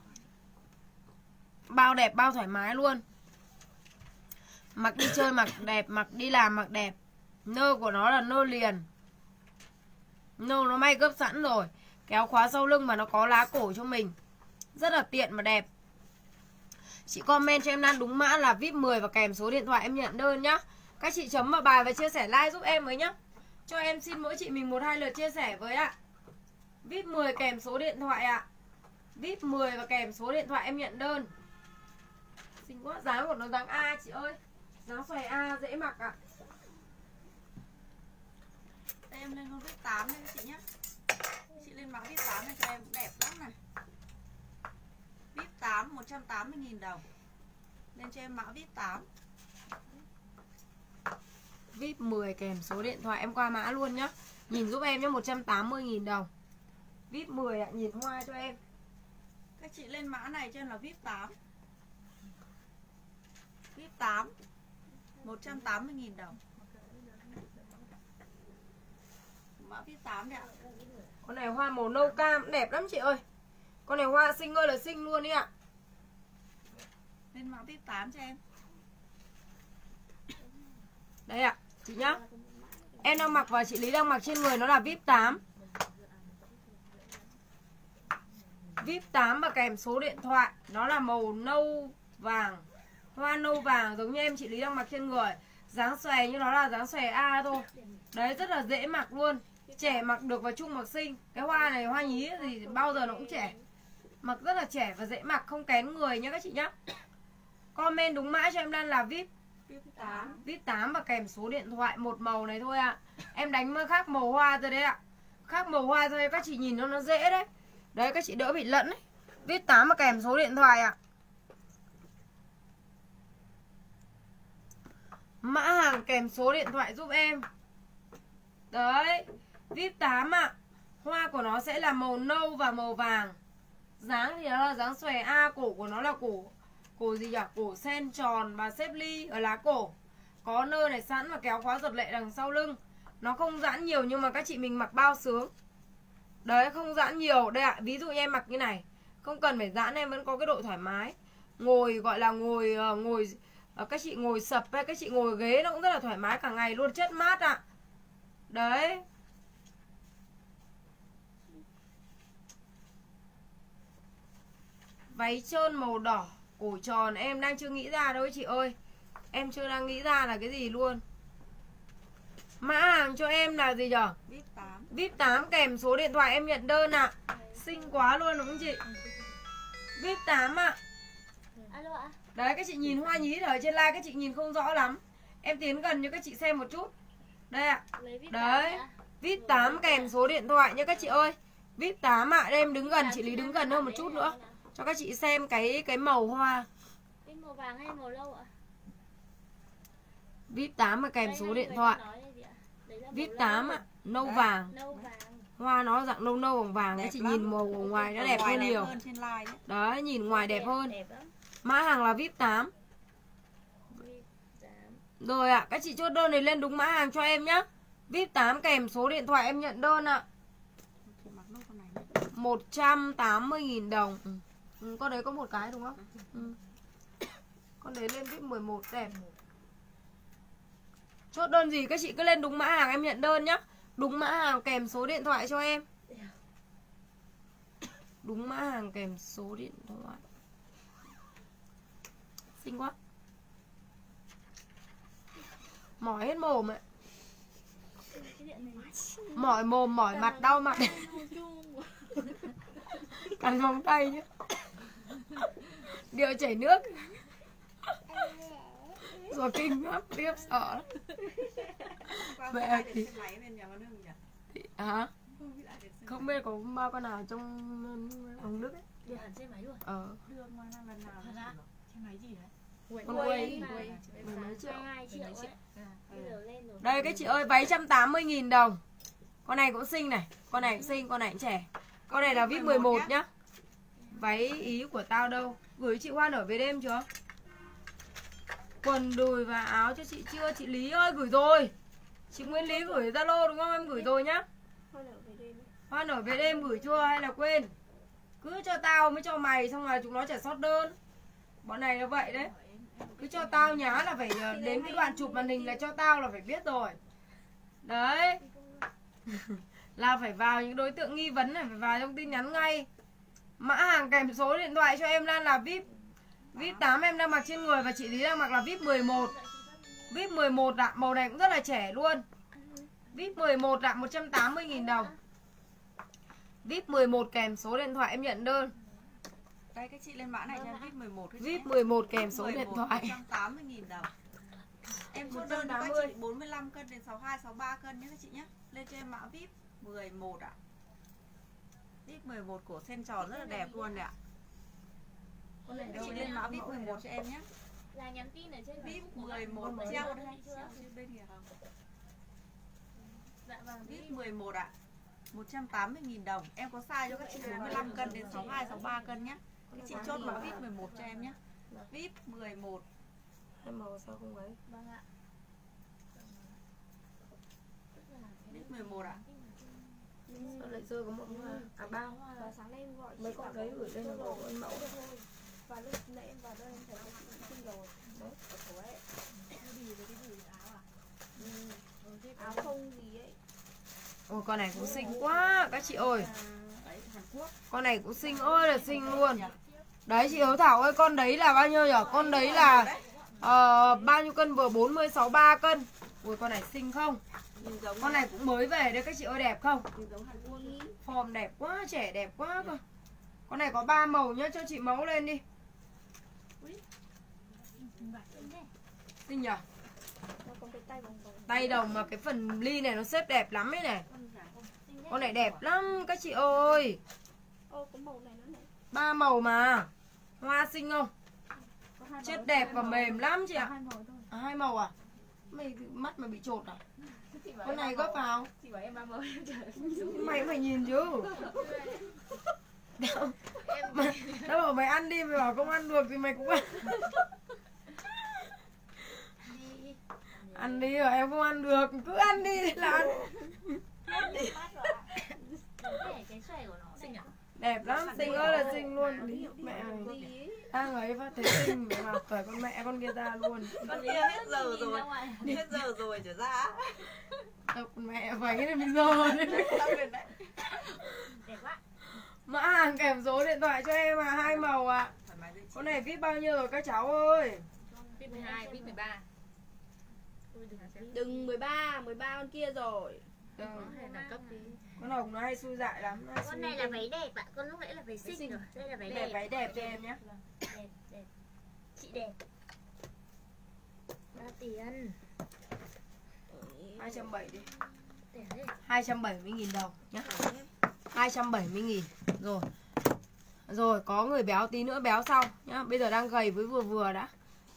Bao đẹp, bao thoải mái luôn. Mặc đi chơi mặc đẹp, mặc đi làm mặc đẹp. Nơ của nó là nơ liền. Nơ nó may gấp sẵn rồi. Kéo khóa sau lưng mà nó có lá cổ cho mình. Rất là tiện mà đẹp. Chị comment cho em đang đúng mã là VIP 10 và kèm số điện thoại em nhận đơn nhá. Các chị chấm vào bài và chia sẻ like giúp em với nhá. Cho em xin mỗi chị mình 1-2 lượt chia sẻ với ạ. VIP 10 kèm số điện thoại ạ. VIP 10 và kèm số điện thoại em nhận đơn. Xinh quá, dáng của nó dáng A chị ơi. Dáng xoài A dễ mặc ạ. Đây em lên con VIP 8 đây chị nhé. Chị lên mã VIP 8 này cho em cũng đẹp lắm này. VIP 8 180.000 đồng. Lên cho em mã VIP 8. VIP 10 kèm số điện thoại em qua mã luôn nhá. Nhìn giúp em nhé, 180.000 đồng. VIP 10 ạ, nhìn hoa cho em. Các chị lên mã này cho em là VIP 8. VIP 8 180.000 đồng. Mã VIP 8 đấy ạ. Con này hoa màu nâu cam đẹp lắm chị ơi. Con này hoa xinh ơi là xinh luôn đi ạ. Lên mã VIP 8 cho em. Đây ạ, chị nhá. Em đang mặc và chị Lý đang mặc trên người nó là VIP 8. VIP 8 và kèm số điện thoại. Nó là màu nâu vàng. Hoa nâu vàng giống như em chị Lý đang mặc trên người. Dáng xòe như nó là dáng xòe A thôi. Đấy, rất là dễ mặc luôn. Trẻ mặc được và trung mặc xinh. Cái hoa này hoa nhí thì bao giờ nó cũng trẻ. Mặc rất là trẻ và dễ mặc, không kén người nhá các chị nhá. Comment đúng mã cho em đang là VIP 8. VIP 8 và kèm số điện thoại, một màu này thôi ạ. Em đánh khác màu hoa rồi đấy ạ. Khác màu hoa thôi các chị nhìn nó dễ đấy. Đấy, các chị đỡ bị lẫn đấy. VIP 8 và kèm số điện thoại ạ. Mã hàng kèm số điện thoại giúp em. Đấy, VIP 8 ạ. Hoa của nó sẽ là màu nâu và màu vàng. Dáng thì nó là dáng xòe A, cổ của nó là cổ gì nhỉ? Cổ sen tròn và xếp ly ở lá cổ. Có nơ này sẵn và kéo khóa giật lệ đằng sau lưng. Nó không giãn nhiều nhưng mà các chị mình mặc bao sướng. Đấy, không giãn nhiều. Đây ạ, ví dụ như em mặc như này, không cần phải giãn, em vẫn có cái độ thoải mái. Ngồi gọi là ngồi các chị ngồi sập hay các chị ngồi ghế nó cũng rất là thoải mái cả ngày luôn, chất mát ạ. Đấy. Váy trơn màu đỏ, cổ tròn em đang chưa nghĩ ra đâu chị ơi. Em chưa đang nghĩ ra là cái gì luôn. Mã hàng cho em là gì nhở? VIP 8. VIP 8 kèm số điện thoại em nhận đơn ạ. Xinh quá luôn đúng không chị? VIP 8 ạ. Alo ạ. Đấy, các chị nhìn hoa nhí ở trên live các chị nhìn không rõ lắm. Em tiến gần cho các chị xem một chút. Đây ạ. Đấy, VIP 8 kèm số điện thoại nha các chị ơi. VIP 8 ạ. Đây em đứng gần, chị Lý đứng gần hơn một chút nữa cho các chị xem cái màu hoa. Cái màu vàng hay màu nâu ạ? VIP 8 và kèm số điện thoại. VIP 8 ạ, nâu vàng. Hoa nó dạng nâu nâu vàng vàng, các chị nhìn màu ở ngoài nó đẹp hơn nhiều. Đấy, nhìn ngoài đẹp hơn. Mã hàng là VIP 8. Rồi ạ, các chị chốt đơn này lên đúng mã hàng cho em nhá. VIP 8 kèm số điện thoại em nhận đơn ạ. 180.000 đồng. Có đấy có một cái đúng không? Con đấy lên VIP 11 đẹp. Chốt đơn gì các chị cứ lên đúng mã hàng em nhận đơn nhá. Đúng mã hàng kèm số điện thoại cho em. Đúng mã hàng kèm số điện thoại. Xinh quá. Mỏi hết mồm ạ. Mỏi mồm, mỏi mặt, đau mặt. Cắn móng tay nhá. Điệu chảy nước. Rồi kinh lắm, tiếp sợ lắm. Mẹ thì hả? Không biết có bao con nào trong ống nước ấy. Đưa hẳn xe máy luôn. Đưa ngoài năm lần nào ra. Xe máy gì đấy? Con quay mười mấy triệu. 22 triệu ấy. Bây giờ lên rồi. Đây các chị ơi, váy 180.000 đồng. Con này cũng xinh này. Con này cũng xinh, con này cũng trẻ. Con này là VIP 11 nhá. Váy ý của tao đâu? Gửi chị Hoan ở về đêm chưa? Quần đùi và áo cho chị chưa? Chị Lý ơi gửi rồi. Chị Nguyễn Lý gửi Zalo đúng không? Em gửi rồi nhá. Hoan ở về đêm gửi chưa hay là quên? Cứ cho tao mới cho mày, xong rồi chúng nó chả sót đơn. Bọn này nó vậy đấy. Cứ cho tao nhá là phải đến cái đoạn chụp màn hình là cho tao là phải biết rồi. Đấy. Là phải vào những đối tượng nghi vấn này, phải vào trong tin nhắn ngay. Mã hàng kèm số điện thoại cho em Lan là VIP 8 em đang mặc trên người và chị Lý đang mặc là VIP 11. VIP 11 ạ, màu này cũng rất là trẻ luôn. VIP 11 ạ, 180.000 đồng. VIP 11 kèm số điện thoại em nhận đơn. Đây các chị lên mã này nha, VIP 11. VIP 11 kèm số điện thoại. 180.000 đồng. Em chốt đơn cho các chị 45 cân đến 62, 63 cân nhé các chị nhé. Lên cho em mã VIP 11 ạ. VIP 11 cổ sen tròn rất là đẹp luôn đấy ạ. Con này đâu lên mã VIP 11 cho em nhé. Là nhắn tin ở trên VIP 11 treo đây, treo trên bên kìa không? Dạ vâng. VIP 11 ạ. 180.000 đồng. Em có size cho các chị 45 cân đến 62, 63 cân nhé. Các chị chốt mã VIP 11 cho em nhé. VIP 11. Hai màu sao không ấy? Vâng ạ. VIP 11 ạ. Sao lại rơi có một hoa? À ba hoa. Và sáng nay em gọi Mấy con đấy gửi lên là bộ con mẫu. và lúc nãy em vào đây em thấy chị xinh rồi. Đấy, ở chỗ ấy. Áo không gì ấy. Ôi con này cũng xinh quá các chị ơi. Con này cũng xinh ơi là xinh luôn. Đấy chị Hiếu Thảo ơi, con đấy là bao nhiêu nhỉ? Con đấy là bao nhiêu cân vừa? 40, 63 cân. Ui con này xinh không? Con này cũng mới về đấy các chị ơi, đẹp không? Form đẹp quá, trẻ đẹp quá cơ. Con này có 3 màu nhá, cho chị mẫu lên đi. Xinh nhỉ? Tay đồng mà cái phần ly này nó xếp đẹp lắm ấy này. Con này đẹp lắm các chị ơi. Ô, có màu này nữa này. 3 màu mà. Hoa xinh không? Chết đẹp và mềm lắm chị ạ. À, 2 màu à? Mày mắt mày bị trột à? Con này gấp vào. Chị bảo em 3 màu. Mày cũng phải nhìn chứ. Đâu bảo mày ăn đi, mày bảo không ăn được thì mày cũng ăn. Ăn đi rồi em không ăn được, cứ ăn đi là ăn. Cái xoay của nó xinh à? Đẹp lắm, xinh ơi là xinh luôn. Mẹ mày đang ấy phát thấy xinh mẹ bảo cởi con mẹ con kia ra luôn. Con kia hết giờ rồi. Hết giờ rồi trở ra. Đâu con mẹ phải cái này bây giờ đấy. Đẹp quá. Mã hàng kèm số điện thoại cho em à, 2 màu ạ. Con này VIP bao nhiêu rồi các cháu ơi? VIP 12, VIP 13. Đừng 13 con kia rồi. Con Hồng nó hay xui dại lắm. Con này là váy đẹp ạ, con lúc nãy là váy xinh rồi. Đây là váy đẹp. Váy đẹp cho em nhé. Đẹp, đẹp. Chị đẹp. 3 tiền. 270 đi. 270.000 đồng nhé. 270.000. Rồi. Rồi có người béo tí nữa béo sau nhá. Bây giờ đang gầy với vừa vừa đã.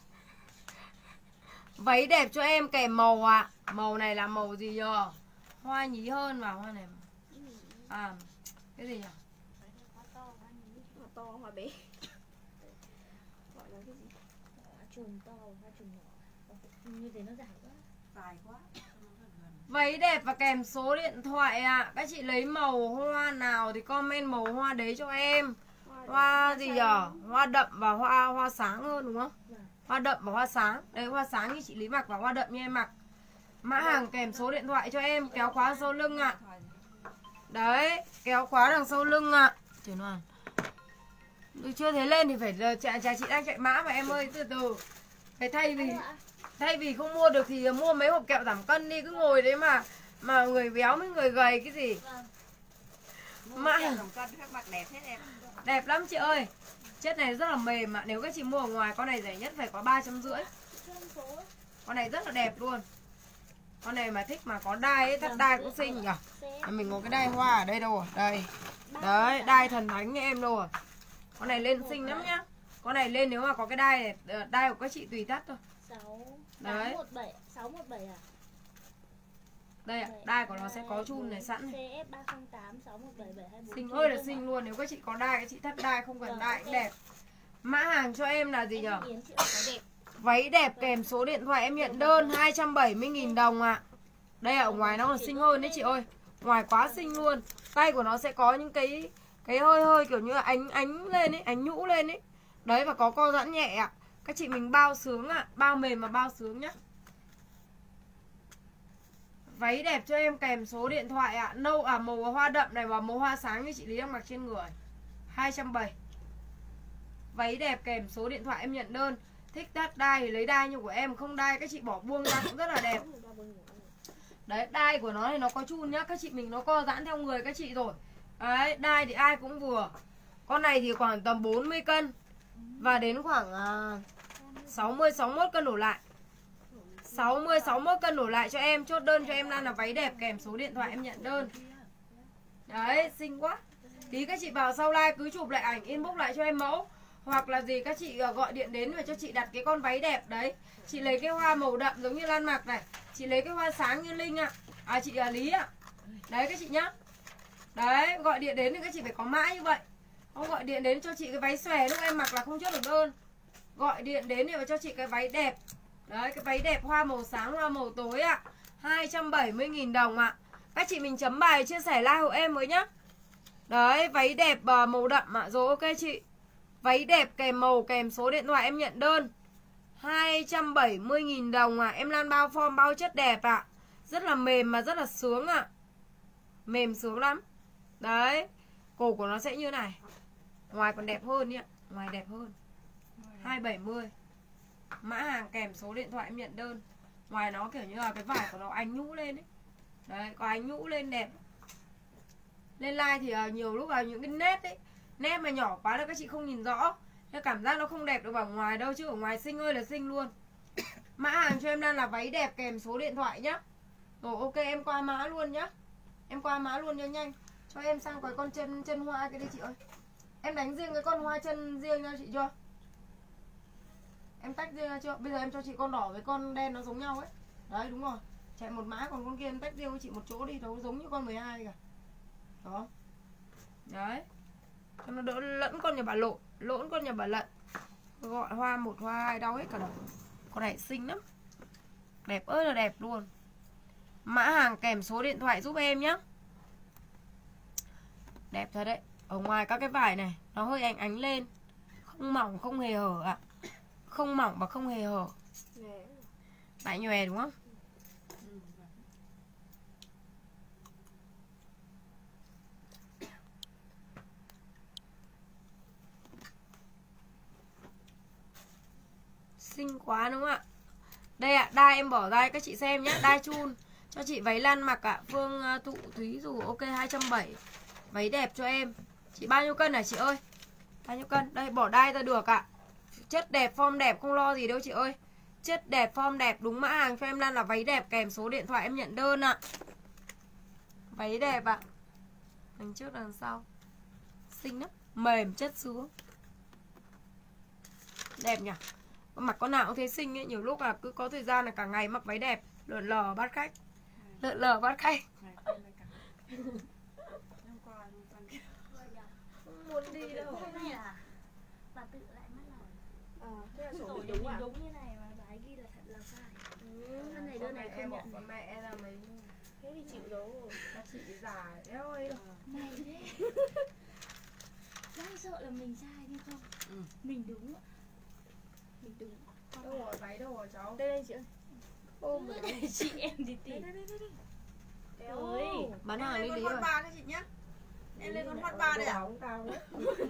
Váy đẹp cho em kèm màu ạ. Màu này là màu gì nhờ? Hoa nhí hơn vào hoa này. À, cái gì nhỉ? Hoa to, hoa bé. Gọi là cái gì? Hoa chùm to, hoa chùm nhỏ. Như thế nó dài quá. Dài quá. Váy đẹp và kèm số điện thoại ạ. Các chị lấy màu hoa nào thì comment màu hoa đấy cho em. Hoa gì nhở? Hoa đậm và hoa sáng hơn đúng không? Hoa đậm và hoa sáng. Đây hoa sáng như chị Lý mặc và hoa đậm như em mặc. Mã hàng kèm số điện thoại cho em. Kéo khóa sau lưng ạ. Đấy, kéo khóa đằng sau lưng ạ. Trời ơi, chưa thấy lên thì phải chị đang chạy mã mà em ơi, từ từ. Phải thay vì không mua được thì mua mấy hộp kẹo giảm cân đi, cứ ngồi đấy mà người béo với người gầy cái gì. Mã giảm cân các bạn đẹp hết em. đẹp lắm chị ơi. Chất này rất là mềm ạ. Nếu các chị mua ở ngoài con này rẻ nhất phải có 350. Con này rất là đẹp luôn. Con này mà thích mà có đai ấy, thắt đai cũng xinh nhỉ. Mình có cái đai hoa ở đây đâu rồi? Đây. Đấy, đai thần thánh như em đâu rồi. Con này lên xinh lắm nhá. Con này lên nếu mà có cái đai này, đai của các chị tùy thắt thôi. 617 à? Đây ạ, đai của nó sẽ có chun này sẵn này. CF308 617 Xinh ơi là xinh luôn. Nếu các chị có đai, các chị thắt đai không cần đai cũng đẹp. Mã hàng cho em là gì nhỉ? Váy đẹp kèm số điện thoại em nhận đơn 270.000 đồng ạ. Đây ở ngoài nó còn xinh hơn đấy chị ơi. Ngoài quá xinh luôn. Tay của nó sẽ có những cái hơi kiểu như là ánh lên ấy, ánh nhũ lên ấy. Đấy và có co giãn nhẹ ạ. Các chị mình bao sướng ạ, bao mềm mà bao sướng nhá. Váy đẹp cho em kèm số điện thoại ạ. Màu hoa đậm này và màu hoa sáng như chị Lý đang mặc trên người. 270. Váy đẹp kèm số điện thoại em nhận đơn. Thích thắt đai thì lấy đai như của em, không đai các chị bỏ buông ra cũng rất là đẹp. Đấy, đai của nó thì nó có chun nhá, các chị mình nó co giãn theo người các chị rồi. Đấy, đai thì ai cũng vừa. Con này thì khoảng tầm 40 cân và đến khoảng 60-61 cân đổ lại. 60-61 cân đổ lại cho em. Chốt đơn cho em là váy đẹp kèm số điện thoại em nhận đơn. Đấy, xinh quá. Tí các chị vào sau like cứ chụp lại ảnh inbox lại cho em mẫu. Hoặc là gì các chị gọi điện đến và cho chị đặt cái con váy đẹp đấy. Chị lấy cái hoa màu đậm giống như Lan mặc này. Chị lấy cái hoa sáng như Linh ạ. Chị Lý ạ. Đấy các chị nhá. Đấy, gọi điện đến thì các chị phải có mã như vậy. Không gọi điện đến cho chị cái váy xòe lúc em mặc là không chốt được đơn. Gọi điện đến để mà cho chị cái váy đẹp. Đấy, cái váy đẹp hoa màu sáng, hoa màu tối ạ. 270.000 đồng ạ. Các chị mình chấm bài chia sẻ like hộ em mới nhá. Đấy, váy đẹp màu đậm ạ. Rồi ok chị. Váy đẹp kèm màu kèm số điện thoại em nhận đơn 270.000 đồng ạ. Em Lan bao form bao chất đẹp ạ. Rất là mềm mà rất là sướng ạ. Mềm sướng lắm. Đấy. Cổ của nó sẽ như này. Ngoài còn đẹp hơn nhỉ. Ngoài đẹp hơn 270. Mã hàng kèm số điện thoại em nhận đơn. Ngoài nó kiểu như là cái vải của nó ánh nhũ lên ấy. Đấy, có ánh nhũ lên đẹp. Lên like thì nhiều lúc là những cái nét ấy, nét mà nhỏ quá là các chị không nhìn rõ. Thế cảm giác nó không đẹp được ở ngoài đâu. Chứ ở ngoài xinh ơi là xinh luôn. Mã hàng cho em đang là váy đẹp kèm số điện thoại nhá. Rồi ok em qua mã luôn nhá. Em qua mã luôn cho nhanh. Cho em sang cái con chân hoa cái đi chị ơi. Em đánh riêng cái con hoa chân riêng cho chị chưa? Em tách riêng ra chưa? Bây giờ em cho chị con đỏ với con đen nó giống nhau ấy. Đấy đúng rồi. Chạy một mã còn con kia em tách riêng với chị một chỗ đi. Nó giống như con 12 cả. Đó. Đấy. Cho nó đỡ lẫn con nhà bà lộn. Lộn con nhà bà lận. Gọi hoa 1, hoa 2 đau hết cả đầu. Con này xinh lắm. Đẹp ơi là đẹp luôn. Mã hàng kèm số điện thoại giúp em nhé. Đẹp thật đấy. Ở ngoài các cái vải này nó hơi ánh lên. Không mỏng không hề hở ạ. Không mỏng và không hề hở. Vải nhòe đúng không? Xinh quá đúng không ạ? Đây ạ, đai em bỏ ra các chị xem nhé. Đai chun cho chị váy Lan mặc ạ. Phương Thụ Thúy dù ok 270. Váy đẹp cho em. Chị bao nhiêu cân hả chị ơi? Bao nhiêu cân? Đây bỏ đai ra được ạ. Chất đẹp, form đẹp, không lo gì đâu chị ơi. Chất đẹp, form đẹp, đúng mã hàng cho em Lan là váy đẹp kèm số điện thoại em nhận đơn ạ. Váy đẹp ạ. Đằng trước đằng sau. Xinh lắm, mềm chất sướng. Đẹp nhỉ? Mặc con nào cũng thấy xinh ấy. Nhiều lúc là cứ có thời gian là cả ngày mặc váy đẹp. Lượn lờ bắt khách. Lượn lờ bắt khách. Không muốn đi đâu. Này à? Bà tự lại mất rồi. Thế là sổ Sổ đúng ạ. đúng như này mà bà ấy ghi là thật là sai. Đơn này không nhận. Con mẹ là mấy. Thế thì chịu đâu rồi. Các chị già đéo ấy đâu. Này thế. Đang sợ là mình sai nhưng không. Mình đúng ạ. Mình đúng. Đâu rồi, váy đâu rồi cháu? Đây đây chị ơi. Ôm rồi. Để chị em đi tìm. Ơi. Bán Em hàng lên đi con lý hot rồi. ba các chị nhá. Em lên con hot ba đây à? Cao đấy.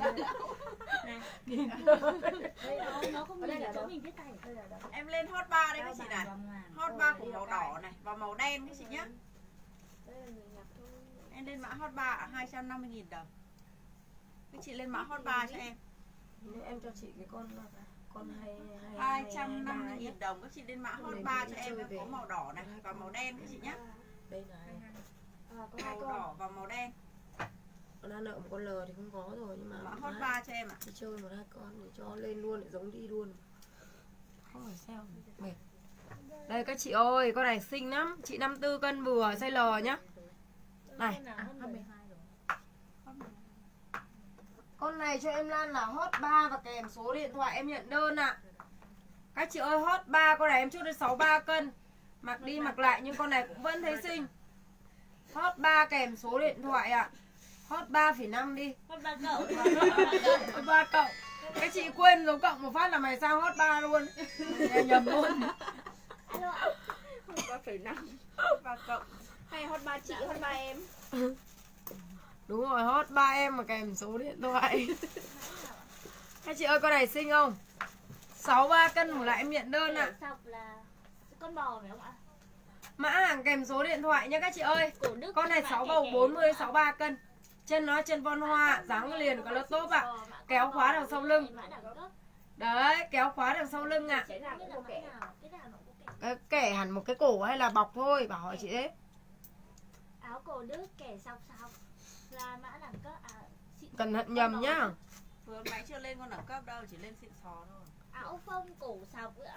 Nó không nhìn là chỗ mình viết tay. Em lên hot ba đây các chị này. Hot ba của màu đỏ này và màu đen các chị nhá. Đây là người nhặt thôi. Em lên mã hot 3 250.000 đồng. Các chị lên mã hot 3 cho em. Em cho chị cái con 250.000 đồng. Các chị lên mã hot 3 cho em có màu đỏ này và màu đen các chị nhé. đây này. Có hai Màu con. đỏ và màu đen. Con ăn nợ một con lờ thì không có rồi, nhưng mà Mã hot 3 cho em ạ. đi chơi một hai con để cho lên luôn, để giống đi luôn. Không phải sao mệt. Đây các chị ơi, con này xinh lắm. Chị 54 cân vừa, size L nhá. Này, con này cho em Lan là hot 3 và kèm số điện thoại em nhận đơn ạ. Các chị ơi, hot 3 con này em chốt đến 63 cân. Mặc đi mặc lại nhưng con này cũng vẫn thấy xinh. Hot 3 kèm số điện thoại ạ. Hot 3,5 đi. Hot 3 cậu. Hot 3 cộng. Các chị quên dấu cộng một phát là mày sang hot 3 luôn. Em nhầm luôn. Hot 3,5. Hot 3 cộng. Hay hot 3 chị, hot 3 em. Đúng rồi, hot 3 em mà kèm số điện thoại. Các chị ơi, con này xinh không? 63 cân một lại em nhận đơn ạ. Sọc là con bò phải không ạ? Mã hàng kèm số điện thoại nha các chị ơi. Cổ Đức. Con này 6 bầu 40, 63 cân. Chân nó chân von hoa, dáng liền có lớp tốt ạ. Kéo khóa đằng sau lưng. Đấy, kéo khóa đằng sau lưng ạ. Cái nào cũng có kẻ. Kẻ hẳn một cái cổ hay là bọc thôi, bảo hỏi chị đấy. Áo cổ Đức kẻ sọc là mã đẳng cấp Cẩn thận nhầm nhá. Vừa máy chưa lên con đẳng cấp đâu, chỉ lên xịn sò thôi. áo phông cổ sọc nữa.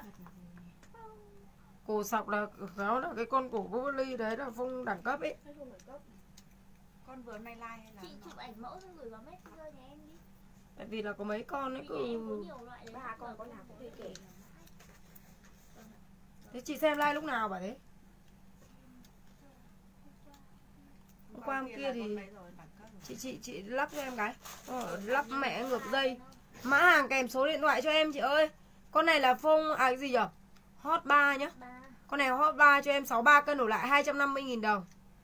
Cổ sọc là nó là cái con cổ vô ly đấy, là phông đẳng cấp ấy. Hay không đẳng cấp. Con vừa hôm nay like hay là Chị chụp ảnh mẫu xong gửi vào Messenger nhà em đi. Tại vì là có mấy con ấy Vì nhà em có cứ. nhiều loại đấy. 3 con nào cũng đi kẻ. Thế chị xem like lúc nào bảo thế? Hôm qua hôm kia thì chị lắp cho em cái. Lắp mẹ ngược dây. Mã hàng kèm số điện thoại cho em chị ơi. Con này là phông cái gì nhỉ? Hot 3 nhá. Con này hot 3 cho em 63 cân đổ lại 250.000 đồng.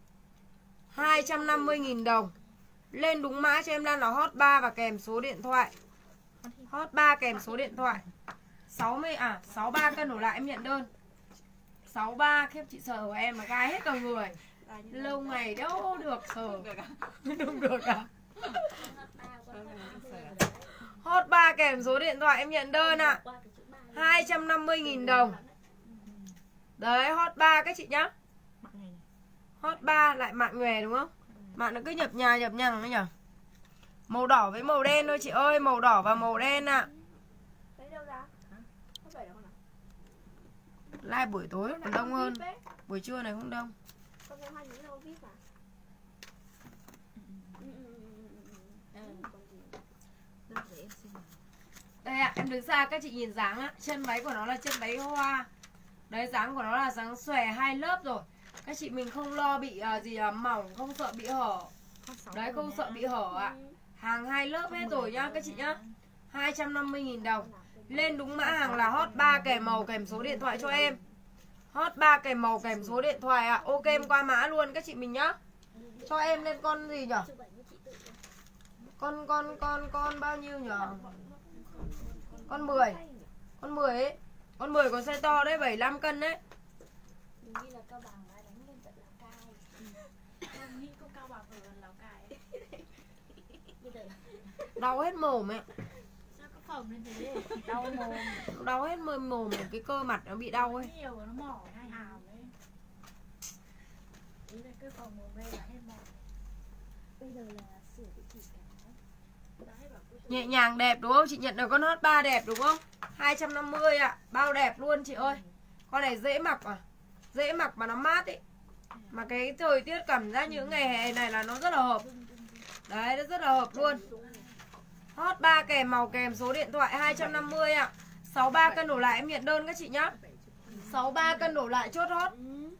250.000 đồng. Lên đúng mã cho em đang là hot 3 và kèm số điện thoại. Hot 3 kèm số điện thoại. 63 cân đổ lại em nhận đơn. 63 khiếp chị sờ của em mà gai hết cả người. Lâu ngày đâu được sờ. Không được à? Hot 3 kèm số điện thoại em nhận đơn ạ. 250.000 đồng. Đấy, hot 3 các chị nhá. Hot 3 lại mạn nhòe đúng không? Mạn nó cứ nhập nhằng ấy nhỉ. Màu đỏ với màu đen thôi chị ơi, màu đỏ và màu đen ạ. Đấy đâu ra? Hot 7 là con nào? Like buổi tối còn đông hơn. Buổi trưa này không đông. Con em hai những đâu vip à? Đây ạ, em đứng xa các chị nhìn dáng á. Chân váy của nó là chân váy hoa. Đấy, dáng của nó là dáng xòe hai lớp rồi. Các chị mình không lo bị mỏng, không sợ bị hở. Đấy, không sợ bị hở ạ. Hàng hai lớp hết rồi nhá các chị nhá. 250.000 đồng. Lên đúng mã hàng là hot 3 kèm màu kèm số điện thoại cho em. Hot 3 kèm màu kèm số điện thoại ạ. Ok em qua mã luôn các chị mình nhá. Cho em lên con gì nhở? Con bao nhiêu nhở? Con 10. Con 10 ấy. Con 10 còn size to đấy, 75 cân đấy. Mình đi là Cao Bằng mà đánh lên tận Lào Cai. Con nghĩ con Cao Bằng ở gần Lào Cai. Bây giờ Đau hết mồm ấy. Sao có phồng lên thế? Đau mồm. Đau hết mồm, cái cơ mặt nó bị đau ấy. Nhiều nó mỏ hai hàm ấy. Ý là cái phòng mồm đây là hết mỏ. bây giờ là sửa địa chỉ cái. Nhẹ nhàng đẹp đúng không? Chị nhận được con hot 3 đẹp đúng không? 250 ạ. Bao đẹp luôn chị ơi. Con này dễ mặc mà. Dễ mặc mà nó mát ấy. Mà cái thời tiết cảm giác những ngày hè này là nó rất là hợp. Đấy, nó rất là hợp luôn. Hot 3 kèm màu kèm số điện thoại 250 ạ. 63 cân đổ lại em nhận đơn các chị nhá. 63 cân đổ lại chốt hot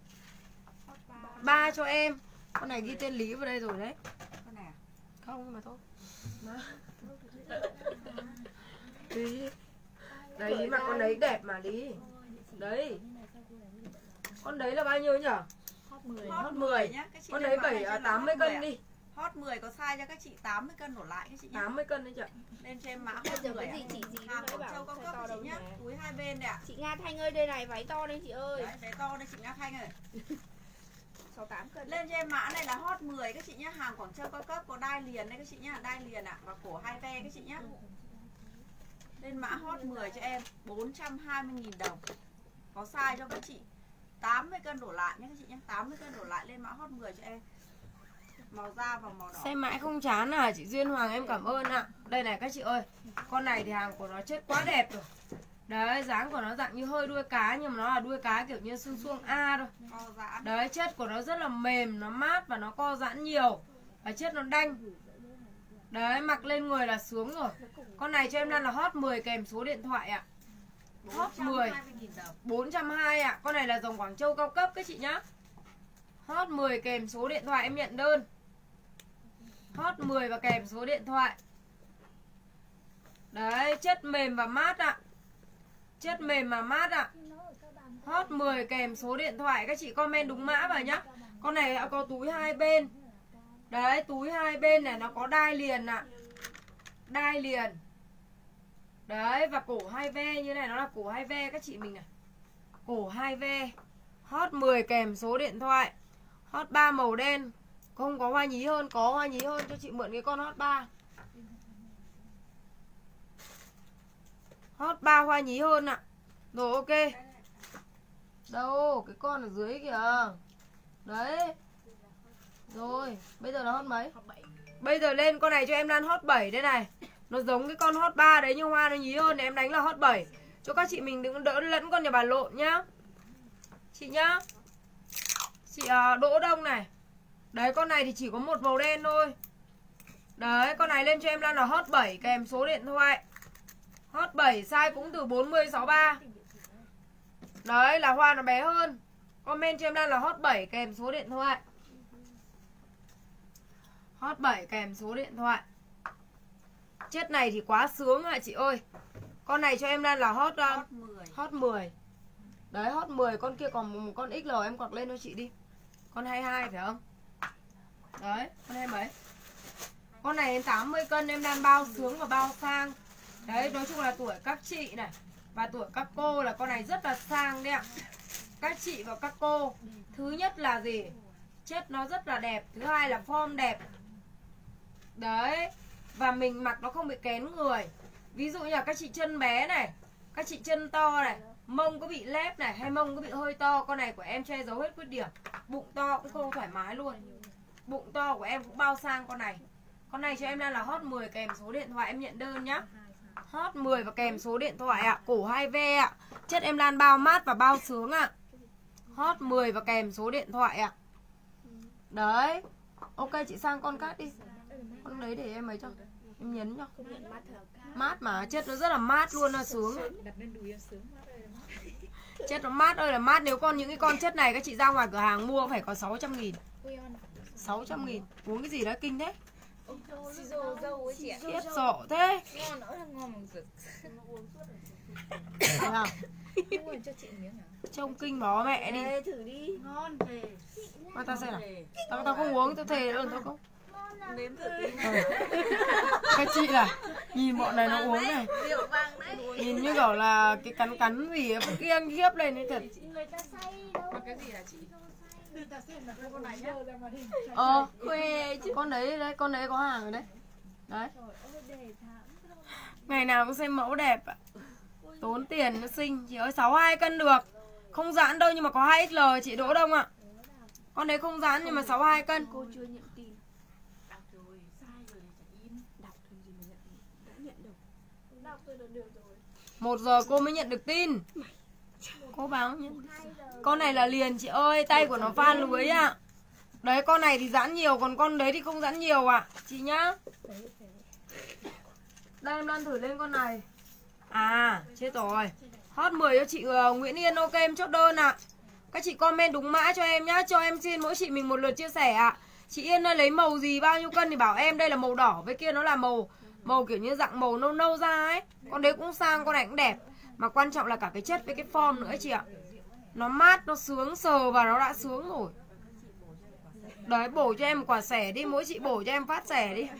3 cho em. Con này ghi tên Lý vào đây rồi đấy. con này à? Không mà thôi. Lý. Đấy Lý mặt con đấy đẹp mà Lý. Đấy. Con đấy là bao nhiêu nhỉ? Hot 10 nhá. Các chị Con lên đấy mã này cho là 80 hot 10 cân ạ. đi. Hot 10 có size cho các chị 80 cân đổ lại các chị nhá. 80 cân đấy chị. Lên cho em mã Bây hot giờ 10 cái ạ. gì chị Hàng mới Quảng bảo Châu cao phải cấp to các chị đâu nhá. nhỉ? Túi hai bên đây ạ. Chị Nga Thanh ơi, đây này váy to đây chị ơi. Đấy, bé to đây chị Nga Thanh ơi. 68 cân. Lên cho em mã này là hot 10 các chị nhá. Hàng Quảng Châu cao cấp có đai liền đây các chị nhá. Đai liền ạ. Và cổ hai ve các chị nhá. Lên mã hot 10 cho em 420.000 đồng. Có size cho các chị 80 cân đổ lại nhé các chị nhé. 80 cân đổ lại lên mã hot 10 cho em. Màu da và màu đỏ. Xem mãi không chán à chị Duyên Hoàng, em cảm ơn ạ. Đây này các chị ơi, con này thì hàng của nó chết quá đẹp rồi. Đấy, dáng của nó dạng như hơi đuôi cá, nhưng mà nó là đuôi cá kiểu như xương xuông A thôi. Co giãn. Đấy, chất của nó rất là mềm, nó mát và nó co giãn nhiều. Và chất nó đanh. Đấy, mặc lên người là sướng rồi. Con này cho em đang là hot 10 kèm số điện thoại ạ. Hot 10 420.000 đồng. 420 ạ. Con này là dòng Quảng Châu cao cấp các chị nhá. Hot 10 kèm số điện thoại em nhận đơn. Hot 10 và kèm số điện thoại. Đấy, chất mềm và mát ạ. Chất mềm mà mát ạ. Hot 10 kèm số điện thoại. Các chị comment đúng mã vào nhá. Con này đã có túi hai bên. Đấy, túi hai bên này nó có đai liền ạ. Đai liền. Đấy, và cổ hai ve như này, nó là cổ hai ve các chị mình này. Cổ hai ve. Hot 10 kèm số điện thoại. Hot 3 màu đen. Không có hoa nhí hơn, có hoa nhí hơn cho chị mượn cái con hot 3. Hot 3 hoa nhí hơn ạ. Rồi ok. Đâu, cái con ở dưới kìa. Đấy. Rồi, bây giờ là hot mấy? Bây giờ lên con này cho em đang hot 7 đây này. Nó giống cái con hot 3 đấy nhưng hoa nó nhí hơn, để em đánh là hot 7. Cho các chị mình đừng đỡ lẫn con nhà bà lộn nhá. Chị nhá. Chị Đỗ Đông này. Đấy, con này thì chỉ có một màu đen thôi. Đấy, con này lên cho em đang là hot 7 kèm số điện thoại. Hot 7 size cũng từ 40 63. Đấy, là hoa nó bé hơn. Comment cho em đang là hot 7 kèm số điện thoại. Hot 7 kèm số điện thoại. Chất này thì quá sướng ạ chị ơi. Con này cho em đang là hot 10. Hot 10. Đấy, hot 10. Con kia còn một con XL em quặc lên cho chị đi. Con 22 phải không? Đấy, con 27. Con này đến 80 cân em đang bao sướng và bao sang. Đấy, nói chung là tuổi các chị này và tuổi các cô là con này rất là sang đấy ạ. Các chị và các cô. Thứ nhất là gì? Chất nó rất là đẹp. Thứ hai là form đẹp. Đấy. Và mình mặc nó không bị kén người. Ví dụ như là các chị chân bé này, các chị chân to này, mông có bị lép này, hay mông có bị hơi to, con này của em che giấu hết khuyết điểm. Bụng to cũng không thoải mái luôn. Bụng to của em cũng bao sang con này. Con này cho em đang là hot 10 kèm số điện thoại em nhận đơn nhá. Hot 10 và kèm số điện thoại ạ. Cổ 2V ạ. Chất em lan bao mát và bao sướng ạ. Hot 10 và kèm số điện thoại ạ. Đấy. Ok, chị sang con cát đi. Con đấy để em ấy cho. Em nhấn cho. Mát mà, chất nó rất là mát luôn, là sướng. Chất nó mát ơi là mát. Nếu con những cái con chất này các chị ra ngoài cửa hàng mua phải có 600.000. 600.000. Uống cái gì đó kinh thế. Khiếp sọ thế. Ngon nữa là ngon bằng rực. Thấy không? Trông kinh bó mẹ đi. Thử đi. Ngon thề. Mà tao xem nào. Tao không uống, tao thề luôn, tao không. Nếm thử tí. Các chị là nhìn bọn này nó uống này. Rượu vang đấy. Nhìn như kiểu là cái cắn gì vẫn kiêng khiếp lên ấy thật. Người ta say đâu. Mà cái gì hả chị? Người ta xem là con này nhá. Khuê chứ. Con đấy đấy, con đấy có hàng rồi đấy. Đấy. Ngày nào cũng xem mẫu đẹp ạ. Tốn tiền nó xinh. Chị ơi 62 cân được. Không giãn đâu nhưng mà có 2XL chị Đỗ Đông ạ. Con đấy không giãn nhưng mà 62 cân. Cô chưa nhận tin. Đọc rồi, sai rồi chẳng in. Đọc thôi gì mà đã nhận được. Đọc tôi được rồi. 1 giờ cô mới nhận được tin. Cô báo nhé. Con này là liền chị ơi. Tay của nó phan lưới ạ. Đấy, con này thì giãn nhiều. Còn con đấy thì không giãn nhiều ạ. Chị nhá. Đây em đang thử lên con này. À, chết rồi. Hot 10 cho chị Nguyễn Yên. Ok, em chốt đơn ạ. Các chị comment đúng mã cho em nhá. Cho em xin mỗi chị mình một lượt chia sẻ ạ. Chị Yên ơi, lấy màu gì bao nhiêu cân thì bảo em. Đây là màu đỏ, với kia nó là màu kiểu như dạng màu nâu nâu ra ấy. Con đấy cũng sang, con này cũng đẹp. Mà quan trọng là cả cái chất với cái form nữa chị ạ. Nó mát, nó sướng, sờ và nó đã sướng rồi. Đấy, bổ cho em một quả xẻ đi. Mỗi chị bổ cho em phát xẻ đi.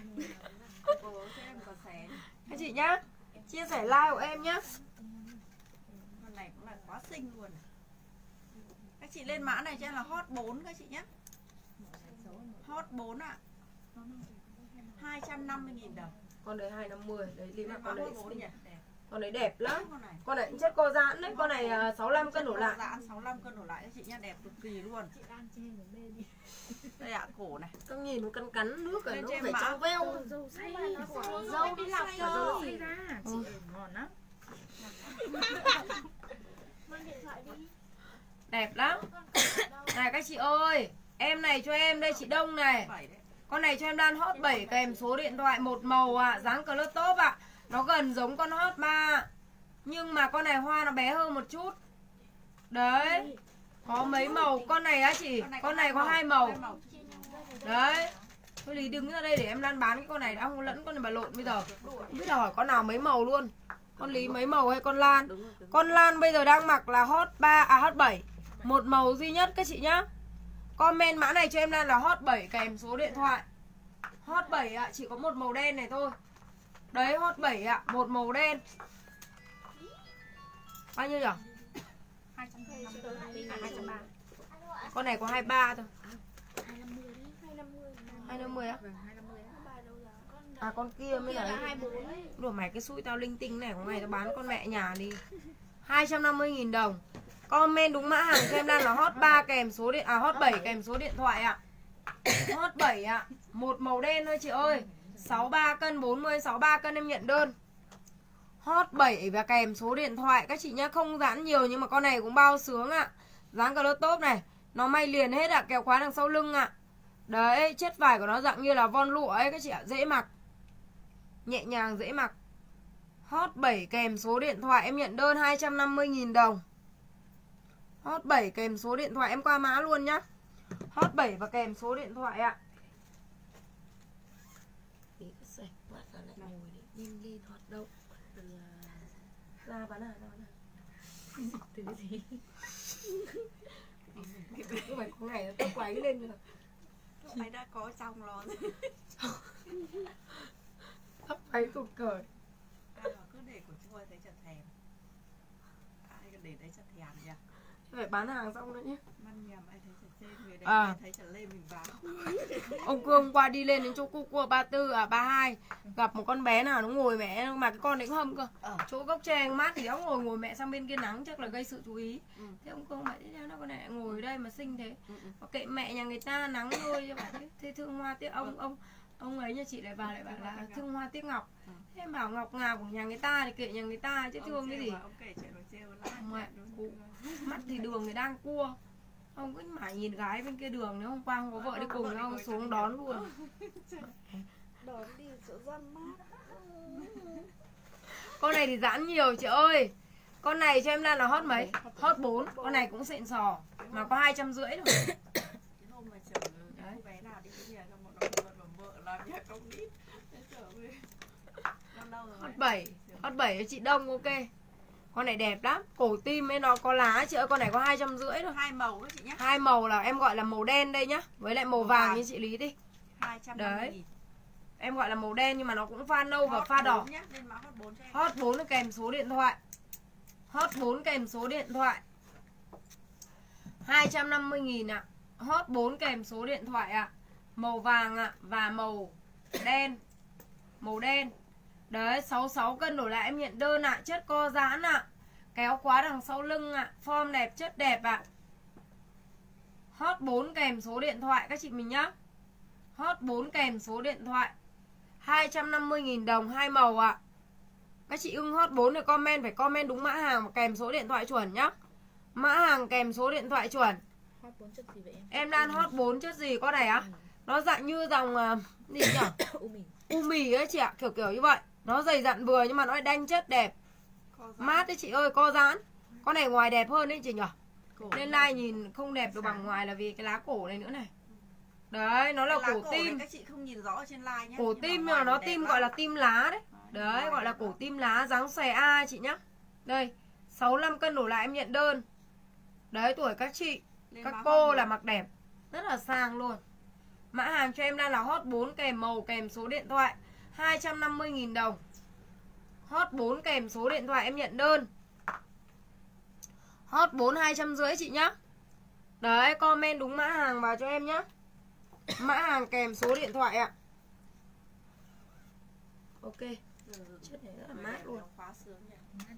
Các chị nhá, chia sẻ like của em nhá. Con này cũng là quá xinh luôn. Các chị lên mã này cho em là hot 4 các chị nhé. Hot 4 ạ. 250.000 đồng. Con đấy 250. Đấy, đi mà Lên con mã đấy hot 4 nhỉ? Đẹp. con đấy đẹp lắm. Con này. Con này cũng chất co giãn đấy. Con này 65 cân đổ lại. Giãn 65 cân đổ lại các chị nhá, đẹp cực kỳ luôn. Đây ạ, cổ này. Các nhìn nó cắn cắn nước rồi Lên nó trên phải mã. trong veo. Dâu xay, Dâu đi lọc dâu rồi. xay ra, chị ngon lắm. Mang điện thoại đi. Đẹp lắm. Này các chị ơi, em này cho em đây chị Đông này. 7 đấy. Con này cho em đan hot 7 kèm số điện thoại một màu ạ, dáng color top ạ. Nó gần giống con hot 3. Nhưng mà con này hoa nó bé hơn một chút. Đấy. Có mấy màu, con này á chị, con này có 2 màu. Đấy. Thôi Lý đứng ra đây để em đang bán cái con này đã, không lẫn con này bà lộn bây giờ. Không biết là hỏi con nào mấy màu luôn. Con Lý mấy màu hay con Lan? Con Lan bây giờ đang mặc là hot 3 à hot 7. Một màu duy nhất các chị nhá. Comment mã này cho em Lan là hot 7 kèm số điện thoại. Hot 7 ạ, chỉ có một màu đen này thôi. Đấy hot 7 ạ, một màu đen. Bao nhiêu nhỉ? 230. Con này có 23 thôi. 250 250 á? Vâng, 250 á. À con kia mới là 24 ấy. đùa mày cái xui tao linh tinh này, có ngày tao bán con mẹ nhà đi. 250.000 đồng. Comment đúng mã hàng cho em đang là hot 3 kèm số điện hot 7 kèm số điện thoại ạ. Hot 7 ạ, một màu đen thôi chị ơi. 63 cân 40, 63 cân em nhận đơn. Hot 7 và kèm số điện thoại các chị nhá, không giãn nhiều nhưng mà con này cũng bao sướng ạ. Dáng color top này, nó may liền hết ạ, kéo khóa đằng sau lưng ạ. Đấy, chất vải của nó dạng như là von lụa ấy các chị ạ, dễ mặc. Nhẹ nhàng dễ mặc. Hot 7 kèm số điện thoại em nhận đơn 250.000 đồng. Hot 7 kèm số điện thoại em qua mã luôn nhá. Hot 7 và kèm số điện thoại ạ. Nhanh lên hoạt động. Ra bán hàng nào. Từ gì? Cứ phải có ngày nó tóc váy lên rồi. Mày đã có xong rồi. Tóc váy tụt cởi. Ai mà cứ để của chua thấy chật thèm. Ai để đấy chật thèm nhỉ? Phải bán hàng xong nữa nhé. Măn nhầm ai thấy chật trên người đấy, À. ai thấy chật lên mình vào. Ông Cương hôm qua đi lên đến chỗ cu cua 34 à 32, gặp một con bé nào nó ngồi mẹ, mà cái con đấy cũng hâm cơ. Chỗ gốc tre mát thì nó ngồi mẹ sang bên kia nắng chắc là gây sự chú ý. Thế ông Cương bảo thế nó con này ngồi ở đây mà xinh thế. Mà kệ mẹ nhà người ta nắng thôi cho bạn thế thương hoa tiếc ông ấy nhà chị lại vào lại bảo là thương hoa tiếc ngọc. Thế em bảo ngọc ngà của nhà người ta thì kệ nhà người ta chứ thương cái gì. Ông kể chuyện rồi trêu lại. Mẹ, mắt thì đường thì đang cua. Ông cứ mãi nhìn gái bên kia đường, nếu hôm qua không có vợ đi cùng ông xuống đón luôn. Đón đi chỗ răn mát. Con này thì giãn nhiều chị ơi. Con này cho em Lan là hot mấy? Hot 4. Con này cũng xịn sò. Mà có 250 thôi. Cái hôm mà chở cô bé nào đi cái nhà trong một đồng mà vợ làm nhà công ít. Thế chở về. Lâu rồi. Hot 7. Hot 7 cho chị Đông ok. Con này đẹp lắm. Cổ tim ấy nó có lá chị ơi. Con này có 250 thôi. 2 màu đó chị nhé. 2 màu là em gọi là màu đen đây nhá. Với lại màu vàng như chị Lý đi. 250.000. Đấy. Em gọi là màu đen nhưng mà nó cũng pha nâu và pha đỏ. Nhá, lên mã hot 4 cho em. Hot 4 kèm số điện thoại. Hot 4 kèm số điện thoại 250.000 ạ. Hot 4 kèm số điện thoại ạ. Màu vàng ạ và màu đen. Màu đen. Đấy 66 cân đổ lại em nhận đơn ạ. Chất co giãn ạ. Kéo khóa đằng sau lưng ạ. Form đẹp, chất đẹp ạ. Hot 4 kèm số điện thoại các chị mình nhá. Hot 4 kèm số điện thoại 250.000 đồng, 2 màu ạ. Các chị ưng hot 4 thì comment, phải comment đúng mã hàng và kèm số điện thoại chuẩn nhá. Mã hàng kèm số điện thoại chuẩn. Hot 4 chất gì vậy em? Em đang hot 4 chất gì con này á? Nó dạng như dòng gì nhỉ? U mì ấy chị ạ, kiểu như vậy. Nó dày dặn vừa nhưng mà nó đanh chất đẹp. Mát đấy chị ơi, co giãn. Con này ngoài đẹp hơn đấy chị nhỉ? Lên like nhìn không đẹp được bằng ngoài là vì cái lá cổ này nữa này. Đấy, nó là cổ tim. Các chị không nhìn rõ ở trên like nhé. Cổ tim nhưng mà nó tim gọi là tim lá đấy. Đấy, gọi là cổ tim lá, dáng xòe A chị nhá. Đây, 65 cân đổ lại em nhận đơn. Đấy, tuổi các chị, Lên các mã cô hot là 4. mặc đẹp, rất là sang luôn. Mã hàng cho em đang là hot 4 kèm màu kèm số điện thoại, 250.000 đồng. Hot 4 kèm số điện thoại em nhận đơn. Hot 4 250 chị nhá. Đấy, comment đúng mã hàng vào cho em nhá. Mã hàng kèm số điện thoại ạ. Ok. Chất này rất là mát luôn. Khóa sướng nhỉ.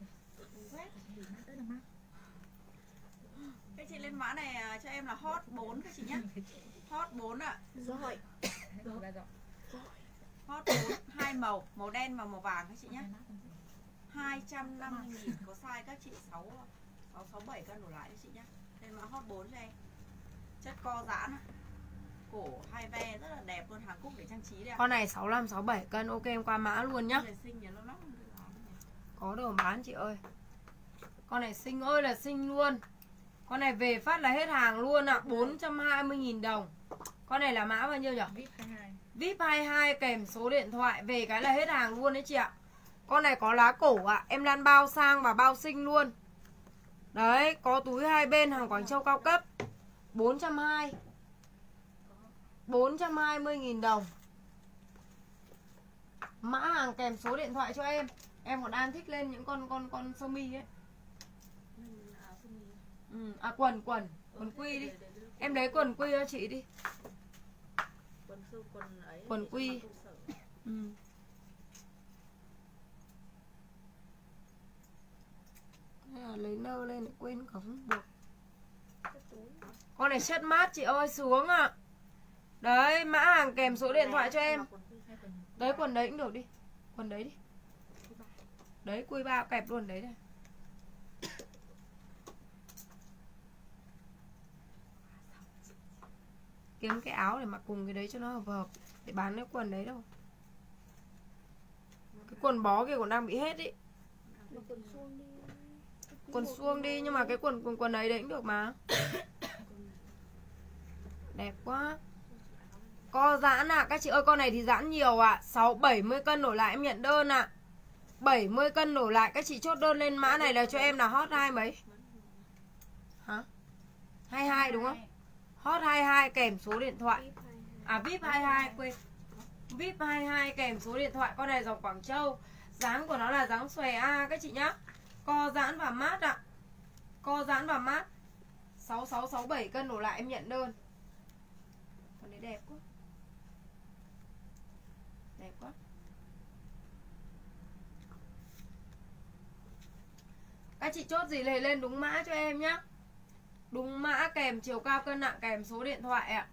Các chị lên mã này cho em là hot 4 các chị nhé. Hot 4 ạ. Rồi. Hot 4 hai màu, màu đen và màu vàng các chị nhé. 250.000, có size các chị 667 cân đổ lại các chị nhé. Lên mã hot 4 cho em. Chất co giãn ạ. Cổ hai ve rất là đẹp luôn, Hàn Quốc để trang trí đây ạ. Con này 65 67 cân, ok em qua mã luôn nhá. Con này xinh nhỉ, nó lắm. Có đồ bán chị ơi. Con này xinh ơi là xinh luôn. Con này về phát là hết hàng luôn ạ, 420.000 đồng. Con này là mã bao nhiêu nhỉ? VIP 22. VIP 22 kèm số điện thoại, về cái là hết hàng luôn đấy chị ạ. Con này có lá cổ ạ, em lăn bao sang và bao xinh luôn. Đấy, có túi hai bên, hàng Quảng Châu cao cấp. 420.000 đồng. Mã hàng kèm số điện thoại cho em. Em còn đang thích lên những con sơ mi ấy. Quần quy đi. Em lấy quần quy cho chị đi. Quần quy. Lấy nơ lên quên không được. Con này chất mát chị ơi, sướng ạ. Đấy, mã hàng kèm số điện thoại cho em. Đấy, quần đấy cũng được đi. Quần đấy đi. Đấy, quy 3 kẹp luôn đấy này. Kiếm cái áo để mặc cùng cái đấy cho nó hợp để bán cái quần đấy đâu. Cái quần bó kia còn đang bị hết ý. Quần suông đi, nhưng mà cái quần ấy đấy cũng được mà. Đẹp quá. Co giãn ạ, các chị ơi, con này thì giãn nhiều ạ. 70 cân đổ lại em nhận đơn ạ. 70 cân đổ lại các chị chốt đơn lên mã này là cho em là hot 2 mấy? Hả? 22 đúng không? Hot 22 kèm số điện thoại. VIP 22 quên. VIP 22 kèm số điện thoại. Con này dòng Quảng Châu. Dáng của nó là dáng xòe A các chị nhá. Co giãn và mát ạ. Co giãn và mát. 6667 cân đổ lại em nhận đơn. Con đấy đẹp quá. Đẹp quá. Các chị chốt gì thì lên đúng mã cho em nhá. Đúng mã kèm chiều cao cân nặng kèm số điện thoại ạ.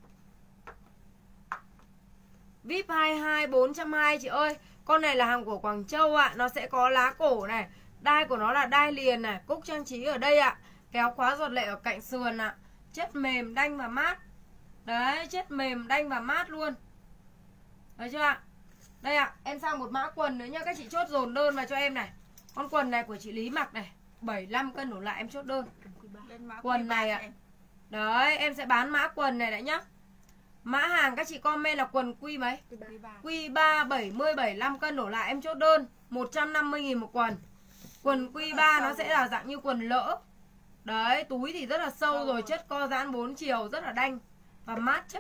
VIP 22 420 chị ơi. Con này là hàng của Quảng Châu ạ. Nó sẽ có lá cổ này. Đai của nó là đai liền này. Cúc trang trí ở đây ạ. Kéo khóa giọt lệ ở cạnh sườn ạ. Chất mềm, đanh và mát. Đấy, chất mềm, đanh và mát luôn. Thấy chưa ạ? Đây ạ, em sang một mã quần nữa nhá. Các chị chốt dồn đơn vào cho em này. Con quần này của chị Lý mặc này, 75 cân đổ lại em chốt đơn. Quần này ạ. Đấy, em sẽ bán mã quần này đã nhá. Mã hàng các chị comment là quần quy mấy? Quy 3 70 75 cân đổ lại em chốt đơn, 150.000 một quần. Quần quy 3 nó sẽ là dạng như quần lỡ. Đấy, túi thì rất là sâu rồi, chất co giãn 4 chiều rất là đanh và mát chứ.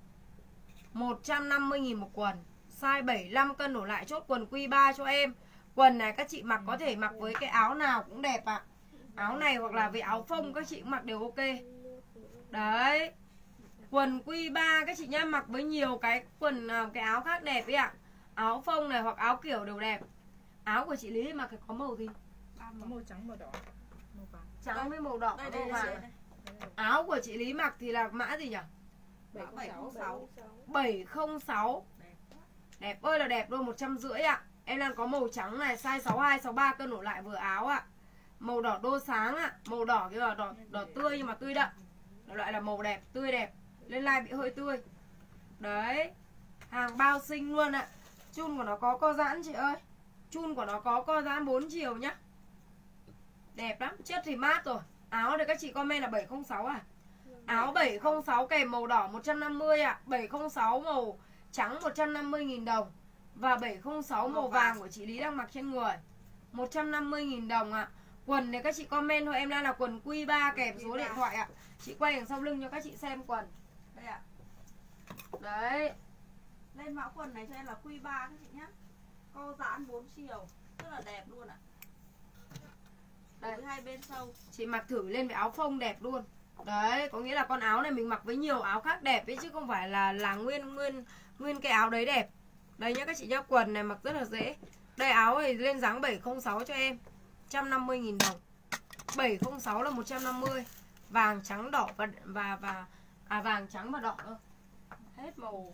150.000 một quần. Size 75 cân đổ lại chốt quần quy 3 cho em. Quần này các chị mặc có thể mặc với cái áo nào cũng đẹp ạ. Áo này hoặc là với áo phông các chị cũng mặc đều ok. Đấy. Quần quy 3 các chị nhá, mặc với nhiều cái quần cái áo khác đẹp ấy ạ. Áo phông này hoặc áo kiểu đều đẹp. Áo của chị Lý mặc có màu gì? Có màu trắng, màu đỏ, màu vàng. Trắng với màu đỏ và màu vàng. Đây. Áo của chị Lý mặc thì là mã gì nhỉ? 706. 706. Đẹp ơi là đẹp luôn, 150 ạ. Em đang có màu trắng này, size 62 63 cân đổ lại vừa áo ạ. Màu đỏ đô sáng ạ, màu đỏ cái đỏ tươi nhưng mà tươi đậm. Loại là màu đẹp, tươi đẹp. Lên like bị hơi tươi. Đấy. Hàng bao xinh luôn ạ. Chun của nó có co giãn chị ơi. Chun của nó có co giãn 4 chiều nhá. Đẹp lắm, chất thì mát rồi. Áo này các chị comment là 706 à? Áo 706 kèm màu đỏ 150 ạ. 706 màu trắng 150.000 đồng. Và 706 màu vàng của chị Lý đang mặc trên người, 150.000 đồng ạ. Quần này các chị comment thôi, em đang là quần Q3 kèm số điện thoại ạ. Chị quay đằng sau lưng cho các chị xem quần. Đây ạ. Đấy. Lên mã quần này cho em là Q3 các chị nhá. Co giãn 4 chiều, rất là đẹp luôn ạ. Đây, hai bên sâu. Chị mặc thử lên với áo phông đẹp luôn. Đấy, có nghĩa là con áo này mình mặc với nhiều áo khác đẹp ấy, chứ không phải là nguyên cái áo đấy đẹp. Đây nhá các chị nhá, quần này mặc rất là dễ. Đây áo này lên dáng 706 cho em, 150.000 đồng. 706 là 150. Vàng trắng đỏ và vàng trắng và đỏ thôi. Hết màu.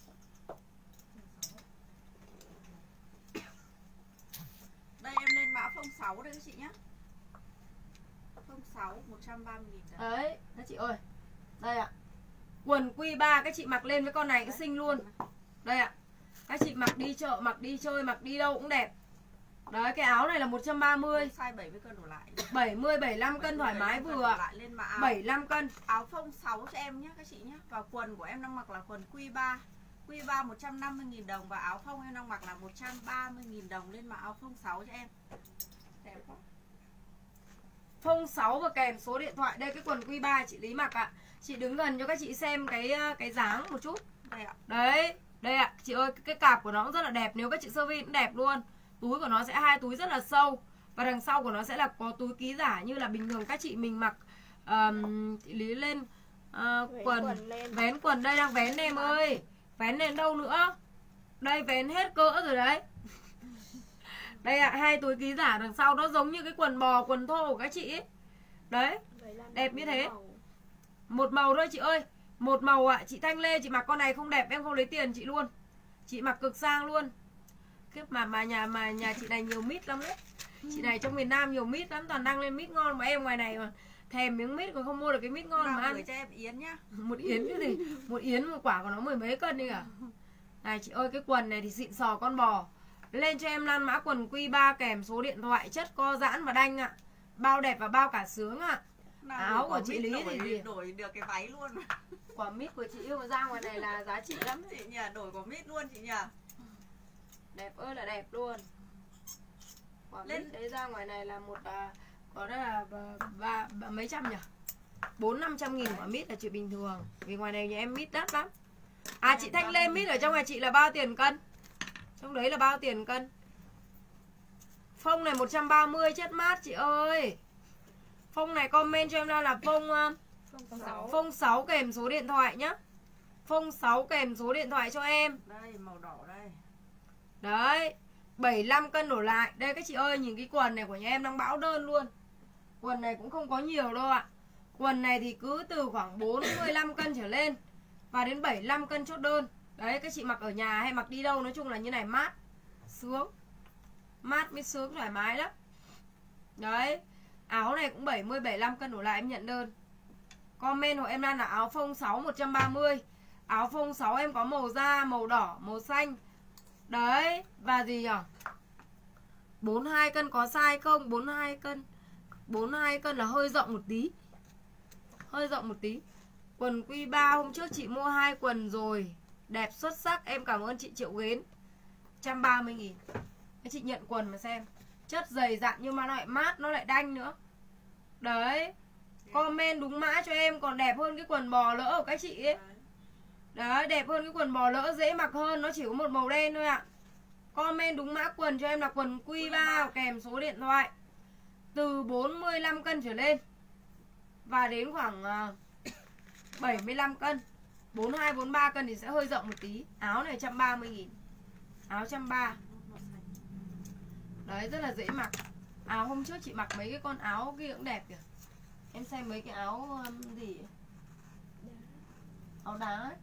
Đây em lên mã phông 6 đây các chị nhá. Phông 6 130.000 đồng. Đấy, các chị ơi. Đây ạ. Quần Q3 các chị mặc lên với con này cũng xinh luôn. Đây ạ. Các chị mặc đi chợ, mặc đi chơi, mặc đi đâu cũng đẹp. Đấy, cái áo này là 130. Size 70 cân đổ lại. 70 75 cân thoải mái vừa. Lên mã áo. 75 cân. Áo phông 6 cho em nhé các chị nhé. Và quần của em đang mặc là quần Q3. Q3 150.000 đồng và áo phông em đang mặc là 130.000 đồng. Lên mã áo phông 6 cho em. Đẹp quá. Phông 6 và kèm số điện thoại. Đây cái quần Q3 chị Lý mặc ạ. Chị đứng gần cho các chị xem cái dáng một chút. Đây ạ. Đấy, đây ạ. Chị ơi, cái cạp của nó cũng rất là đẹp. Nếu các chị sơ vi cũng đẹp luôn. Túi của nó sẽ hai túi rất là sâu. Và đằng sau của nó sẽ là có túi ký giả như là bình thường các chị mình mặc. Chị Lý lên quần. Vén quần đây, đang vén em ơi. Vén lên đâu nữa. Đây vén hết cỡ rồi đấy. Đây ạ, hai túi ký giả đằng sau nó giống như cái quần bò, quần thô của các chị ấy. Đấy, đẹp như thế. Một màu thôi chị ơi. Một màu ạ, chị Thanh Lê chị mặc con này không đẹp em không lấy tiền chị luôn. Chị mặc cực sang luôn. Kiếp mà nhà chị này nhiều mít lắm đấy. Chị này trong miền Nam nhiều mít lắm, toàn đăng lên mít ngon mà em ngoài này mà thèm miếng mít còn không mua được cái mít ngon mà ăn. Gửi cho em yến nhá. Một yến cái gì? Một yến một quả của nó 10 mấy cân đi cả. Này chị ơi, cái quần này thì xịn sò con bò. Lên cho em Lan mã quần Q3 kèm số điện thoại, chất co giãn và đanh ạ. Bao đẹp và bao cả sướng ạ. Áo của chị Lý thì gì? Đổi được cái váy luôn. Quả mít của chị yêu mà ra ngoài này là giá trị lắm chị nhỉ, đổi quả mít luôn chị nhỉ. Đẹp ơi là đẹp luôn. Quả mít đấy ra ngoài này là có là mấy trăm nhỉ? 400-500.000 quả mít là chuyện bình thường. Vì ngoài này nhà em mít đắt lắm. À chị Thanh Lê, mít ở trong nhà chị là bao tiền cân? Trong đấy là bao tiền cân? Phông này 130 chất mát chị ơi. Phông này comment cho em là phông 6 kèm số điện thoại nhá. Phông 6 kèm số điện thoại cho em. Đây màu đỏ đây. Đấy, 75 cân đổ lại. Đây các chị ơi, nhìn cái quần này của nhà em đang bão đơn luôn. Quần này cũng không có nhiều đâu ạ. Quần này thì cứ từ khoảng 45 cân trở lên và đến 75 cân chốt đơn. Đấy, các chị mặc ở nhà hay mặc đi đâu nói chung là như này mát, sướng. Mát mới sướng, thoải mái lắm. Đấy, áo này cũng 70-75 cân đổ lại em nhận đơn. Comment hộ em đang là áo phông 6 130. Áo phông 6 em có màu da, màu đỏ, màu xanh. Đấy, và gì nhỉ? 42 cân có size không? 42 cân. 42 cân là hơi rộng một tí. Hơi rộng một tí. Quần Q3 hôm trước chị mua 2 quần rồi. Đẹp xuất sắc, em cảm ơn chị Triệu Gến. 130.000. Các chị nhận quần mà xem. Chất dày dặn nhưng mà nó lại mát, nó lại đanh nữa. Đấy. Comment đúng mã cho em, còn đẹp hơn cái quần bò lỡ của các chị ấy. Đấy, đẹp hơn cái quần bò lỡ, dễ mặc hơn. Nó chỉ có một màu đen thôi ạ. Comment đúng mã quần cho em là quần Q3 kèm số điện thoại. Từ 45 cân trở lên và đến khoảng 75 cân. 42-43 cân thì sẽ hơi rộng một tí. Áo này 130.000. Áo 130. Đấy, rất là dễ mặc. Áo hôm trước chị mặc mấy cái con áo kia cũng đẹp kìa. Em xem mấy cái áo gì ấy? Áo đá ấy.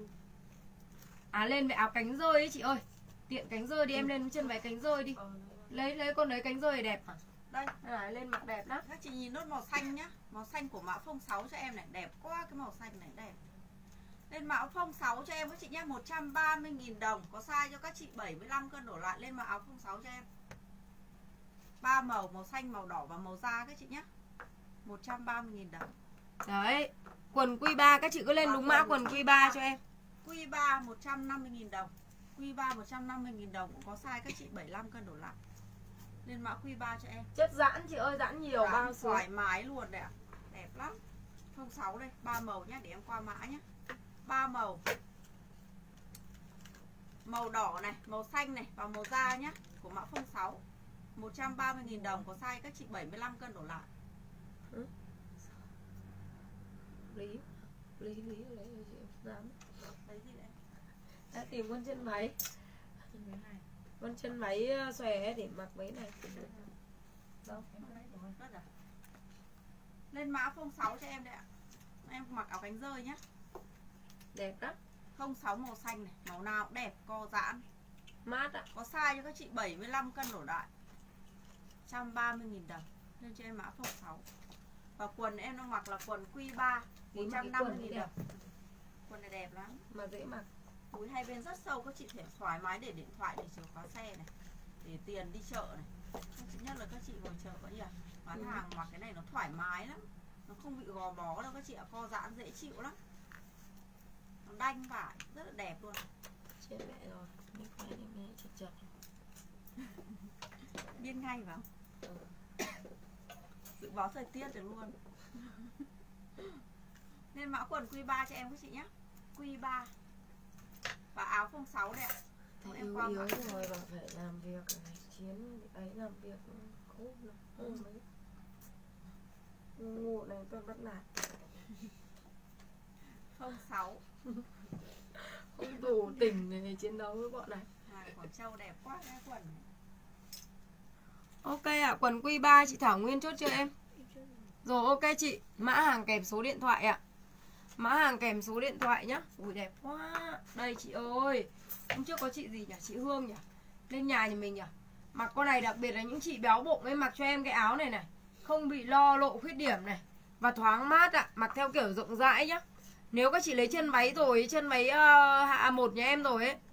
À lên với áo cánh rơi ấy chị ơi. Tiện cánh rơi đi, em lên chân váy cánh rơi đi. Lấy con đấy cánh rơi đẹp à? Đây, lên mặc đẹp lắm. các chị nhìn nốt màu xanh nhá. Màu xanh của mã phông 6 cho em này, đẹp quá, cái màu xanh này đẹp. Lên mã phông 6 cho em các chị nhé, 130.000 đồng. Có size cho các chị 75 cân đổ lại. Lên mã áo phông 6 cho em. 3 màu, màu xanh, màu đỏ và màu da các chị nhé. 130.000 đồng. Đấy, quần Q3 các chị cứ lên đúng mã quần Q3 cho em. Q3 150.000 đồng. Q3 150.000 đồng, cũng có size các chị 75 cân đổ lại. Lên mã Q3 cho em. Chất giãn chị ơi, giãn nhiều, bao sướng. Thoải mái luôn đấy ạ. Đẹp lắm. 06 đây, 3 màu nhá, để em qua mã nhá. 3 màu. Màu đỏ này, màu xanh này và màu da nhá, của mã 06. 130.000 đồng, có size các chị 75 cân đổ lại. Lý lấy cho chị dám. Đấy gì đấy? Đã tìm con chân váy. Chân váy này. Con chân váy xòe để mặc váy này. Đâu? Đất à? Lên mã 06 cho em đấy ạ. Em mặc áo cánh rơi nhá. Đẹp đó. 06 màu xanh này, màu nào cũng đẹp, co giãn. Mát ạ. Có size cho các chị 75 cân đổ đại. 130.000 đồng. Lên cho em mã 06. Và quần em đang mặc là quần Q3, 150.000 đồng. Quần này đẹp lắm. Mà dễ mặc. Túi hai bên rất sâu, các chị thể thoải mái để điện thoại, để chìa khóa xe này, để tiền đi chợ này. Các chị nhất là các chị ngồi chợ vậy nhỉ? Bán hàng mặc cái này nó thoải mái lắm. Nó không bị gò bó đâu các chị ạ, co giãn dễ chịu lắm. Nó đanh vải, rất là đẹp luôn. Chết mẹ rồi, mình phải nghe chật. Biên ngay vào. Dự báo thời tiết được luôn. Nên mã quần Q3 cho em các chị nhé. Q3. Và áo 06 đây ạ. Thế yếu rồi mà phải làm việc, phải chiến ấy, làm việc khổ lắm. Mấy ngủ này tôi bắt nạt. 06. Không đủ tình để chiến đấu với bọn này. Quần trâu đẹp quá cái quần này. Ok ạ, quần Q3 chị Thảo Nguyên chốt cho em. Rồi ok chị, mã hàng kèm số điện thoại ạ. Mã hàng kèm số điện thoại nhá. Ui đẹp quá. Đây chị ơi. Hôm trước có chị gì nhỉ? Chị Hương nhỉ? Lên nhà mình nhỉ? Mặc con này đặc biệt là những chị béo bụng ấy, mặc cho em cái áo này này, không bị lo lộ khuyết điểm này, và thoáng mát ạ, mặc theo kiểu rộng rãi nhá. Nếu các chị lấy chân váy rồi, chân váy hạ 1 nhà em rồi ấy.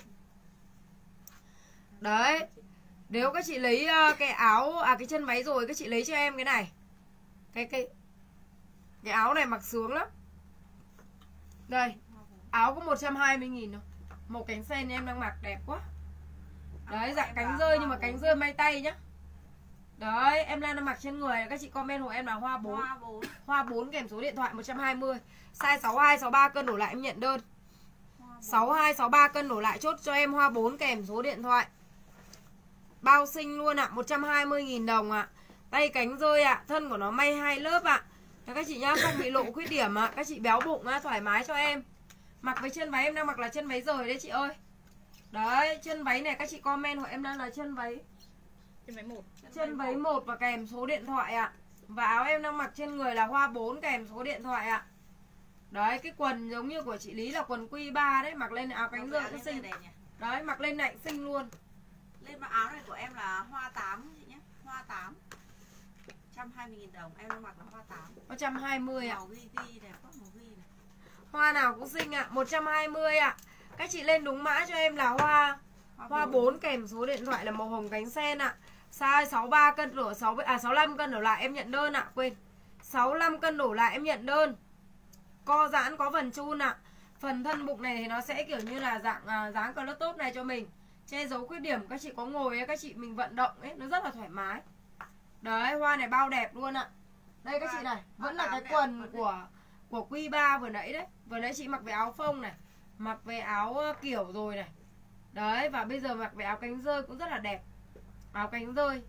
Đấy. Nếu các chị lấy cái áo cái chân váy rồi, các chị lấy cho em cái này. Cái áo này mặc sướng lắm. Đây, áo có 120.000 thôi. Một cánh sen em đang mặc đẹp quá. Đấy, dạng cánh rơi nhưng mà cánh rơi may tay nhá. Đấy, em đang mặc trên người, các chị comment hộ em là hoa 4. Hoa 4 kèm số điện thoại 120. Size 62 63 cân đổ lại em nhận đơn. 62 63 cân đổ lại chốt cho em hoa 4 kèm số điện thoại. Bao xinh luôn ạ, 120.000 đồng ạ. Tay cánh rơi ạ, thân của nó may 2 lớp ạ. Các chị nhá, không bị lộ khuyết điểm ạ. Các chị béo bụng thoải mái cho em. Mặc với chân váy em đang mặc là chân váy rời đấy chị ơi. Đấy, chân váy này các chị comment hộ em đang là chân váy. Chân váy 1 và kèm số điện thoại ạ. Và áo em đang mặc trên người là hoa 4 kèm số điện thoại ạ. Đấy, cái quần giống như của chị Lý là quần Q3 đấy, mặc lên áo cánh rơi cũng xinh. Đấy, mặc lên này xinh luôn. Lên mặc áo này của em là hoa 8 chị nhé. Hoa 8. 120.000 đồng, em đang mặc là hoa 8. 120 ạ. Màu ghi đẹp quá, màu ghi này. Hoa nào cũng xinh ạ, 120 ạ. Các chị lên đúng mã cho em là hoa 4 kèm số điện thoại là màu hồng cánh sen ạ. Size 63 cân đổ 65 cân đổ lại em nhận đơn ạ, quên. 65 cân đổ lại em nhận đơn. Co giãn có phần chun ạ. Phần thân bụng này thì nó sẽ kiểu như là dạng dáng cờ top này cho mình. Che giấu khuyết điểm các chị có ngồi ấy, các chị mình vận động ấy, nó rất là thoải mái. Đấy, hoa này bao đẹp luôn ạ. Đây các chị này, vẫn là cái quần của Q3 vừa nãy đấy. Vừa nãy chị mặc với áo phông này, mặc với áo kiểu rồi này. Đấy, và bây giờ mặc với áo cánh rơi cũng rất là đẹp. Áo cánh rơi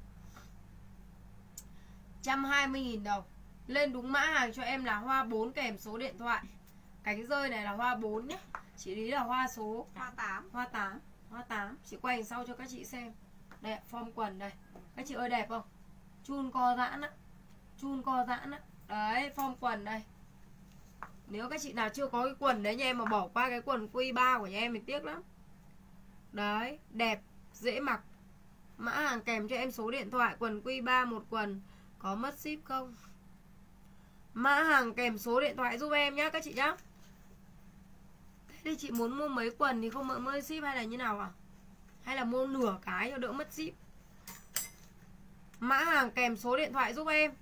120.000 đồng. Lên đúng mã hàng cho em là hoa 4 kèm số điện thoại. Cánh rơi này là hoa 4 nhé. Chị Lý là hoa số Hoa 8. Hoa 8. Chị quay hình sau cho các chị xem. Đây, form quần đây. Các chị ơi đẹp không? Chun co giãn á. Chun co giãn á. Đấy, form quần đây. Nếu các chị nào chưa có cái quần đấy nha em, mà bỏ qua cái quần Q3 của nhà em thì tiếc lắm. Đấy, đẹp, dễ mặc. Mã hàng kèm cho em số điện thoại. Quần Q3 một quần, có mất ship không? Mã hàng kèm số điện thoại giúp em nhá các chị nhá. Thế thì chị muốn mua mấy quần thì không mất ship hay là như nào à? Hay là mua nửa cái cho đỡ mất ship? Mã hàng kèm số điện thoại giúp em.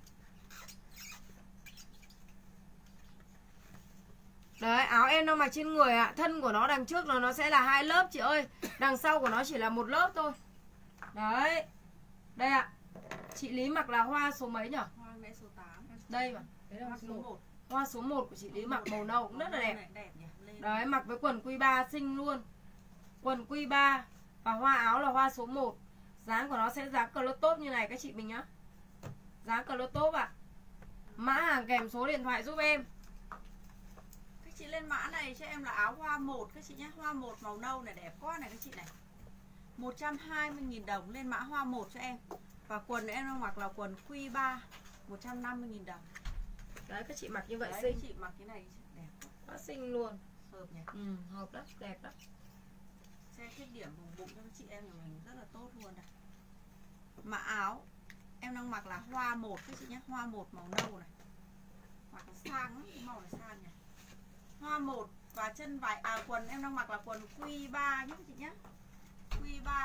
Đấy, áo em đang mặc trên người ạ. Thân của nó đằng trước nó sẽ là 2 lớp chị ơi. Đằng sau của nó chỉ là 1 lớp thôi. Đấy. Đây ạ. Chị Lý mặc là hoa số mấy nhỉ? Hoa mẹ số 8. Đây mà. Đấy là Hoa hoa số số 1. 1. Hoa số 1 của chị Lý mặc màu nâu cũng rất là đẹp. Đẹp nhỉ. Lên. Đấy, mặc với quần Q3 xinh luôn. Quần Q3 và hoa áo là hoa số 1. Dáng của nó sẽ dáng color top như này các chị mình nhá. Dáng color top ạ. Mã hàng kèm số điện thoại giúp em. Các chị lên mã này cho em là áo hoa 1 các chị nhé. Hoa 1 màu nâu này đẹp quá này các chị này. 120.000 đồng lên mã hoa 1 cho em. Và quần em đang mặc là quần Q3 150.000 đồng. Đấy, các chị mặc như vậy Đấy, xinh. các chị mặc cái này đẹp Quá xinh luôn. hợp nhỉ. Hợp đó, đẹp đó. Xe thích điểm vùng bụng cho các chị em của mình rất là tốt luôn này. Mã áo em đang mặc là hoa 1 các chị nhé. Hoa 1 màu nâu này. Mặc nó sang lắm, cái màu này sang nhỉ. Hoa 1 và chân vải quần em đang mặc là quần Q3 nhé các chị nhé. Q3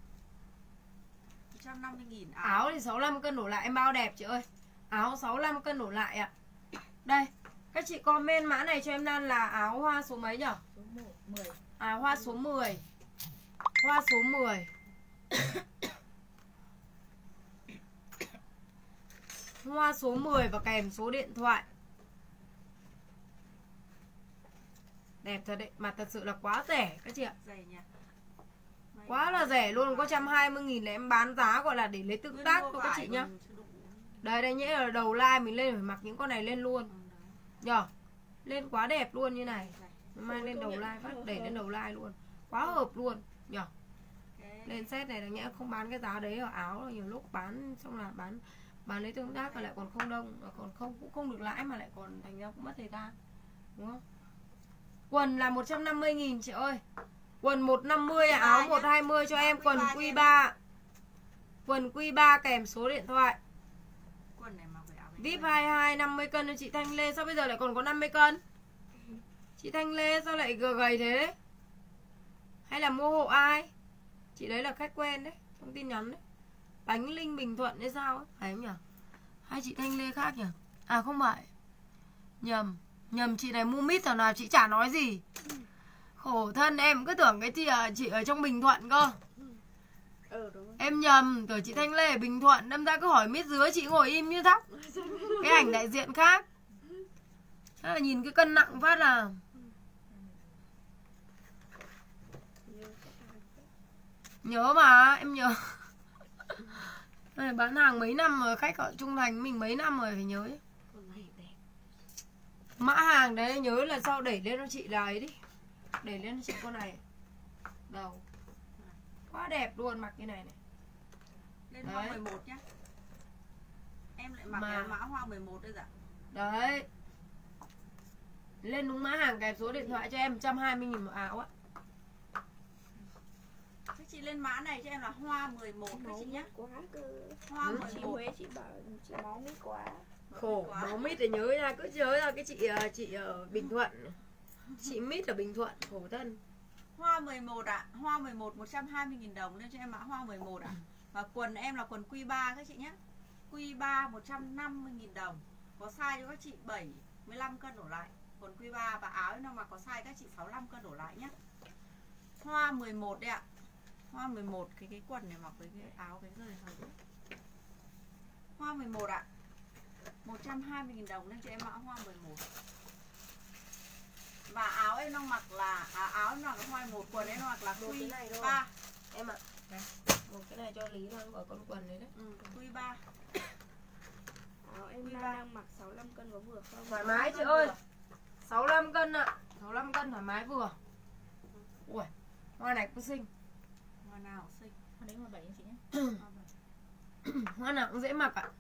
150.000 Áo thì 65 cân đổ lại em bao đẹp chị ơi. Áo 65 cân đổ lại ạ. Đây, các chị comment mã này cho em Lan là áo hoa số mấy nhỉ? Số 10. Hoa số 10. Hoa số 10. Hoa số 10 và kèm số điện thoại. Đẹp thật đấy, mà thật sự là quá rẻ các chị ạ. Dày nhỉ. Quá là rẻ luôn, có 120.000 là em bán giá gọi là để lấy tương tác của các chị nhá. Đây đây nhẽ là đầu like mình lên phải mặc những con này lên luôn. Nhờ. Lên quá đẹp luôn như này. Mang lên đầu like phát để lên đầu like luôn. Quá hợp luôn nhờ. Lên set này là nhẽ không bán cái giá đấy ở áo là nhiều lúc bán xong là bán lấy tương tác và lại còn không đông, còn không cũng không được lãi mà lại còn thành ra cũng mất thời gian. Đúng không? Quần là 150.000 chị ơi. Quần 150 áo 120 cho em, quần Q3. Quần Q3 kèm số điện thoại. Quần này mặc áo VIP 22 50 cân cho chị Thanh Lê, sao bây giờ lại còn có 50 cân? Chị Thanh Lê sao lại gầy thế? Hay là mua hộ ai? Chị đấy là khách quen đấy, trong tin nhắn đấy. Bánh Linh Bình Thuận hay sao ấy, phải không nhỉ? Hay chị Thanh Lê khác nhỉ? À không phải. Nhầm chị này mua mít thảo nào chị chả nói gì. Khổ thân em cứ tưởng cái chị ở trong Bình Thuận cơ. Đúng rồi. Em nhầm, tưởng chị Thanh Lê ở Bình Thuận, đâm ra cứ hỏi mít dứa chị ngồi im như thóc. Cái ảnh đại diện khác. Thế là nhìn cái cân nặng phát là nhớ mà, em nhớ. Này, bán hàng mấy năm rồi, khách ở trung thành mình mấy năm rồi phải nhớ ấy. Mã hàng đấy nhớ là sau đẩy lên cho chị là ấy đi. Đẩy lên cho chị con này. Đầu. Quá đẹp luôn, mặc cái này này. Lên hoa 11 nhá. Em lại mặc cái mã hoa 11 đây dạ. Đấy. Lên đúng mã hàng kèm số điện thoại cho em 120.000 một áo á. Các chị lên mã này cho em là hoa 11 các chị nhá. Quá cơ. Hoa Chị 11. Huế chị bảo chị máu mít quá. Khổ, máu mít thì nhớ ra, cứ nhớ ra cái chị ở Bình Thuận. Chị mít ở Bình Thuận, khổ thân. Hoa 11 ạ. Hoa 11 120.000 đồng lên cho em mã hoa 11 ạ. Và quần em là quần Q3 các chị nhé. Q3 150.000 đồng. Có size cho các chị 75 cân đổ lại. Quần Q3 và áo nó mà có size các chị 65 cân đổ lại nhé. Hoa 11 đấy ạ. Hoa 11 cái quần này mặc với cái áo cái rời hơi. Hoa 11 ạ. 120.000 đồng lên cho em mã hoa 11. Và áo em đang mặc là áo em mặc là hoa 1, quần em mặc là Q3. Em ạ. Một cái này cho Lý đang ở con quần đấy đấy. Q3. Áo em đang mặc 65 cân có vừa không? Thoải mái chị ơi. 65 cân ạ. 65 cân thoải mái vừa. Ui, hoa này cũng xinh. Hoa nào cũng xinh. Hoa đấy hoa 7 anh chị nhé. Hoa nào cũng dễ mặc ạ.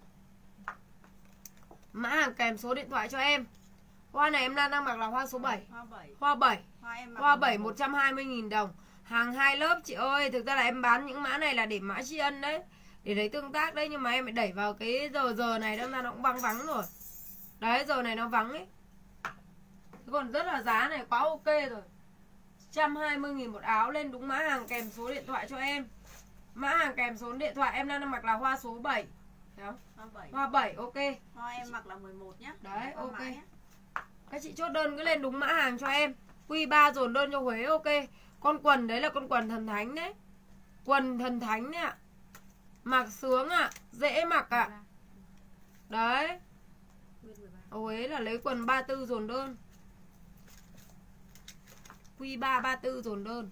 Mã hàng kèm số điện thoại cho em. Hoa này em đang mặc là hoa số 7. Hoa 7. Hoa 7. Hoa 7 120.000 đồng. Hàng 2 lớp chị ơi. Thực ra là em bán những mã này là để mã tri ân đấy, để lấy tương tác đấy. Nhưng mà em phải đẩy vào cái giờ này đâm ra nó cũng vắng rồi. Đấy, giờ này nó vắng ấy. Còn rất là giá này quá ok rồi. 120.000 một áo. Lên đúng mã hàng kèm số điện thoại cho em. Mã hàng kèm số điện thoại em đang mặc là hoa số 7. Thấy không? Hoa 7 ok. Hoa em mặc là 11 nhá. Đấy ok. Các chị chốt đơn cứ lên đúng mã hàng cho em. Q3 dồn đơn cho Huế ok. Con quần đấy là con quần thần thánh đấy. Quần thần thánh đấy ạ. Mặc sướng ạ, dễ mặc ạ. Đấy. Ôi là lấy quần 34 dồn đơn. Q3 34 dồn đơn.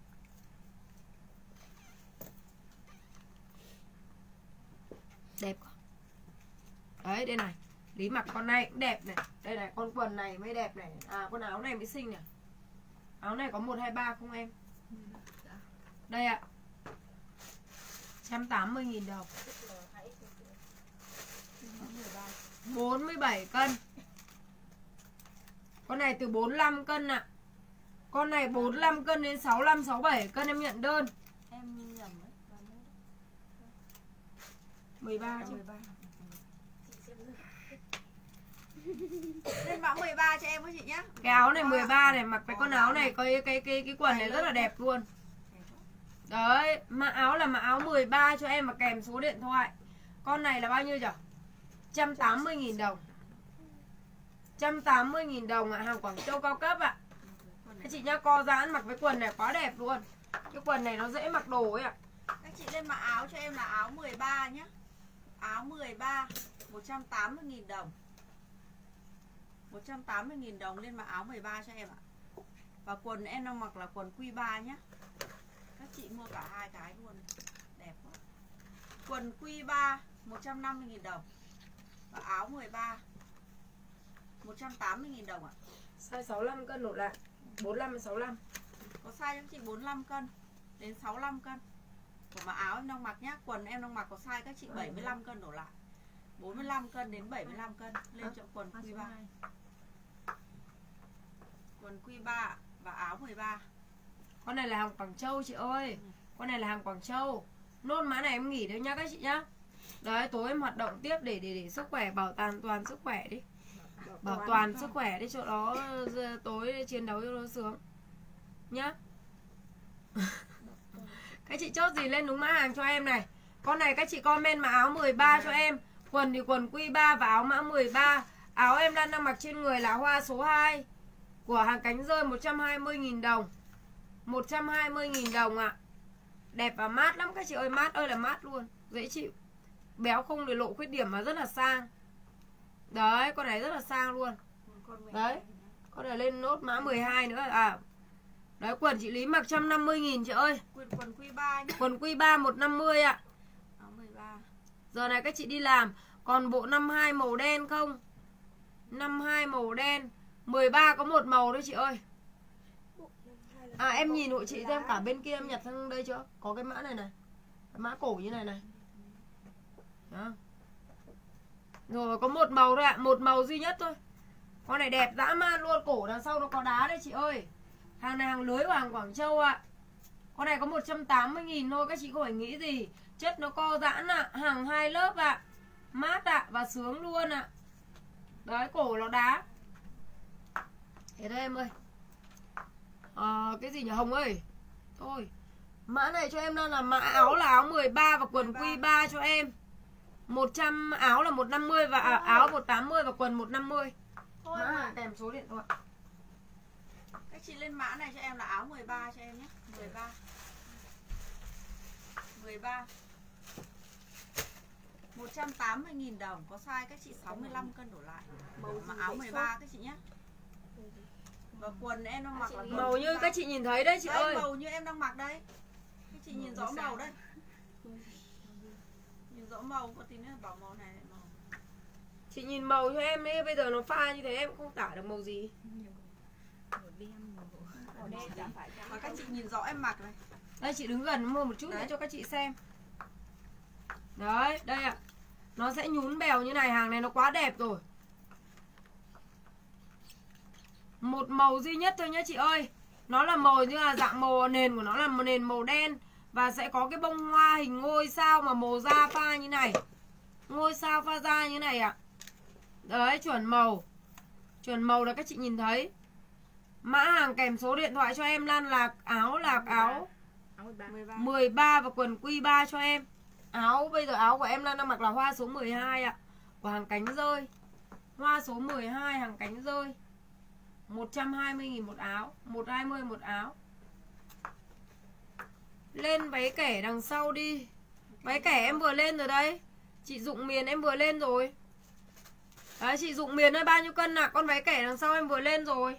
Đẹp quá. Đấy, đây này. Lý mặc con này cũng đẹp này. Đây này, con quần này mới đẹp này. À, con áo này mới xinh này. Áo này có 123 không em? Đây ạ. 180.000 đồng. 47 cân. Con này từ 45 cân ạ. Con này 45 cân đến 65, 67 cân em nhận đơn. Em nhầm đấy. 13 chứ. 13. Lên mã 13 cho em với chị nhá. Cái áo này 13 này, mặc cái con áo này, cái quần này rất là đẹp luôn. Đấy, mã áo là mã áo 13 cho em và kèm số điện thoại. Con này là bao nhiêu nhỉ? 180.000 đồng. 180.000 đồng ạ, hàng Quảng Châu cao cấp ạ. Các chị nhá, co giãn mặc với quần này quá đẹp luôn. Cái quần này nó dễ mặc đồ ấy ạ. Các chị lên mã áo cho em là áo 13 nhá. Áo 13 180.000 đồng. 180.000 đồng lên mã áo 13 cho em ạ. Và quần em đang mặc là quần Q3 nhá. Các chị mua cả hai cái luôn. Đẹp quá. Quần Q3 150.000 đồng. Và áo 13 180.000 đồng ạ. Size 65 cân đổ lại. 45 đến 65. Có size cho chị 45 cân đến 65 cân. Của mã áo em đang mặc nhá. Quần em đang mặc có size các chị 75 cân đổ lại. 45 cân đến 75 cân lên cho quần Q3. Quần Q3 và áo 13. Con này là hàng Quảng Châu chị ơi. Con này là hàng Quảng Châu. Nốt mã này em nghỉ đấy nhá các chị nhá. Đấy, tối em hoạt động tiếp để sức khỏe, bảo toàn sức khỏe đi. Bảo toàn sức khỏe đi, chỗ đó tối chiến đấu cho nó sướng nhá. Các chị chốt gì lên đúng mã hàng cho em này. Con này các chị comment mã áo 13 cho em. Quần thì quần Q3 và áo mã 13. Áo em đang mặc trên người là hoa số 2 của hàng Cánh Rơi, 120.000 đồng. 120.000 đồng ạ. Đẹp và mát lắm các chị ơi, mát ơi là mát luôn, dễ chịu. Béo không để lộ khuyết điểm mà rất là sang. Đấy, con này rất là sang luôn. Đấy, con này lên nốt mã 12 nữa à. Đấy, quần chị Lý mặc 150.000 chị ơi. Quần Q3 nhá. Quần Q3 150 ạ. Áo 13. Giờ này các chị đi làm còn bộ 52 màu đen không? 52 màu đen. 13 có một màu thôi chị ơi. À em nhìn hộ chị xem cả bên kia em nhặt sang đây chưa? Có cái mã này này. Cái mã cổ như này này. Đó. Rồi có một màu thôi ạ, một màu duy nhất thôi. Con này đẹp dã man luôn, cổ đằng sau nó có đá đấy chị ơi. Hàng này hàng lưới của hàng Quảng Châu ạ. Con này có 180.000 thôi, các chị không phải nghĩ gì. Chất nó co giãn ạ, hàng 2 lớp ạ. Mát ạ và sướng luôn ạ. Đấy, cổ nó đá. Thế thôi em ơi. Cái gì nhỉ Hồng ơi? Thôi. Mã này cho em đang là mã áo là áo 13 và quần Q3 cho em. 100 áo là 150 và áo 180 và quần 150. Thôi Mã mà. kèm số điện thoại. Các chị lên mã này cho em là áo 13 cho em nhé. 13. 13. 180.000 đồng, có size các chị 65 cân đổ lại. Mà áo 13 các chị nhé. Và quần em đang mặc là Màu như các chị nhìn thấy đấy chị đây, ơi. màu như em đang mặc đây. Các chị nhìn rõ màu đây. Nhìn rõ màu, có tí nữa bảo màu này màu. Chị nhìn màu cho em đi, bây giờ nó pha như thế em không tả được màu gì. Và các chị nhìn rõ em mặc này. Đây chị đứng gần mua một chút nữa cho các chị xem. Đấy, đây ạ. Nó sẽ nhún bèo như này, hàng này nó quá đẹp rồi. Một màu duy nhất thôi nhá chị ơi. Nó là màu như là dạng màu nền của nó là nền màu đen. Và sẽ có cái bông hoa hình ngôi sao mà màu da pha như này. Ngôi sao pha da như này ạ. Đấy, chuẩn màu. Chuẩn màu là các chị nhìn thấy. Mã hàng kèm số điện thoại cho em Lan là áo 13 và quần Q3 cho em. Áo bây giờ áo của em Lan đang mặc là hoa số 12 ạ. Của hàng Cánh Rơi. Hoa số 12 hàng Cánh Rơi. 120.000 một áo, 120 một áo. Lên váy kẻ đằng sau đi. Váy kẻ em vừa lên rồi đây. Chị Dụng Miền em vừa lên rồi. Đấy, chị Dụng Miền ơi, bao nhiêu cân ạ? Con váy kẻ đằng sau em vừa lên rồi.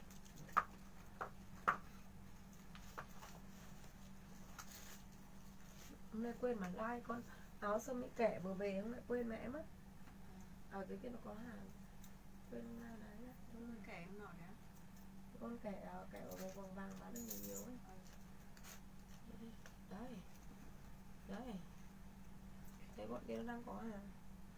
Hôm nay quên mà like con áo sơ mi kẻ vừa về, hôm nay quên mẹ mất. Ở dưới kia nó có hàng. Quên like đấy. Kẻ em nổi đấy. Con kẻ màu vàng vàng bán được nhiều nhiều ấy. Đấy. Đấy. Đấy, bọn kia nó đang có hàng.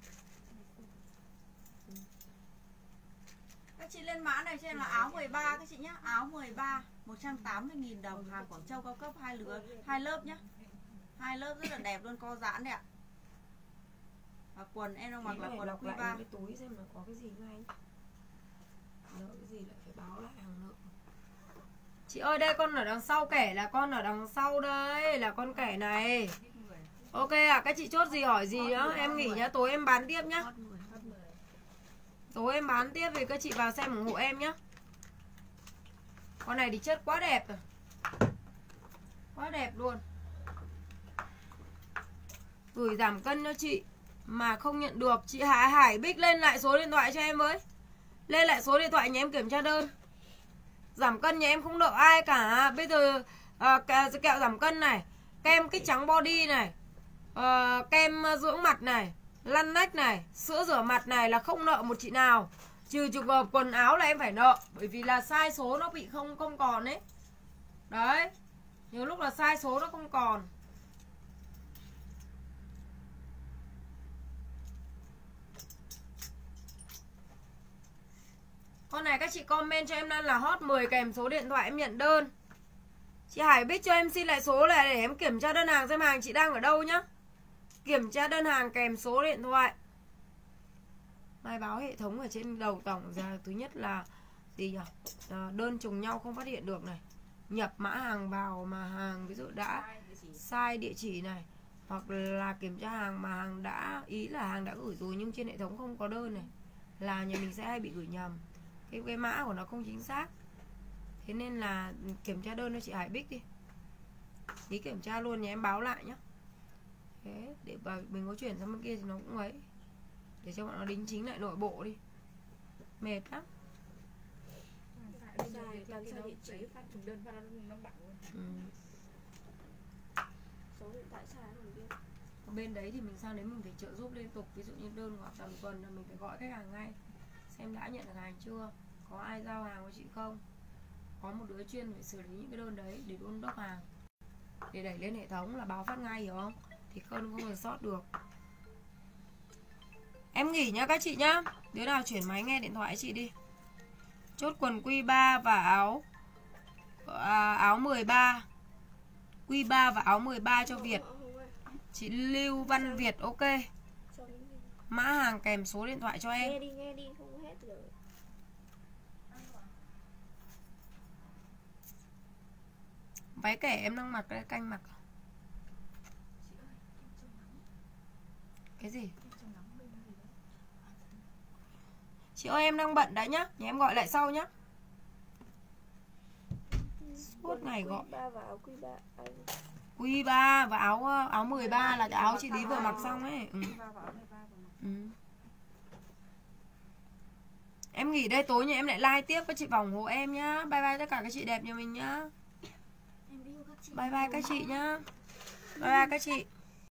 Các chị lên mã này trên là áo 13 các chị nhá. Áo 13 180.000 đồng, hàng Quảng Châu cao cấp, hai lớp nhá. Hai lớp rất là đẹp luôn, co giãn đấy ạ. Và quần em đang mặc là quần lọc lại Q3. cái túi xem là có cái gì ngay. Nợ cái gì lại phải báo lại hàng nợ. Chị ơi, đây con ở đằng sau kẻ là con ở đằng sau đây, là con kẻ này. Ok ạ, các chị chốt gì hỏi gì nữa, em nghỉ nhá, tối em bán tiếp nhá. Tối em bán tiếp thì các chị vào xem ủng hộ em nhá. Con này thì chất quá đẹp rồi. Quá đẹp luôn. Gửi giảm cân cho chị mà không nhận được. Chị Hải Bích lên lại số điện thoại cho em với. Lên lại số điện thoại nhà em kiểm tra đơn. Giảm cân nhà em không nợ ai cả. Bây giờ kẹo giảm cân này, kem kích trắng body này, kem dưỡng mặt này, lăn nách này, sữa rửa mặt này là không nợ một chị nào. Trừ trường hợp quần áo là em phải nợ, bởi vì là sai số nó bị không còn ấy. Đấy. Nhiều lúc là sai số nó không còn. Con này các chị comment cho em là hot 10 kèm số điện thoại em nhận đơn. Chị Hải Bích cho em xin lại số này để em kiểm tra đơn hàng xem hàng chị đang ở đâu nhá. Kiểm tra đơn hàng kèm số điện thoại. Mai báo hệ thống ở trên đầu tổng ra. Thứ nhất là gì nhỉ? Đơn trùng nhau không phát hiện được này. Nhập mã hàng vào mà hàng ví dụ đã sai địa chỉ này, hoặc là kiểm tra hàng mà hàng đã, ý là hàng đã gửi rồi nhưng trên hệ thống không có đơn này, là nhà mình sẽ hay bị gửi nhầm. Cái mã của nó không chính xác. Thế nên là kiểm tra đơn cho chị Hải Bích đi. Tí kiểm tra luôn nhà em báo lại nhá. Thế để mình có chuyển sang bên kia thì nó cũng ấy. Để cho bọn nó đính chính lại nội bộ đi. Mệt lắm. Sai địa chỉ phát trùng đơn phát nó bảo luôn. Số điện thoại sai rồi kia. Bên đấy thì mình sang đấy mình phải trợ giúp liên tục. Ví dụ như đơn hoặc tầm tuần là mình phải gọi khách hàng ngay, xem đã nhận được hàng chưa, có ai giao hàng cho chị không. Có một đứa chuyên phải xử lý những cái đơn đấy để đôn đốc hàng, để đẩy lên hệ thống là báo phát ngay, hiểu không? Thì không thể sót được. Em nghỉ nhá các chị nhá. Đứa nào chuyển máy nghe điện thoại chị đi. Chốt quần Q3 và áo 13. Q3 và áo 13 cho Việt. Chị Lưu Văn Việt, ok. Mã hàng kèm số điện thoại cho em. Nghe đi, không hết rồi. Váy kẻ em đang mặc đây, canh mặc. Cái gì? Chị ơi em đang bận đã nhá. Nhà em gọi lại sau nhá. Suốt ngày gọi. Q3 và áo 13 là cái áo chị Lý vừa mặc xong ấy. Em nghỉ đây, tối nhà em lại like tiếp các chị vào ủng hộ em nhá. Bye bye tất cả các chị đẹp nhà mình nhá. Bye bye các chị nhá. Bye bye các chị.